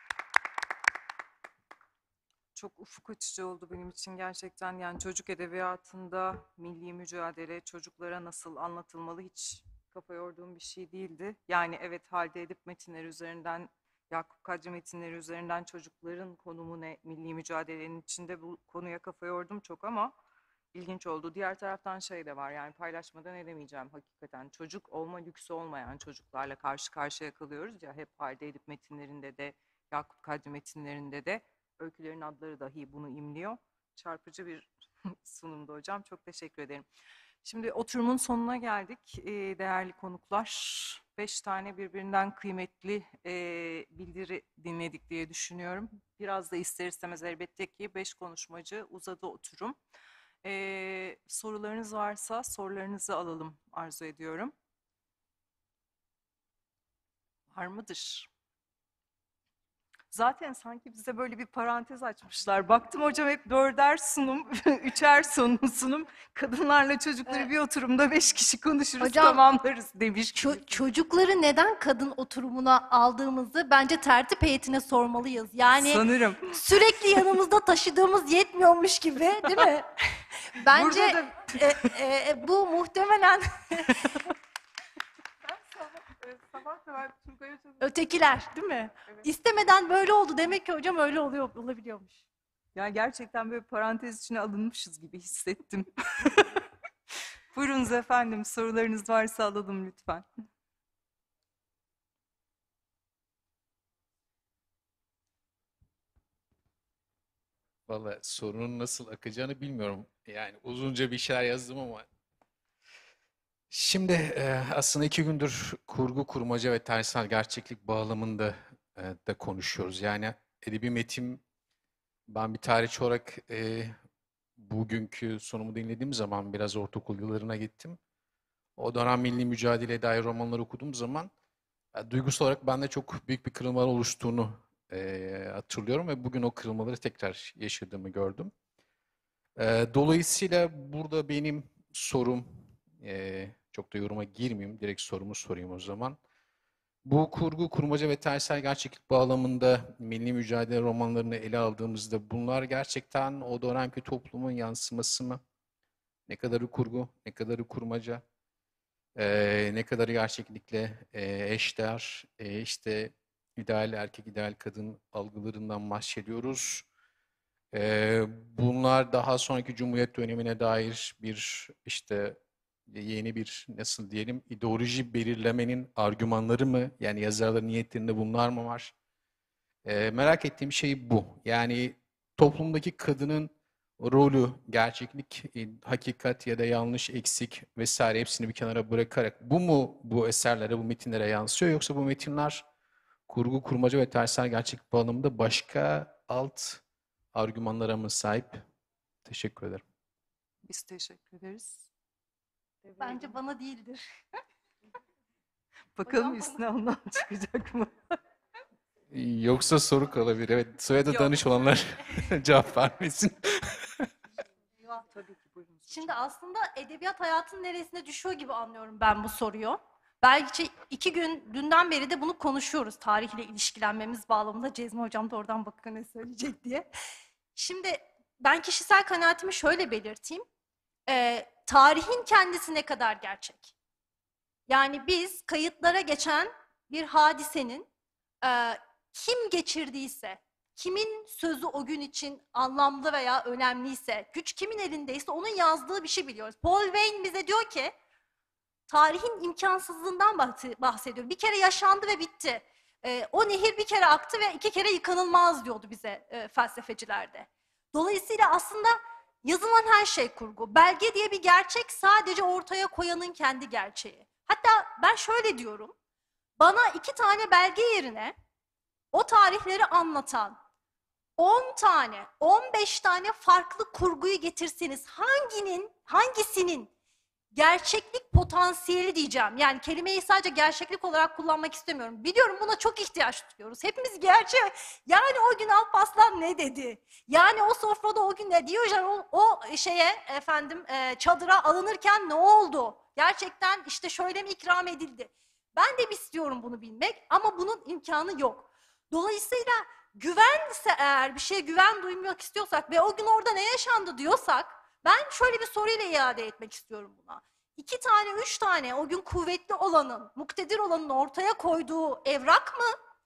Çok ufuk açıcı oldu benim için gerçekten. Yani çocuk edebiyatında milli mücadele çocuklara nasıl anlatılmalı hiç kafa yorduğum bir şey değildi. Yani evet Halide Edip metinleri üzerinden, Yakup Kadri metinleri üzerinden çocukların konumu ne, milli mücadelenin içinde bu konuya kafa yordum çok ama ilginç oldu. Diğer taraftan şey de var, yani paylaşmadan edemeyeceğim hakikaten. Çocuk olma lüksü olmayan çocuklarla karşı karşıya kalıyoruz ya, hep Halide Edip metinlerinde de, Yakup Kadri metinlerinde de öykülerin adları dahi bunu imliyor. Çarpıcı bir sunumdu hocam. Çok teşekkür ederim. Şimdi oturumun sonuna geldik ee, değerli konuklar. Beş tane birbirinden kıymetli e, bildiri dinledik diye düşünüyorum. Biraz da ister istemez elbette ki beş konuşmacı uzadı oturum. Ee, sorularınız varsa sorularınızı alalım arzu ediyorum. Var mıdır? Zaten sanki bize böyle bir parantez açmışlar. Baktım hocam hep dörder sunum, üçer sunum, sunum. Kadınlarla çocukları Evet. bir oturumda beş kişi konuşuruz, Hocam, tamamlarız demiş. Ço- çocukları neden kadın oturumuna aldığımızı bence tertip heyetine sormalıyız. Yani Sanırım. sürekli yanımızda taşıdığımız yetmiyormuş gibi, değil mi? Bence Burada da e, e, bu muhtemelen Ben sabah, e, sabah kadar Turgay Hoca'nın... ötekiler, değil mi? Evet. İstemeden böyle oldu. Demek ki hocam öyle oluyor, olabiliyormuş. ya gerçekten böyle parantez içine alınmışız gibi hissettim. Buyurunuz efendim, sorularınız varsa alalım lütfen. Valla sorunun nasıl akacağını bilmiyorum. Yani uzunca bir şeyler yazdım ama. Şimdi e, aslında iki gündür kurgu, kurmaca ve tarihsel gerçeklik bağlamında e, da konuşuyoruz. Yani edebi metin, ben bir tarihçi olarak e, bugünkü sunumu dinlediğim zaman biraz ortaokul yıllarına gittim. O dönem milli mücadeleye dair romanları okuduğum zaman e, duygusal olarak bende çok büyük bir kırılma oluştuğunu e, hatırlıyorum ve bugün o kırılmaları tekrar yaşadığımı gördüm. E, dolayısıyla burada benim sorum, e, çok da yoruma girmeyeyim, direkt sorumu sorayım o zaman. Bu kurgu, kurmaca ve tarihsel gerçeklik bağlamında milli mücadele romanlarını ele aldığımızda bunlar gerçekten o dönemki toplumun yansıması mı? Ne kadarı kurgu, ne kadarı kurmaca, ee, ne kadarı gerçeklikle e, eşdeğer, e, işte ideal erkek, ideal kadın algılarından bahsediyoruz. Ee, bunlar daha sonraki Cumhuriyet dönemine dair bir işte yeni bir nasıl diyelim ideoloji belirlemenin argümanları mı? Yani yazarların niyetlerinde bunlar mı var? Ee, merak ettiğim şey bu. Yani toplumdaki kadının rolü, gerçeklik, e, hakikat ya da yanlış, eksik vesaire hepsini bir kenara bırakarak bu mu bu eserlere, bu metinlere yansıyor? Yoksa bu metinler kurgu, kurmaca ve tarihsel gerçeklik bağlamında başka alt argümanlara mı sahip? Teşekkür ederim. Biz teşekkür ederiz. Bence bana değildir. Bakalım Hocam üstüne ondan çıkacak mı? Yoksa soru kalabilir. Evet, soyadı Yok. danış olanlar cevap vermesin. Tabii ki buyurun. Şimdi aslında edebiyat hayatının neresine düşüyor gibi anlıyorum ben bu soruyu. Belki iki gün, dünden beri de bunu konuşuyoruz. Tarihle ilişkilenmemiz bağlamında. Cezmi Hocam da oradan bakın ne söyleyecek diye. Şimdi ben kişisel kanaatimi şöyle belirteyim. Ee, tarihin kendisi ne kadar gerçek? Yani biz kayıtlara geçen bir hadisenin e, kim geçirdiyse, kimin sözü o gün için anlamlı veya önemliyse, güç kimin elindeyse onun yazdığı bir şey biliyoruz. Paul Veyne bize diyor ki, tarihin imkansızlığından bahsediyor. Bir kere yaşandı ve bitti. E, o nehir bir kere aktı ve iki kere yıkanılmaz diyordu bize e, felsefecilerde. Dolayısıyla aslında yazılan her şey kurgu. Belge diye bir gerçek sadece ortaya koyanın kendi gerçeği. Hatta ben şöyle diyorum, bana iki tane belge yerine o tarihleri anlatan on tane, on beş tane farklı kurguyu getirseniz hanginin, hangisinin gerçeklik potansiyeli diyeceğim. Yani kelimeyi sadece gerçeklik olarak kullanmak istemiyorum. Biliyorum buna çok ihtiyaç duyuyoruz. Hepimiz gerçek. Yani o gün Alparslan ne dedi? Yani o sofrada o gün ne? Diyojen o, o şeye efendim e, çadıra alınırken ne oldu? Gerçekten işte şöyle mi ikram edildi? Ben de istiyorum bunu bilmek ama bunun imkanı yok. Dolayısıyla güvense eğer bir şeye güven duymak istiyorsak ve o gün orada ne yaşandı diyorsak ben şöyle bir soruyla iade etmek istiyorum buna. İki tane, üç tane o gün kuvvetli olanın, muktedir olanın ortaya koyduğu evrak mı?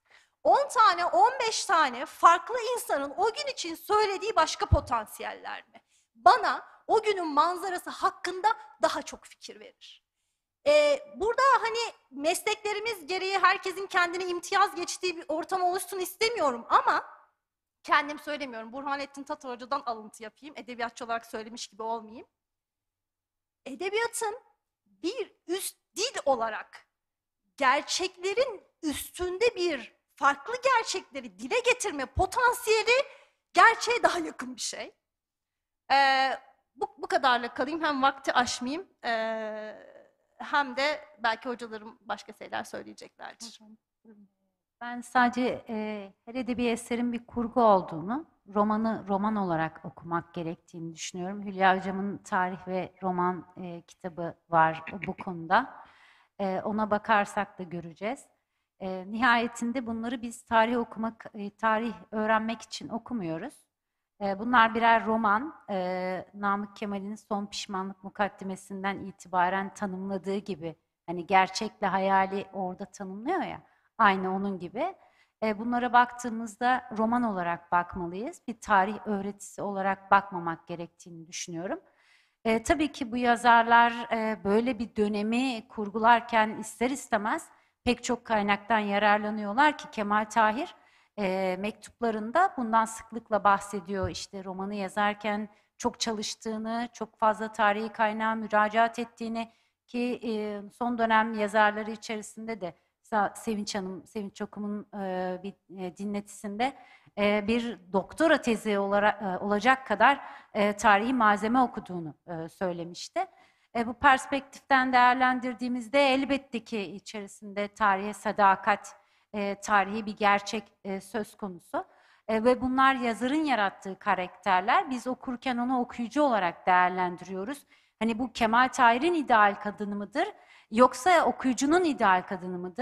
On tane, on beş tane farklı insanın o gün için söylediği başka potansiyeller mi? Bana o günün manzarası hakkında daha çok fikir verir. Ee, burada hani mesleklerimiz gereği herkesin kendine imtiyaz geçtiği bir ortam oluşsun istemiyorum ama kendim söylemiyorum. Burhanettin Tatar Hoca'dan alıntı yapayım. Edebiyatçı olarak söylemiş gibi olmayayım. Edebiyatın bir üst dil olarak gerçeklerin üstünde bir farklı gerçekleri dile getirme potansiyeli gerçeğe daha yakın bir şey. Ee, bu, bu kadarla kalayım. Hem vakti aşmayayım ee, hem de belki hocalarım başka şeyler söyleyeceklerdir. Ben sadece e, her edebi eserin bir kurgu olduğunu, romanı roman olarak okumak gerektiğini düşünüyorum. Hülya Hocam'ın tarih ve roman e, kitabı var bu konuda. E, ona bakarsak da göreceğiz. E, nihayetinde bunları biz tarih okumak, e, tarih öğrenmek için okumuyoruz. E, bunlar birer roman. E, Namık Kemal'in Son Pişmanlık mukaddimesinden itibaren tanımladığı gibi, hani gerçekle hayali orada tanımlıyor ya. Aynı onun gibi. E, bunlara baktığımızda roman olarak bakmalıyız. Bir tarih öğretisi olarak bakmamak gerektiğini düşünüyorum. E, tabii ki bu yazarlar e, böyle bir dönemi kurgularken ister istemez pek çok kaynaktan yararlanıyorlar ki Kemal Tahir e, mektuplarında bundan sıklıkla bahsediyor. İşte romanı yazarken çok çalıştığını, çok fazla tarihi kaynağa müracaat ettiğini ki e, son dönem yazarları içerisinde de Sevinç Hanım, Sevinç Okum'un e, bir e, dinletisinde e, bir doktora tezi olarak, e, olacak kadar e, tarihi malzeme okuduğunu e, söylemişti. E, bu perspektiften değerlendirdiğimizde elbette ki içerisinde tarihe sadakat, e, tarihi bir gerçek e, söz konusu. E, ve bunlar yazarın yarattığı karakterler. Biz okurken onu okuyucu olarak değerlendiriyoruz. Hani bu Kemal Tahir'in ideal kadını mıdır? Yoksa okuyucunun ideal kadını mıdır?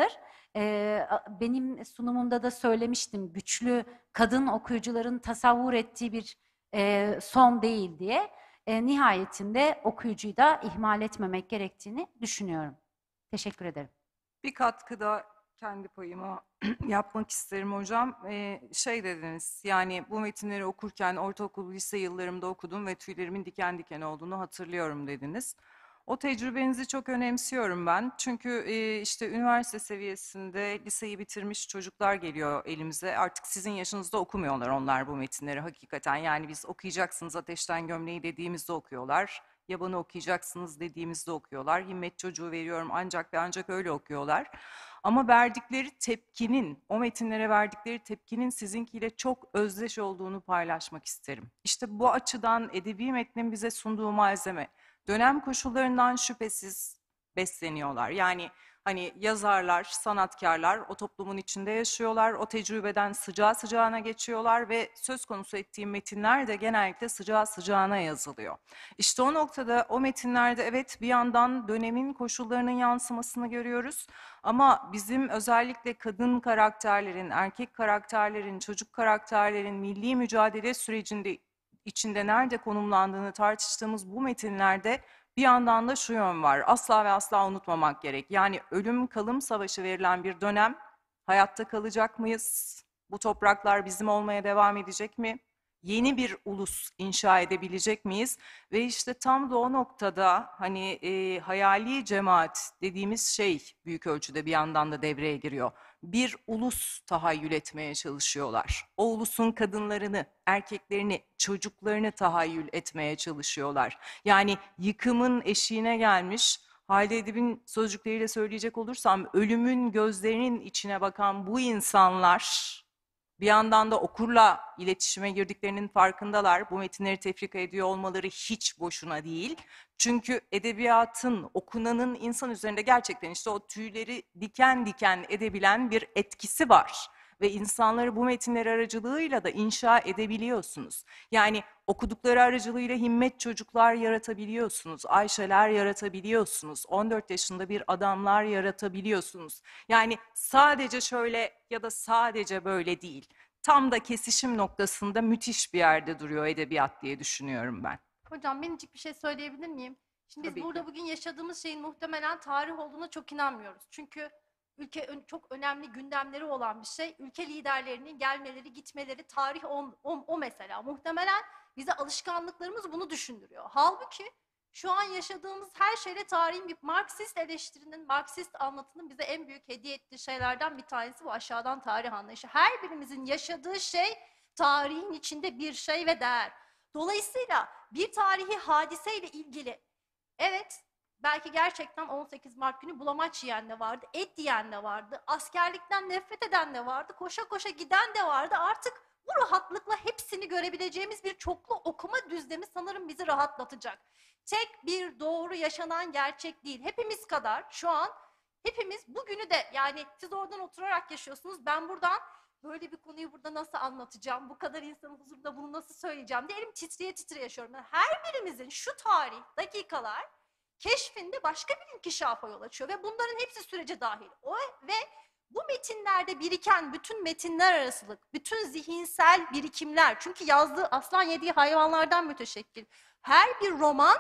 Ee, a- benim sunumumda da söylemiştim, güçlü kadın okuyucuların tasavvur ettiği bir e, son değil diye. E, nihayetinde okuyucuyu da ihmal etmemek gerektiğini düşünüyorum. Teşekkür ederim. Bir katkı da kendi payıma yapmak isterim hocam. Ee, şey dediniz, yani bu metinleri okurken ortaokul, lise yıllarımda okudum ve tüylerimin diken diken olduğunu hatırlıyorum dediniz. O tecrübenizi çok önemsiyorum ben. Çünkü e, işte üniversite seviyesinde liseyi bitirmiş çocuklar geliyor elimize. Artık sizin yaşınızda okumuyorlar onlar bu metinleri hakikaten. Yani biz okuyacaksınız Ateşten Gömleği dediğimizde okuyorlar. Yabanı okuyacaksınız dediğimizde okuyorlar. Himmet Çocuğu veriyorum ancak ve ancak öyle okuyorlar. Ama verdikleri tepkinin, o metinlere verdikleri tepkinin sizinkiyle çok özdeş olduğunu paylaşmak isterim. İşte bu açıdan edebi metnin bize sunduğu malzeme, dönem koşullarından şüphesiz besleniyorlar. Yani hani yazarlar, sanatkarlar o toplumun içinde yaşıyorlar, o tecrübeden sıcağı sıcağına geçiyorlar ve söz konusu ettiğim metinler de genellikle sıcağı sıcağına yazılıyor. İşte o noktada o metinlerde evet bir yandan dönemin koşullarının yansımasını görüyoruz ama bizim özellikle kadın karakterlerin, erkek karakterlerin, çocuk karakterlerin milli mücadele sürecinde içinde nerede konumlandığını tartıştığımız bu metinlerde bir yandan da şu yön var. Asla ve asla unutmamak gerek. Yani ölüm kalım savaşı verilen bir dönem. Hayatta kalacak mıyız? Bu topraklar bizim olmaya devam edecek mi? Yeni bir ulus inşa edebilecek miyiz? Ve işte tam da o noktada hani e, hayali cemaat dediğimiz şey büyük ölçüde bir yandan da devreye giriyor. Bir ulus tahayyül etmeye çalışıyorlar. O ulusun kadınlarını, erkeklerini, çocuklarını tahayyül etmeye çalışıyorlar. Yani yıkımın eşiğine gelmiş, Halide Edip'in sözcükleriyle söyleyecek olursam, ölümün gözlerinin içine bakan bu insanlar bir yandan da okurla iletişime girdiklerinin farkındalar. Bu metinleri tefrika ediyor olmaları hiç boşuna değil. Çünkü edebiyatın, okunanın insan üzerinde gerçekten işte o tüyleri diken diken edebilen bir etkisi var. Ve insanları bu metinler aracılığıyla da inşa edebiliyorsunuz. Yani okudukları aracılığıyla himmet çocuklar yaratabiliyorsunuz, Ayşeler yaratabiliyorsunuz, on dört yaşında bir adamlar yaratabiliyorsunuz. Yani sadece şöyle ya da sadece böyle değil. Tam da kesişim noktasında müthiş bir yerde duruyor edebiyat diye düşünüyorum ben. Hocam minicik bir şey söyleyebilir miyim? Şimdi biz Tabii burada ki. bugün yaşadığımız şeyin muhtemelen tarih olduğuna çok inanmıyoruz. Çünkü ülke ön- çok önemli gündemleri olan bir şey. Ülke liderlerinin gelmeleri, gitmeleri, tarih o, o, o mesela. Muhtemelen bize alışkanlıklarımız bunu düşündürüyor. Halbuki şu an yaşadığımız her şeyle tarihin bir Marksist eleştirinin, Marksist anlatının bize en büyük hediye ettiği şeylerden bir tanesi bu aşağıdan tarih anlayışı. Her birimizin yaşadığı şey tarihin içinde bir şey ve değer. Dolayısıyla bir tarihi hadiseyle ilgili evet belki gerçekten on sekiz Mart günü bulamaç yiyen de vardı, et yiyen de vardı, askerlikten nefret eden de vardı, koşa koşa giden de vardı. Artık bu rahatlıkla hepsini görebileceğimiz bir çoklu okuma düzlemi sanırım bizi rahatlatacak. Tek bir doğru yaşanan gerçek değil. Hepimiz kadar şu an hepimiz bugünü de yani siz oradan oturarak yaşıyorsunuz. Ben buradan böyle bir konuyu burada nasıl anlatacağım, bu kadar insanın huzurunda bunu nasıl söyleyeceğim diye elim titreye titreye yaşıyorum. Yani her birimizin şu tarih, dakikalar keşfinde başka bir inkişafa yol açıyor ve bunların hepsi sürece dahil. O ve bu metinlerde biriken bütün metinler arasılık, bütün zihinsel birikimler, çünkü yazdığı aslan yediği hayvanlardan müteşekkil. Her bir roman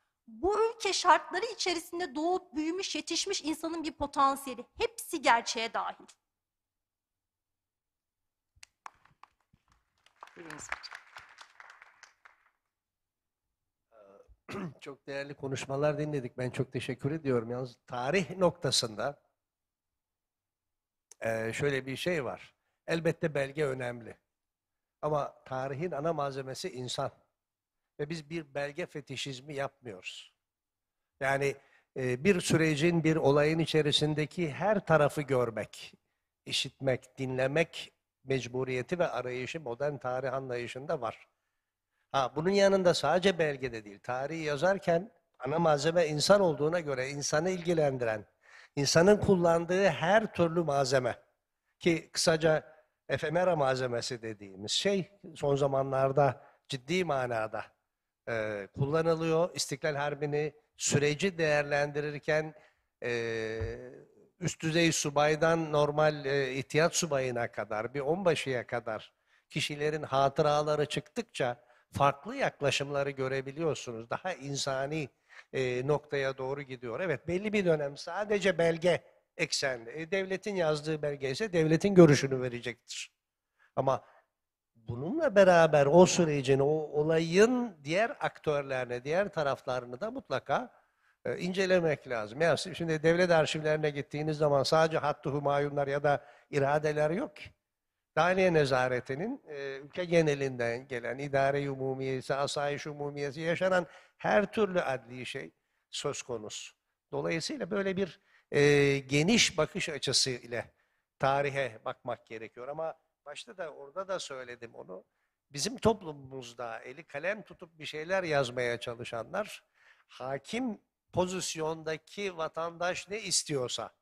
bu ülke şartları içerisinde doğup büyümüş, yetişmiş insanın bir potansiyeli. Hepsi gerçeğe dahil. Buyurunuz. Çok değerli konuşmalar dinledik. Ben çok teşekkür ediyorum. Yalnız tarih noktasında eee, şöyle bir şey var. Elbette belge önemli. Ama tarihin ana malzemesi insan. Ve biz bir belge fetişizmi yapmıyoruz. Yani e, bir sürecin, bir olayın içerisindeki her tarafı görmek, işitmek, dinlemek mecburiyeti ve arayışı modern tarih anlayışında var. Ha, bunun yanında sadece belgede değil, tarihi yazarken ana malzeme insan olduğuna göre insanı ilgilendiren, insanın kullandığı her türlü malzeme ki kısaca efemera malzemesi dediğimiz şey son zamanlarda ciddi manada e, kullanılıyor. İstiklal Harbi'ni süreci değerlendirirken e, üst düzey subaydan normal e, ihtiyat subayına kadar, bir onbaşıya kadar kişilerin hatıraları çıktıkça farklı yaklaşımları görebiliyorsunuz. Daha insani e, noktaya doğru gidiyor. Evet, belli bir dönem sadece belge eksenli. E, devletin yazdığı belge ise devletin görüşünü verecektir. Ama bununla beraber o sürecin, o olayın diğer aktörlerine, diğer taraflarını da mutlaka e, incelemek lazım. Yani şimdi devlet arşivlerine gittiğiniz zaman sadece Hattı Humayunlar ya da iradeler yok ki. Dahiliye Nezareti'nin e, ülke genelinden gelen idare-i umumiyesi, asayiş umumiyesi, yaşanan her türlü adli şey söz konusu. Dolayısıyla böyle bir e, geniş bakış açısı ile tarihe bakmak gerekiyor. Ama başta da orada da söyledim onu. Bizim toplumumuzda eli kalem tutup bir şeyler yazmaya çalışanlar, hakim pozisyondaki vatandaş ne istiyorsa,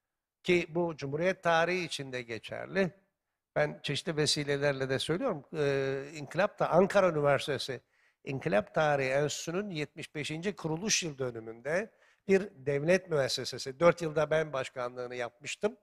ki bu Cumhuriyet tarihi içinde geçerli. Ben çeşitli vesilelerle de söylüyorum. Ee, İnkılap da Ankara Üniversitesi İnkılap Tarihi Enstitüsü'nün yetmiş beşinci kuruluş yıl dönümünde bir devlet müessesesi. Dört yılda ben başkanlığını yapmıştım.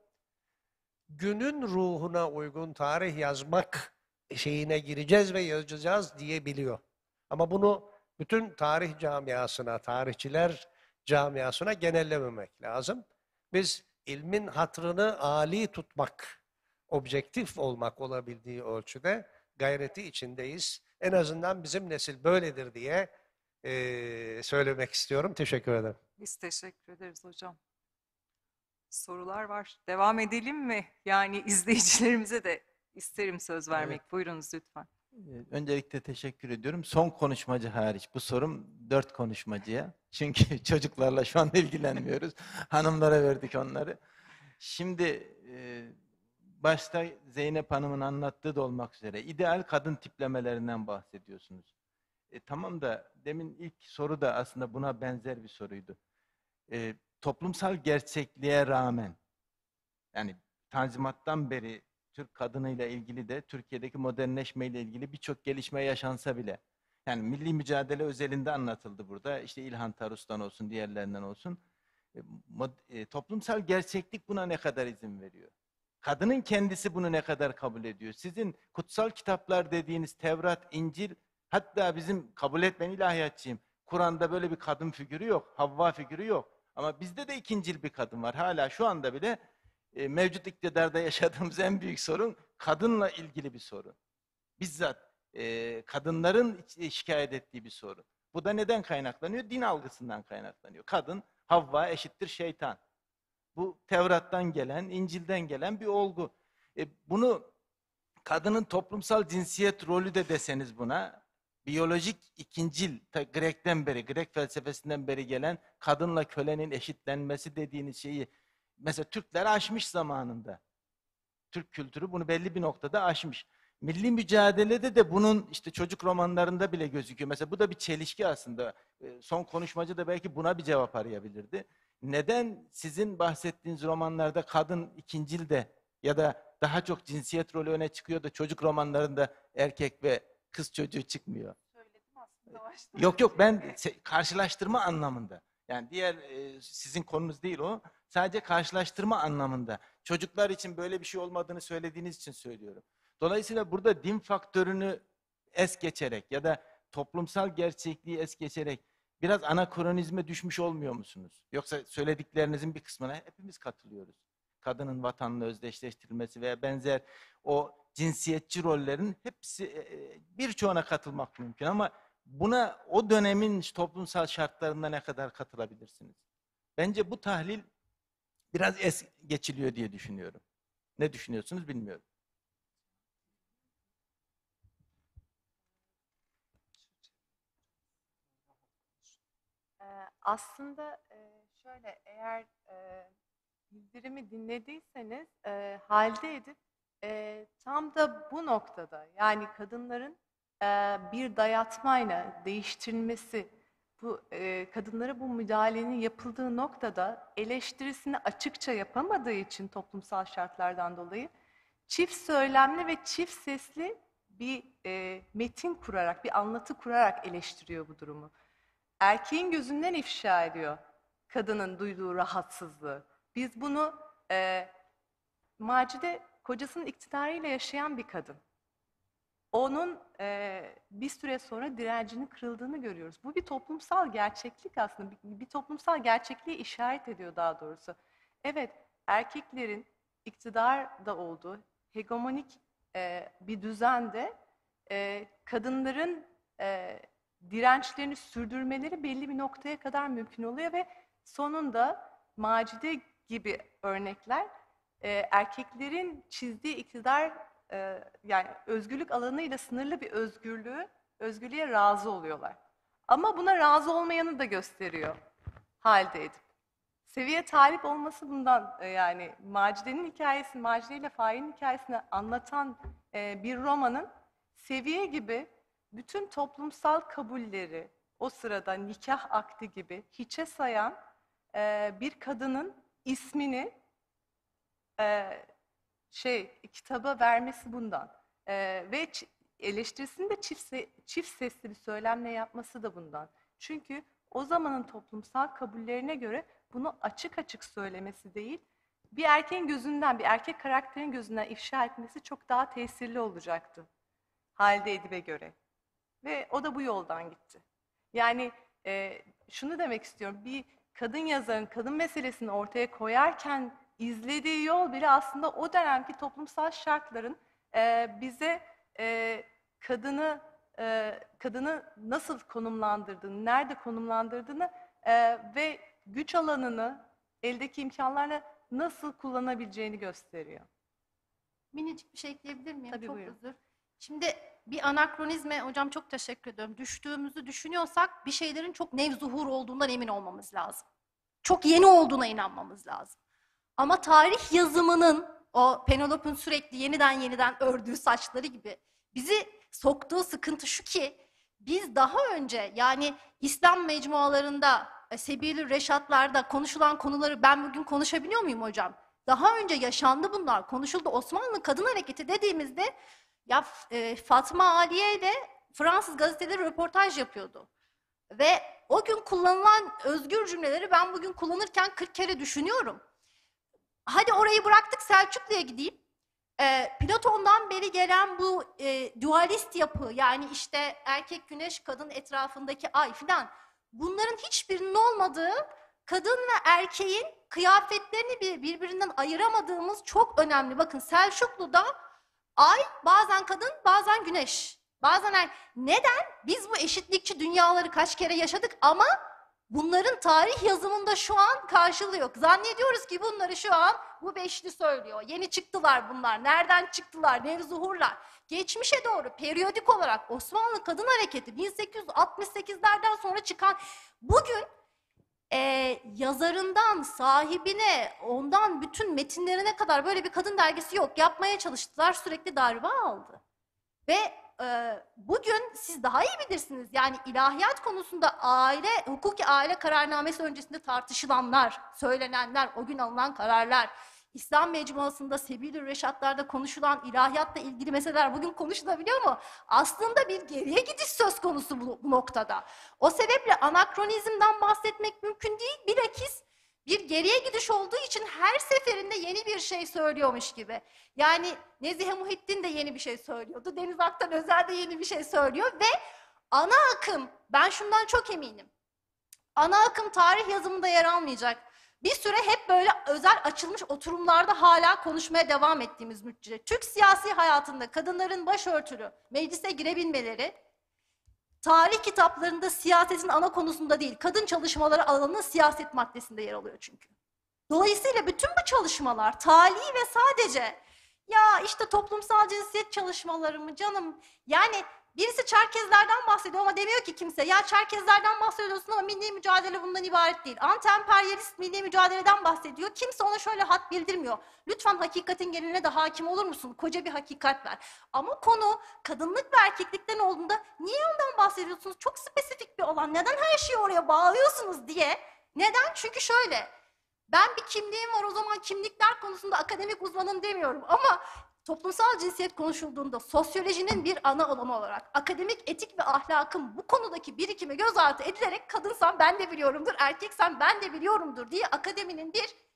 Günün ruhuna uygun tarih yazmak şeyine gireceğiz ve yazacağız diyebiliyor. Ama bunu bütün tarih camiasına, tarihçiler camiasına genellememek lazım. Biz ilmin hatırını âli tutmak, objektif olmak olabildiği ölçüde gayreti içindeyiz. En azından bizim nesil böyledir diye e, söylemek istiyorum. Teşekkür ederim. Biz teşekkür ederiz hocam. Sorular var. Devam edelim mi? Yani izleyicilerimize de isterim söz vermek. Evet. Buyurunuz lütfen. Ee, Öncelikle teşekkür ediyorum. Son konuşmacı hariç bu sorum dört konuşmacıya. Çünkü çocuklarla şu anda ilgilenmiyoruz. Hanımlara verdik onları. Şimdi e, başta Zeynep Hanım'ın anlattığı da olmak üzere ideal kadın tiplemelerinden bahsediyorsunuz. E, tamam da demin ilk soru da aslında buna benzer bir soruydu. E, toplumsal gerçekliğe rağmen, yani Tanzimat'tan beri Türk kadınıyla ilgili de Türkiye'deki modernleşmeyle ilgili birçok gelişme yaşansa bile, yani milli mücadele özelinde anlatıldı burada. İşte İlhan Tarus'tan olsun, diğerlerinden olsun. E, mod, e, toplumsal gerçeklik buna ne kadar izin veriyor? Kadının kendisi bunu ne kadar kabul ediyor? Sizin kutsal kitaplar dediğiniz Tevrat, İncil, hatta bizim kabul etmen ilahiyatçıyım, Kur'an'da böyle bir kadın figürü yok, Havva figürü yok. Ama bizde de ikincil bir kadın var. Hala şu anda bile e, mevcut iktidarda yaşadığımız en büyük sorun kadınla ilgili bir sorun. Bizzat e, kadınların şikayet ettiği bir sorun. Bu da neden kaynaklanıyor? Din algısından kaynaklanıyor. Kadın, Havva eşittir şeytan. Bu Tevrat'tan gelen, İncil'den gelen bir olgu. E, bunu kadının toplumsal cinsiyet rolü de deseniz buna, biyolojik ikincil, ta Grek'ten beri, Grek felsefesinden beri gelen kadınla kölenin eşitlenmesi dediğiniz şeyi mesela Türkler aşmış zamanında. Türk kültürü bunu belli bir noktada aşmış. Milli mücadelede de bunun işte çocuk romanlarında bile gözüküyor. Mesela bu da bir çelişki aslında. Son konuşmacı da belki buna bir cevap arayabilirdi. Neden sizin bahsettiğiniz romanlarda kadın ikincil de ya da daha çok cinsiyet rolü öne çıkıyor da çocuk romanlarında erkek ve kız çocuğu çıkmıyor? Söyledim aslında başta. Yok yok, ben karşılaştırma anlamında. Yani diğer e, sizin konunuz değil o. Sadece karşılaştırma anlamında. Çocuklar için böyle bir şey olmadığını söylediğiniz için söylüyorum. Dolayısıyla burada din faktörünü es geçerek ya da toplumsal gerçekliği es geçerek biraz anakronizme düşmüş olmuyor musunuz? Yoksa söylediklerinizin bir kısmına hepimiz katılıyoruz. Kadının vatanla özdeşleştirilmesi veya benzer o cinsiyetçi rollerin hepsi, birçoğuna katılmak mümkün ama buna o dönemin toplumsal şartlarında ne kadar katılabilirsiniz? Bence bu tahlil biraz es geçiliyor diye düşünüyorum. Ne düşünüyorsunuz bilmiyorum. Ee, aslında e, şöyle, eğer e, bildirimi dinlediyseniz e, halde edip e, tam da bu noktada, yani kadınların e, bir dayatmayla değiştirilmesi, bu e, kadınlara bu müdahalenin yapıldığı noktada eleştirisini açıkça yapamadığı için toplumsal şartlardan dolayı çift söylemli ve çift sesli bir e, metin kurarak, bir anlatı kurarak eleştiriyor bu durumu. Erkeğin gözünden ifşa ediyor kadının duyduğu rahatsızlığı. Biz bunu e, Macide kocasının iktidarıyla yaşayan bir kadın. Onun e, bir süre sonra direncinin kırıldığını görüyoruz. Bu bir toplumsal gerçeklik aslında. Bir, bir toplumsal gerçekliğe işaret ediyor daha doğrusu. Evet, erkeklerin iktidarda olduğu hegemonik e, bir düzende e, kadınların e, dirençlerini sürdürmeleri belli bir noktaya kadar mümkün oluyor ve sonunda Macide gibi örnekler e, erkeklerin çizdiği iktidar e, yani özgürlük alanıyla sınırlı bir özgürlüğü, özgürlüğe razı oluyorlar. Ama buna razı olmayanı da gösteriyor halde edip. Seviye talip olması bundan e, yani Macide'nin hikayesini, Macide ile Faik'in hikayesini anlatan e, bir romanın Seviye gibi bütün toplumsal kabulleri, o sırada nikah akdi gibi hiçe sayan e, bir kadının ismini e, şey kitaba vermesi bundan. E, ve ç- eleştirisini de çift, se- çift sesli bir söylemle yapması da bundan. Çünkü o zamanın toplumsal kabullerine göre bunu açık açık söylemesi değil, bir erkeğin gözünden, bir erkek karakterin gözünden ifşa etmesi çok daha tesirli olacaktı Halide Edip'e göre. Ve o da bu yoldan gitti. Yani e, şunu demek istiyorum, bir kadın yazarın kadın meselesini ortaya koyarken izlediği yol bile aslında o dönemki toplumsal şartların e, bize e, kadını e, kadını nasıl konumlandırdığını, nerede konumlandırdığını e, ve güç alanını eldeki imkanlarla nasıl kullanabileceğini gösteriyor. Minicik bir şey ekleyebilir miyim? Tabii, Çok buyurun. özür. Şimdi bir anakronizme, hocam çok teşekkür ediyorum. Düştüğümüzü düşünüyorsak bir şeylerin çok nevzuhur olduğundan emin olmamız lazım. Çok yeni olduğuna inanmamız lazım. Ama tarih yazımının o Penelope'un sürekli yeniden yeniden ördüğü saçları gibi bizi soktuğu sıkıntı şu ki biz daha önce yani İslam mecmualarında, Sebil-i Reşatlarda konuşulan konuları ben bugün konuşabiliyor muyum hocam? Daha önce yaşandı bunlar, konuşuldu. Osmanlı Kadın Hareketi dediğimizde ya e, Fatma Aliye ile Fransız gazeteleri röportaj yapıyordu. Ve o gün kullanılan özgür cümleleri ben bugün kullanırken kırk kere düşünüyorum. Hadi orayı bıraktık, Selçuklu'ya gideyim. E, Platon'dan beri gelen bu e, dualist yapı, yani işte erkek güneş, kadın etrafındaki ay filan, bunların hiçbirinin olmadığı, kadın ve erkeğin kıyafetlerini birbirinden ayıramadığımız çok önemli. Bakın Selçuklu'da ay bazen kadın, bazen güneş. Bazen er... Neden? Biz bu eşitlikçi dünyaları kaç kere yaşadık ama bunların tarih yazımında şu an karşılığı yok. Zannediyoruz ki bunları şu an bu beşli söylüyor. Yeni çıktılar bunlar. Nereden çıktılar? Nevzuhurlar. Geçmişe doğru periyodik olarak Osmanlı Kadın Hareketi bin sekiz yüz altmış sekizlerden sonra çıkan bugün e, yazarından sahibine, ondan bütün metinlerine kadar böyle bir kadın dergisi yok. Yapmaya çalıştılar, sürekli darbe aldı. Ve e, bugün siz daha iyi bilirsiniz. Yani ilahiyat konusunda aile, hukuki aile kararnamesi öncesinde tartışılanlar, söylenenler, o gün alınan kararlar, İslam mecmuasında, Sebil-i Reşatlarda konuşulan ilahiyatla ilgili meseleler bugün konuşulabiliyor mu? Aslında bir geriye gidiş söz konusu bu, bu noktada. O sebeple anakronizmden bahsetmek mümkün değil. Bilakis bir geriye gidiş olduğu için her seferinde yeni bir şey söylüyormuş gibi. Yani Nezihe Muhittin de yeni bir şey söylüyordu. Deniz Aktan Özel de yeni bir şey söylüyor ve ana akım, ben şundan çok eminim. Ana akım tarih yazımında yer almayacak. Bir süre hep böyle özel açılmış oturumlarda hala konuşmaya devam ettiğimiz müddetçe Türk siyasi hayatında kadınların başörtülü meclise girebilmeleri, tarih kitaplarında siyasetin ana konusunda değil, kadın çalışmaları alanının siyaset maddesinde yer alıyor çünkü. Dolayısıyla bütün bu çalışmalar tali ve sadece ya işte toplumsal cinsiyet çalışmaları mı canım, yani birisi Çerkezlerden bahsediyor ama demiyor ki kimse ya Çerkezlerden bahsediyorsun ama milli mücadele bundan ibaret değil. Anti-emperyalist milli mücadeleden bahsediyor. Kimse ona şöyle hat bildirmiyor. Lütfen hakikatin geneline de hakim olur musun? Koca bir hakikat ver. Ama konu kadınlık ve erkeklikten olduğunda niye ondan bahsediyorsunuz? Çok spesifik bir alan. Neden her şeyi oraya bağlıyorsunuz diye? Neden? Çünkü şöyle. Ben bir kimliğim var, o zaman kimlikler konusunda akademik uzmanım demiyorum ama toplumsal cinsiyet konuşulduğunda sosyolojinin bir ana alanı olarak akademik etik ve ahlakın bu konudaki birikimi göz ardı edilerek kadınsam ben de biliyorumdur, erkeksem ben de biliyorumdur diye akademinin bir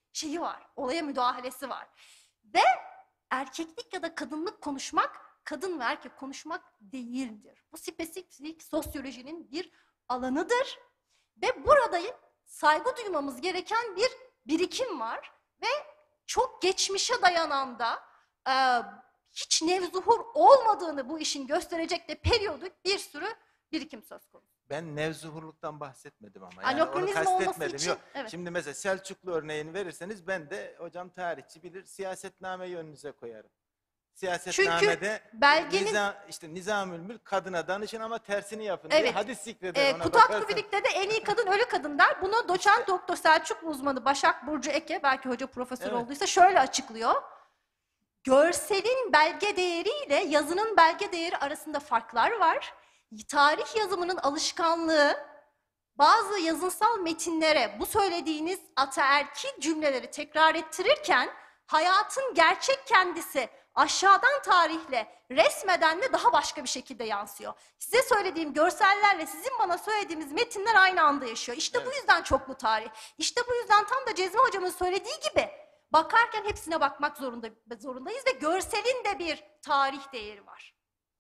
şeyi var, olaya müdahalesi var. Ve erkeklik ya da kadınlık konuşmak, kadın ve erkek konuşmak değildir. Bu spesifik sosyolojinin bir alanıdır. Ve burada saygı duymamız gereken bir birikim var. Ve çok geçmişe dayanan da e, hiç nevzuhur olmadığını bu işin gösterecek de periyodik bir sürü birikim söz konusu. Ben nevzuhurluktan bahsetmedim ama. Yani Anakronizm onu olması kastetmedim. için, Yok. evet. Şimdi mesela Selçuklu örneğini verirseniz ben de hocam tarihçi bilir siyasetnameyi önünüze koyarım. Siyasetnamede belgenin- niza, işte Nizamül Mülk kadına danışın ama tersini yapın diye Evet. hadis zikreder E, ona Kutat bakarsan. Kubilik'te de en iyi kadın ölü kadın der. Bunu doçent doktor Selçuklu uzmanı Başak Burcu Eke, belki hoca profesör Evet. olduysa şöyle açıklıyor. Görselin belge değeriyle yazının belge değeri arasında farklar var. Tarih yazımının alışkanlığı bazı yazınsal metinlere bu söylediğiniz ataerkil cümleleri tekrar ettirirken hayatın gerçek kendisi aşağıdan tarihle, resmedenle daha başka bir şekilde yansıyor. Size söylediğim görsellerle sizin bana söylediğimiz metinler aynı anda yaşıyor. İşte bu yüzden çoklu tarih. İşte bu yüzden tam da Cezmi hocamın söylediği gibi bakarken hepsine bakmak zorunda, zorundayız ve görselin de bir tarih değeri var.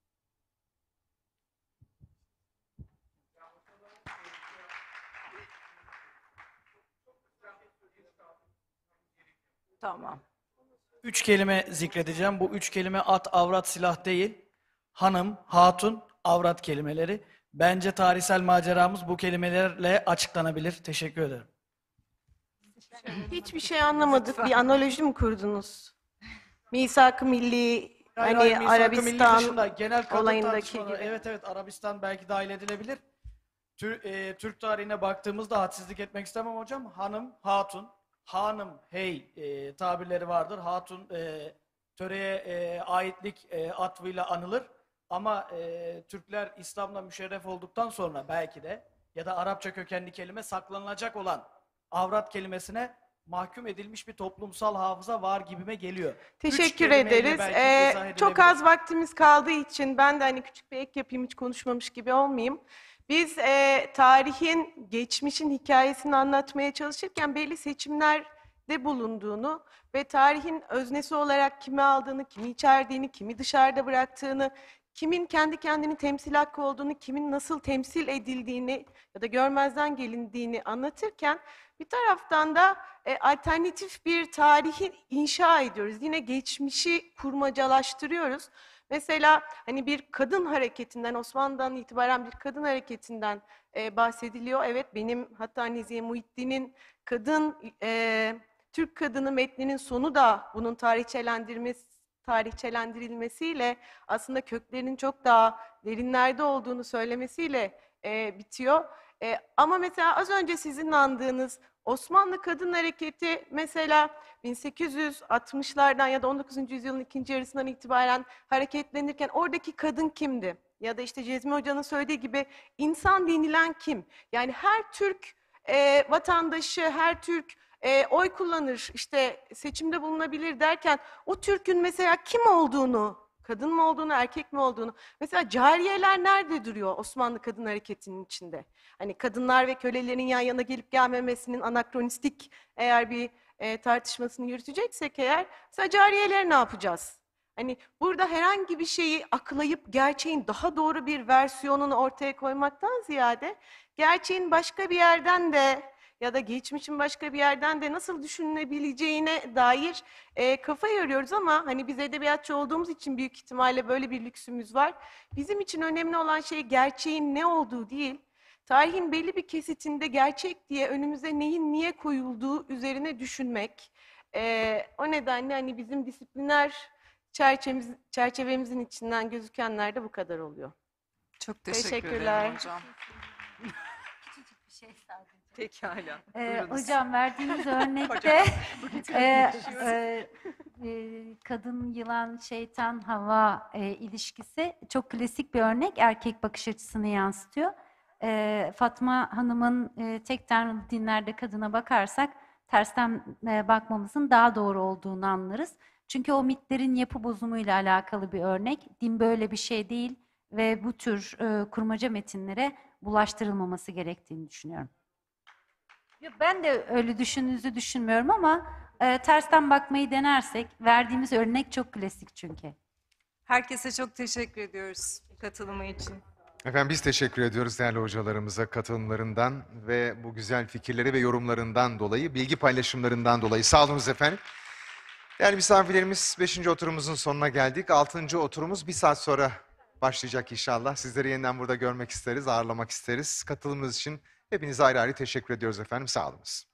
Tamam. Üç kelime zikredeceğim. Bu üç kelime at, avrat, silah değil. Hanım, hatun, avrat kelimeleri. Bence tarihsel maceramız bu kelimelerle açıklanabilir. Teşekkür ederim. Hiçbir şey anlamadık. Bir analoji mi kurdunuz? Misak-ı Milli, Hayır, hani hayır, Misak-ı Milli Arabistan dışında genel kadın olayındaki tartışmaları. gibi. Evet evet, Arabistan belki dahil edilebilir. Tür- e, Türk tarihine baktığımızda hadsizlik etmek istemem hocam. Hanım, hatun, hanım, hey e, tabirleri vardır. Hatun e, töreye e, aitlik e, atfıyla anılır. Ama e, Türkler İslam'la müşerref olduktan sonra belki de ya da Arapça kökenli kelime saklanılacak olan avrat kelimesine mahkum edilmiş bir toplumsal hafıza var gibime geliyor. Üç Teşekkür kelimeyle ederiz. belki Ee, izah çok edilebilir. az vaktimiz kaldığı için ben de hani küçük bir ek yapayım, hiç konuşmamış gibi olmayayım. Biz e, tarihin, geçmişin hikayesini anlatmaya çalışırken belli seçimlerde bulunduğunu ve tarihin öznesi olarak kimi aldığını, kimi içerdiğini, kimi dışarıda bıraktığını, kimin kendi kendini temsil hakkı olduğunu, kimin nasıl temsil edildiğini ya da görmezden gelindiğini anlatırken bir taraftan da e, alternatif bir tarihi inşa ediyoruz. Yine geçmişi kurmacalaştırıyoruz. Mesela hani bir kadın hareketinden, Osmanlı'dan itibaren bir kadın hareketinden e, bahsediliyor. Evet, benim hatta Nezihe Muhittin'in kadın, e, Türk kadını metninin sonu da bunun tarihçelendirmesi, tarihçelendirilmesiyle aslında köklerinin çok daha derinlerde olduğunu söylemesiyle e, bitiyor. E, ama mesela az önce sizin andığınız Osmanlı Kadın Hareketi mesela bin sekiz yüz altmışlardan ya da on dokuzuncu yüzyılın ikinci yarısından itibaren hareketlenirken oradaki kadın kimdi? Ya da işte Cezmi Hoca'nın söylediği gibi insan denilen kim? Yani her Türk e, vatandaşı, her Türk e, oy kullanır, işte seçimde bulunabilir derken o Türk'ün mesela kim olduğunu, kadın mı olduğunu, erkek mi olduğunu, mesela cariyeler nerede duruyor Osmanlı Kadın Hareketi'nin içinde? Hani kadınlar ve kölelerin yan yana gelip gelmemesinin anakronistik eğer bir e, tartışmasını yürüteceksek eğer, mesela cariyeleri ne yapacağız? Hani burada herhangi bir şeyi aklayıp gerçeğin daha doğru bir versiyonunu ortaya koymaktan ziyade gerçeğin başka bir yerden de ya da geçmişin başka bir yerden de nasıl düşünülebileceğine dair e, kafa yoruyoruz ama hani biz edebiyatçı olduğumuz için büyük ihtimalle böyle bir lüksümüz var. Bizim için önemli olan şey gerçeğin ne olduğu değil, tarihin belli bir kesitinde gerçek diye önümüze neyin niye koyulduğu üzerine düşünmek. E, o nedenle hani bizim disipliner çerçevemiz, çerçevemizin içinden gözükenler de bu kadar oluyor. Çok teşekkür Teşekkürler. ederim hocam. Küçücük bir şey sadece. Pekala. Ee, Buyurunuz. hocam verdiğiniz örnekte e, e, e, kadın, yılan, şeytan, hava e, ilişkisi çok klasik bir örnek. Erkek bakış açısını yansıtıyor. E, Fatma Hanım'ın e, tek tanrılı dinlerde kadına bakarsak tersten e, bakmamızın daha doğru olduğunu anlarız. Çünkü o mitlerin yapı bozumuyla alakalı bir örnek. Din böyle bir şey değil ve bu tür e, kurmaca metinlere bulaştırılmaması gerektiğini düşünüyorum. Yok, ben de öyle düşündüğünüzü düşünmüyorum ama e, tersten bakmayı denersek, verdiğimiz örnek çok klasik çünkü. Herkese çok teşekkür ediyoruz katılımı için. Efendim biz teşekkür ediyoruz değerli hocalarımıza katılımlarından ve bu güzel fikirleri ve yorumlarından dolayı, bilgi paylaşımlarından dolayı. Sağ olunuz efendim. Değerli misafirlerimiz, beşinci oturumumuzun sonuna geldik. Altıncı oturumumuz bir saat sonra başlayacak inşallah. Sizleri yeniden burada görmek isteriz, ağırlamak isteriz. Katılımınız için hepinize ayrı ayrı teşekkür ediyoruz efendim. Sağ olunuz.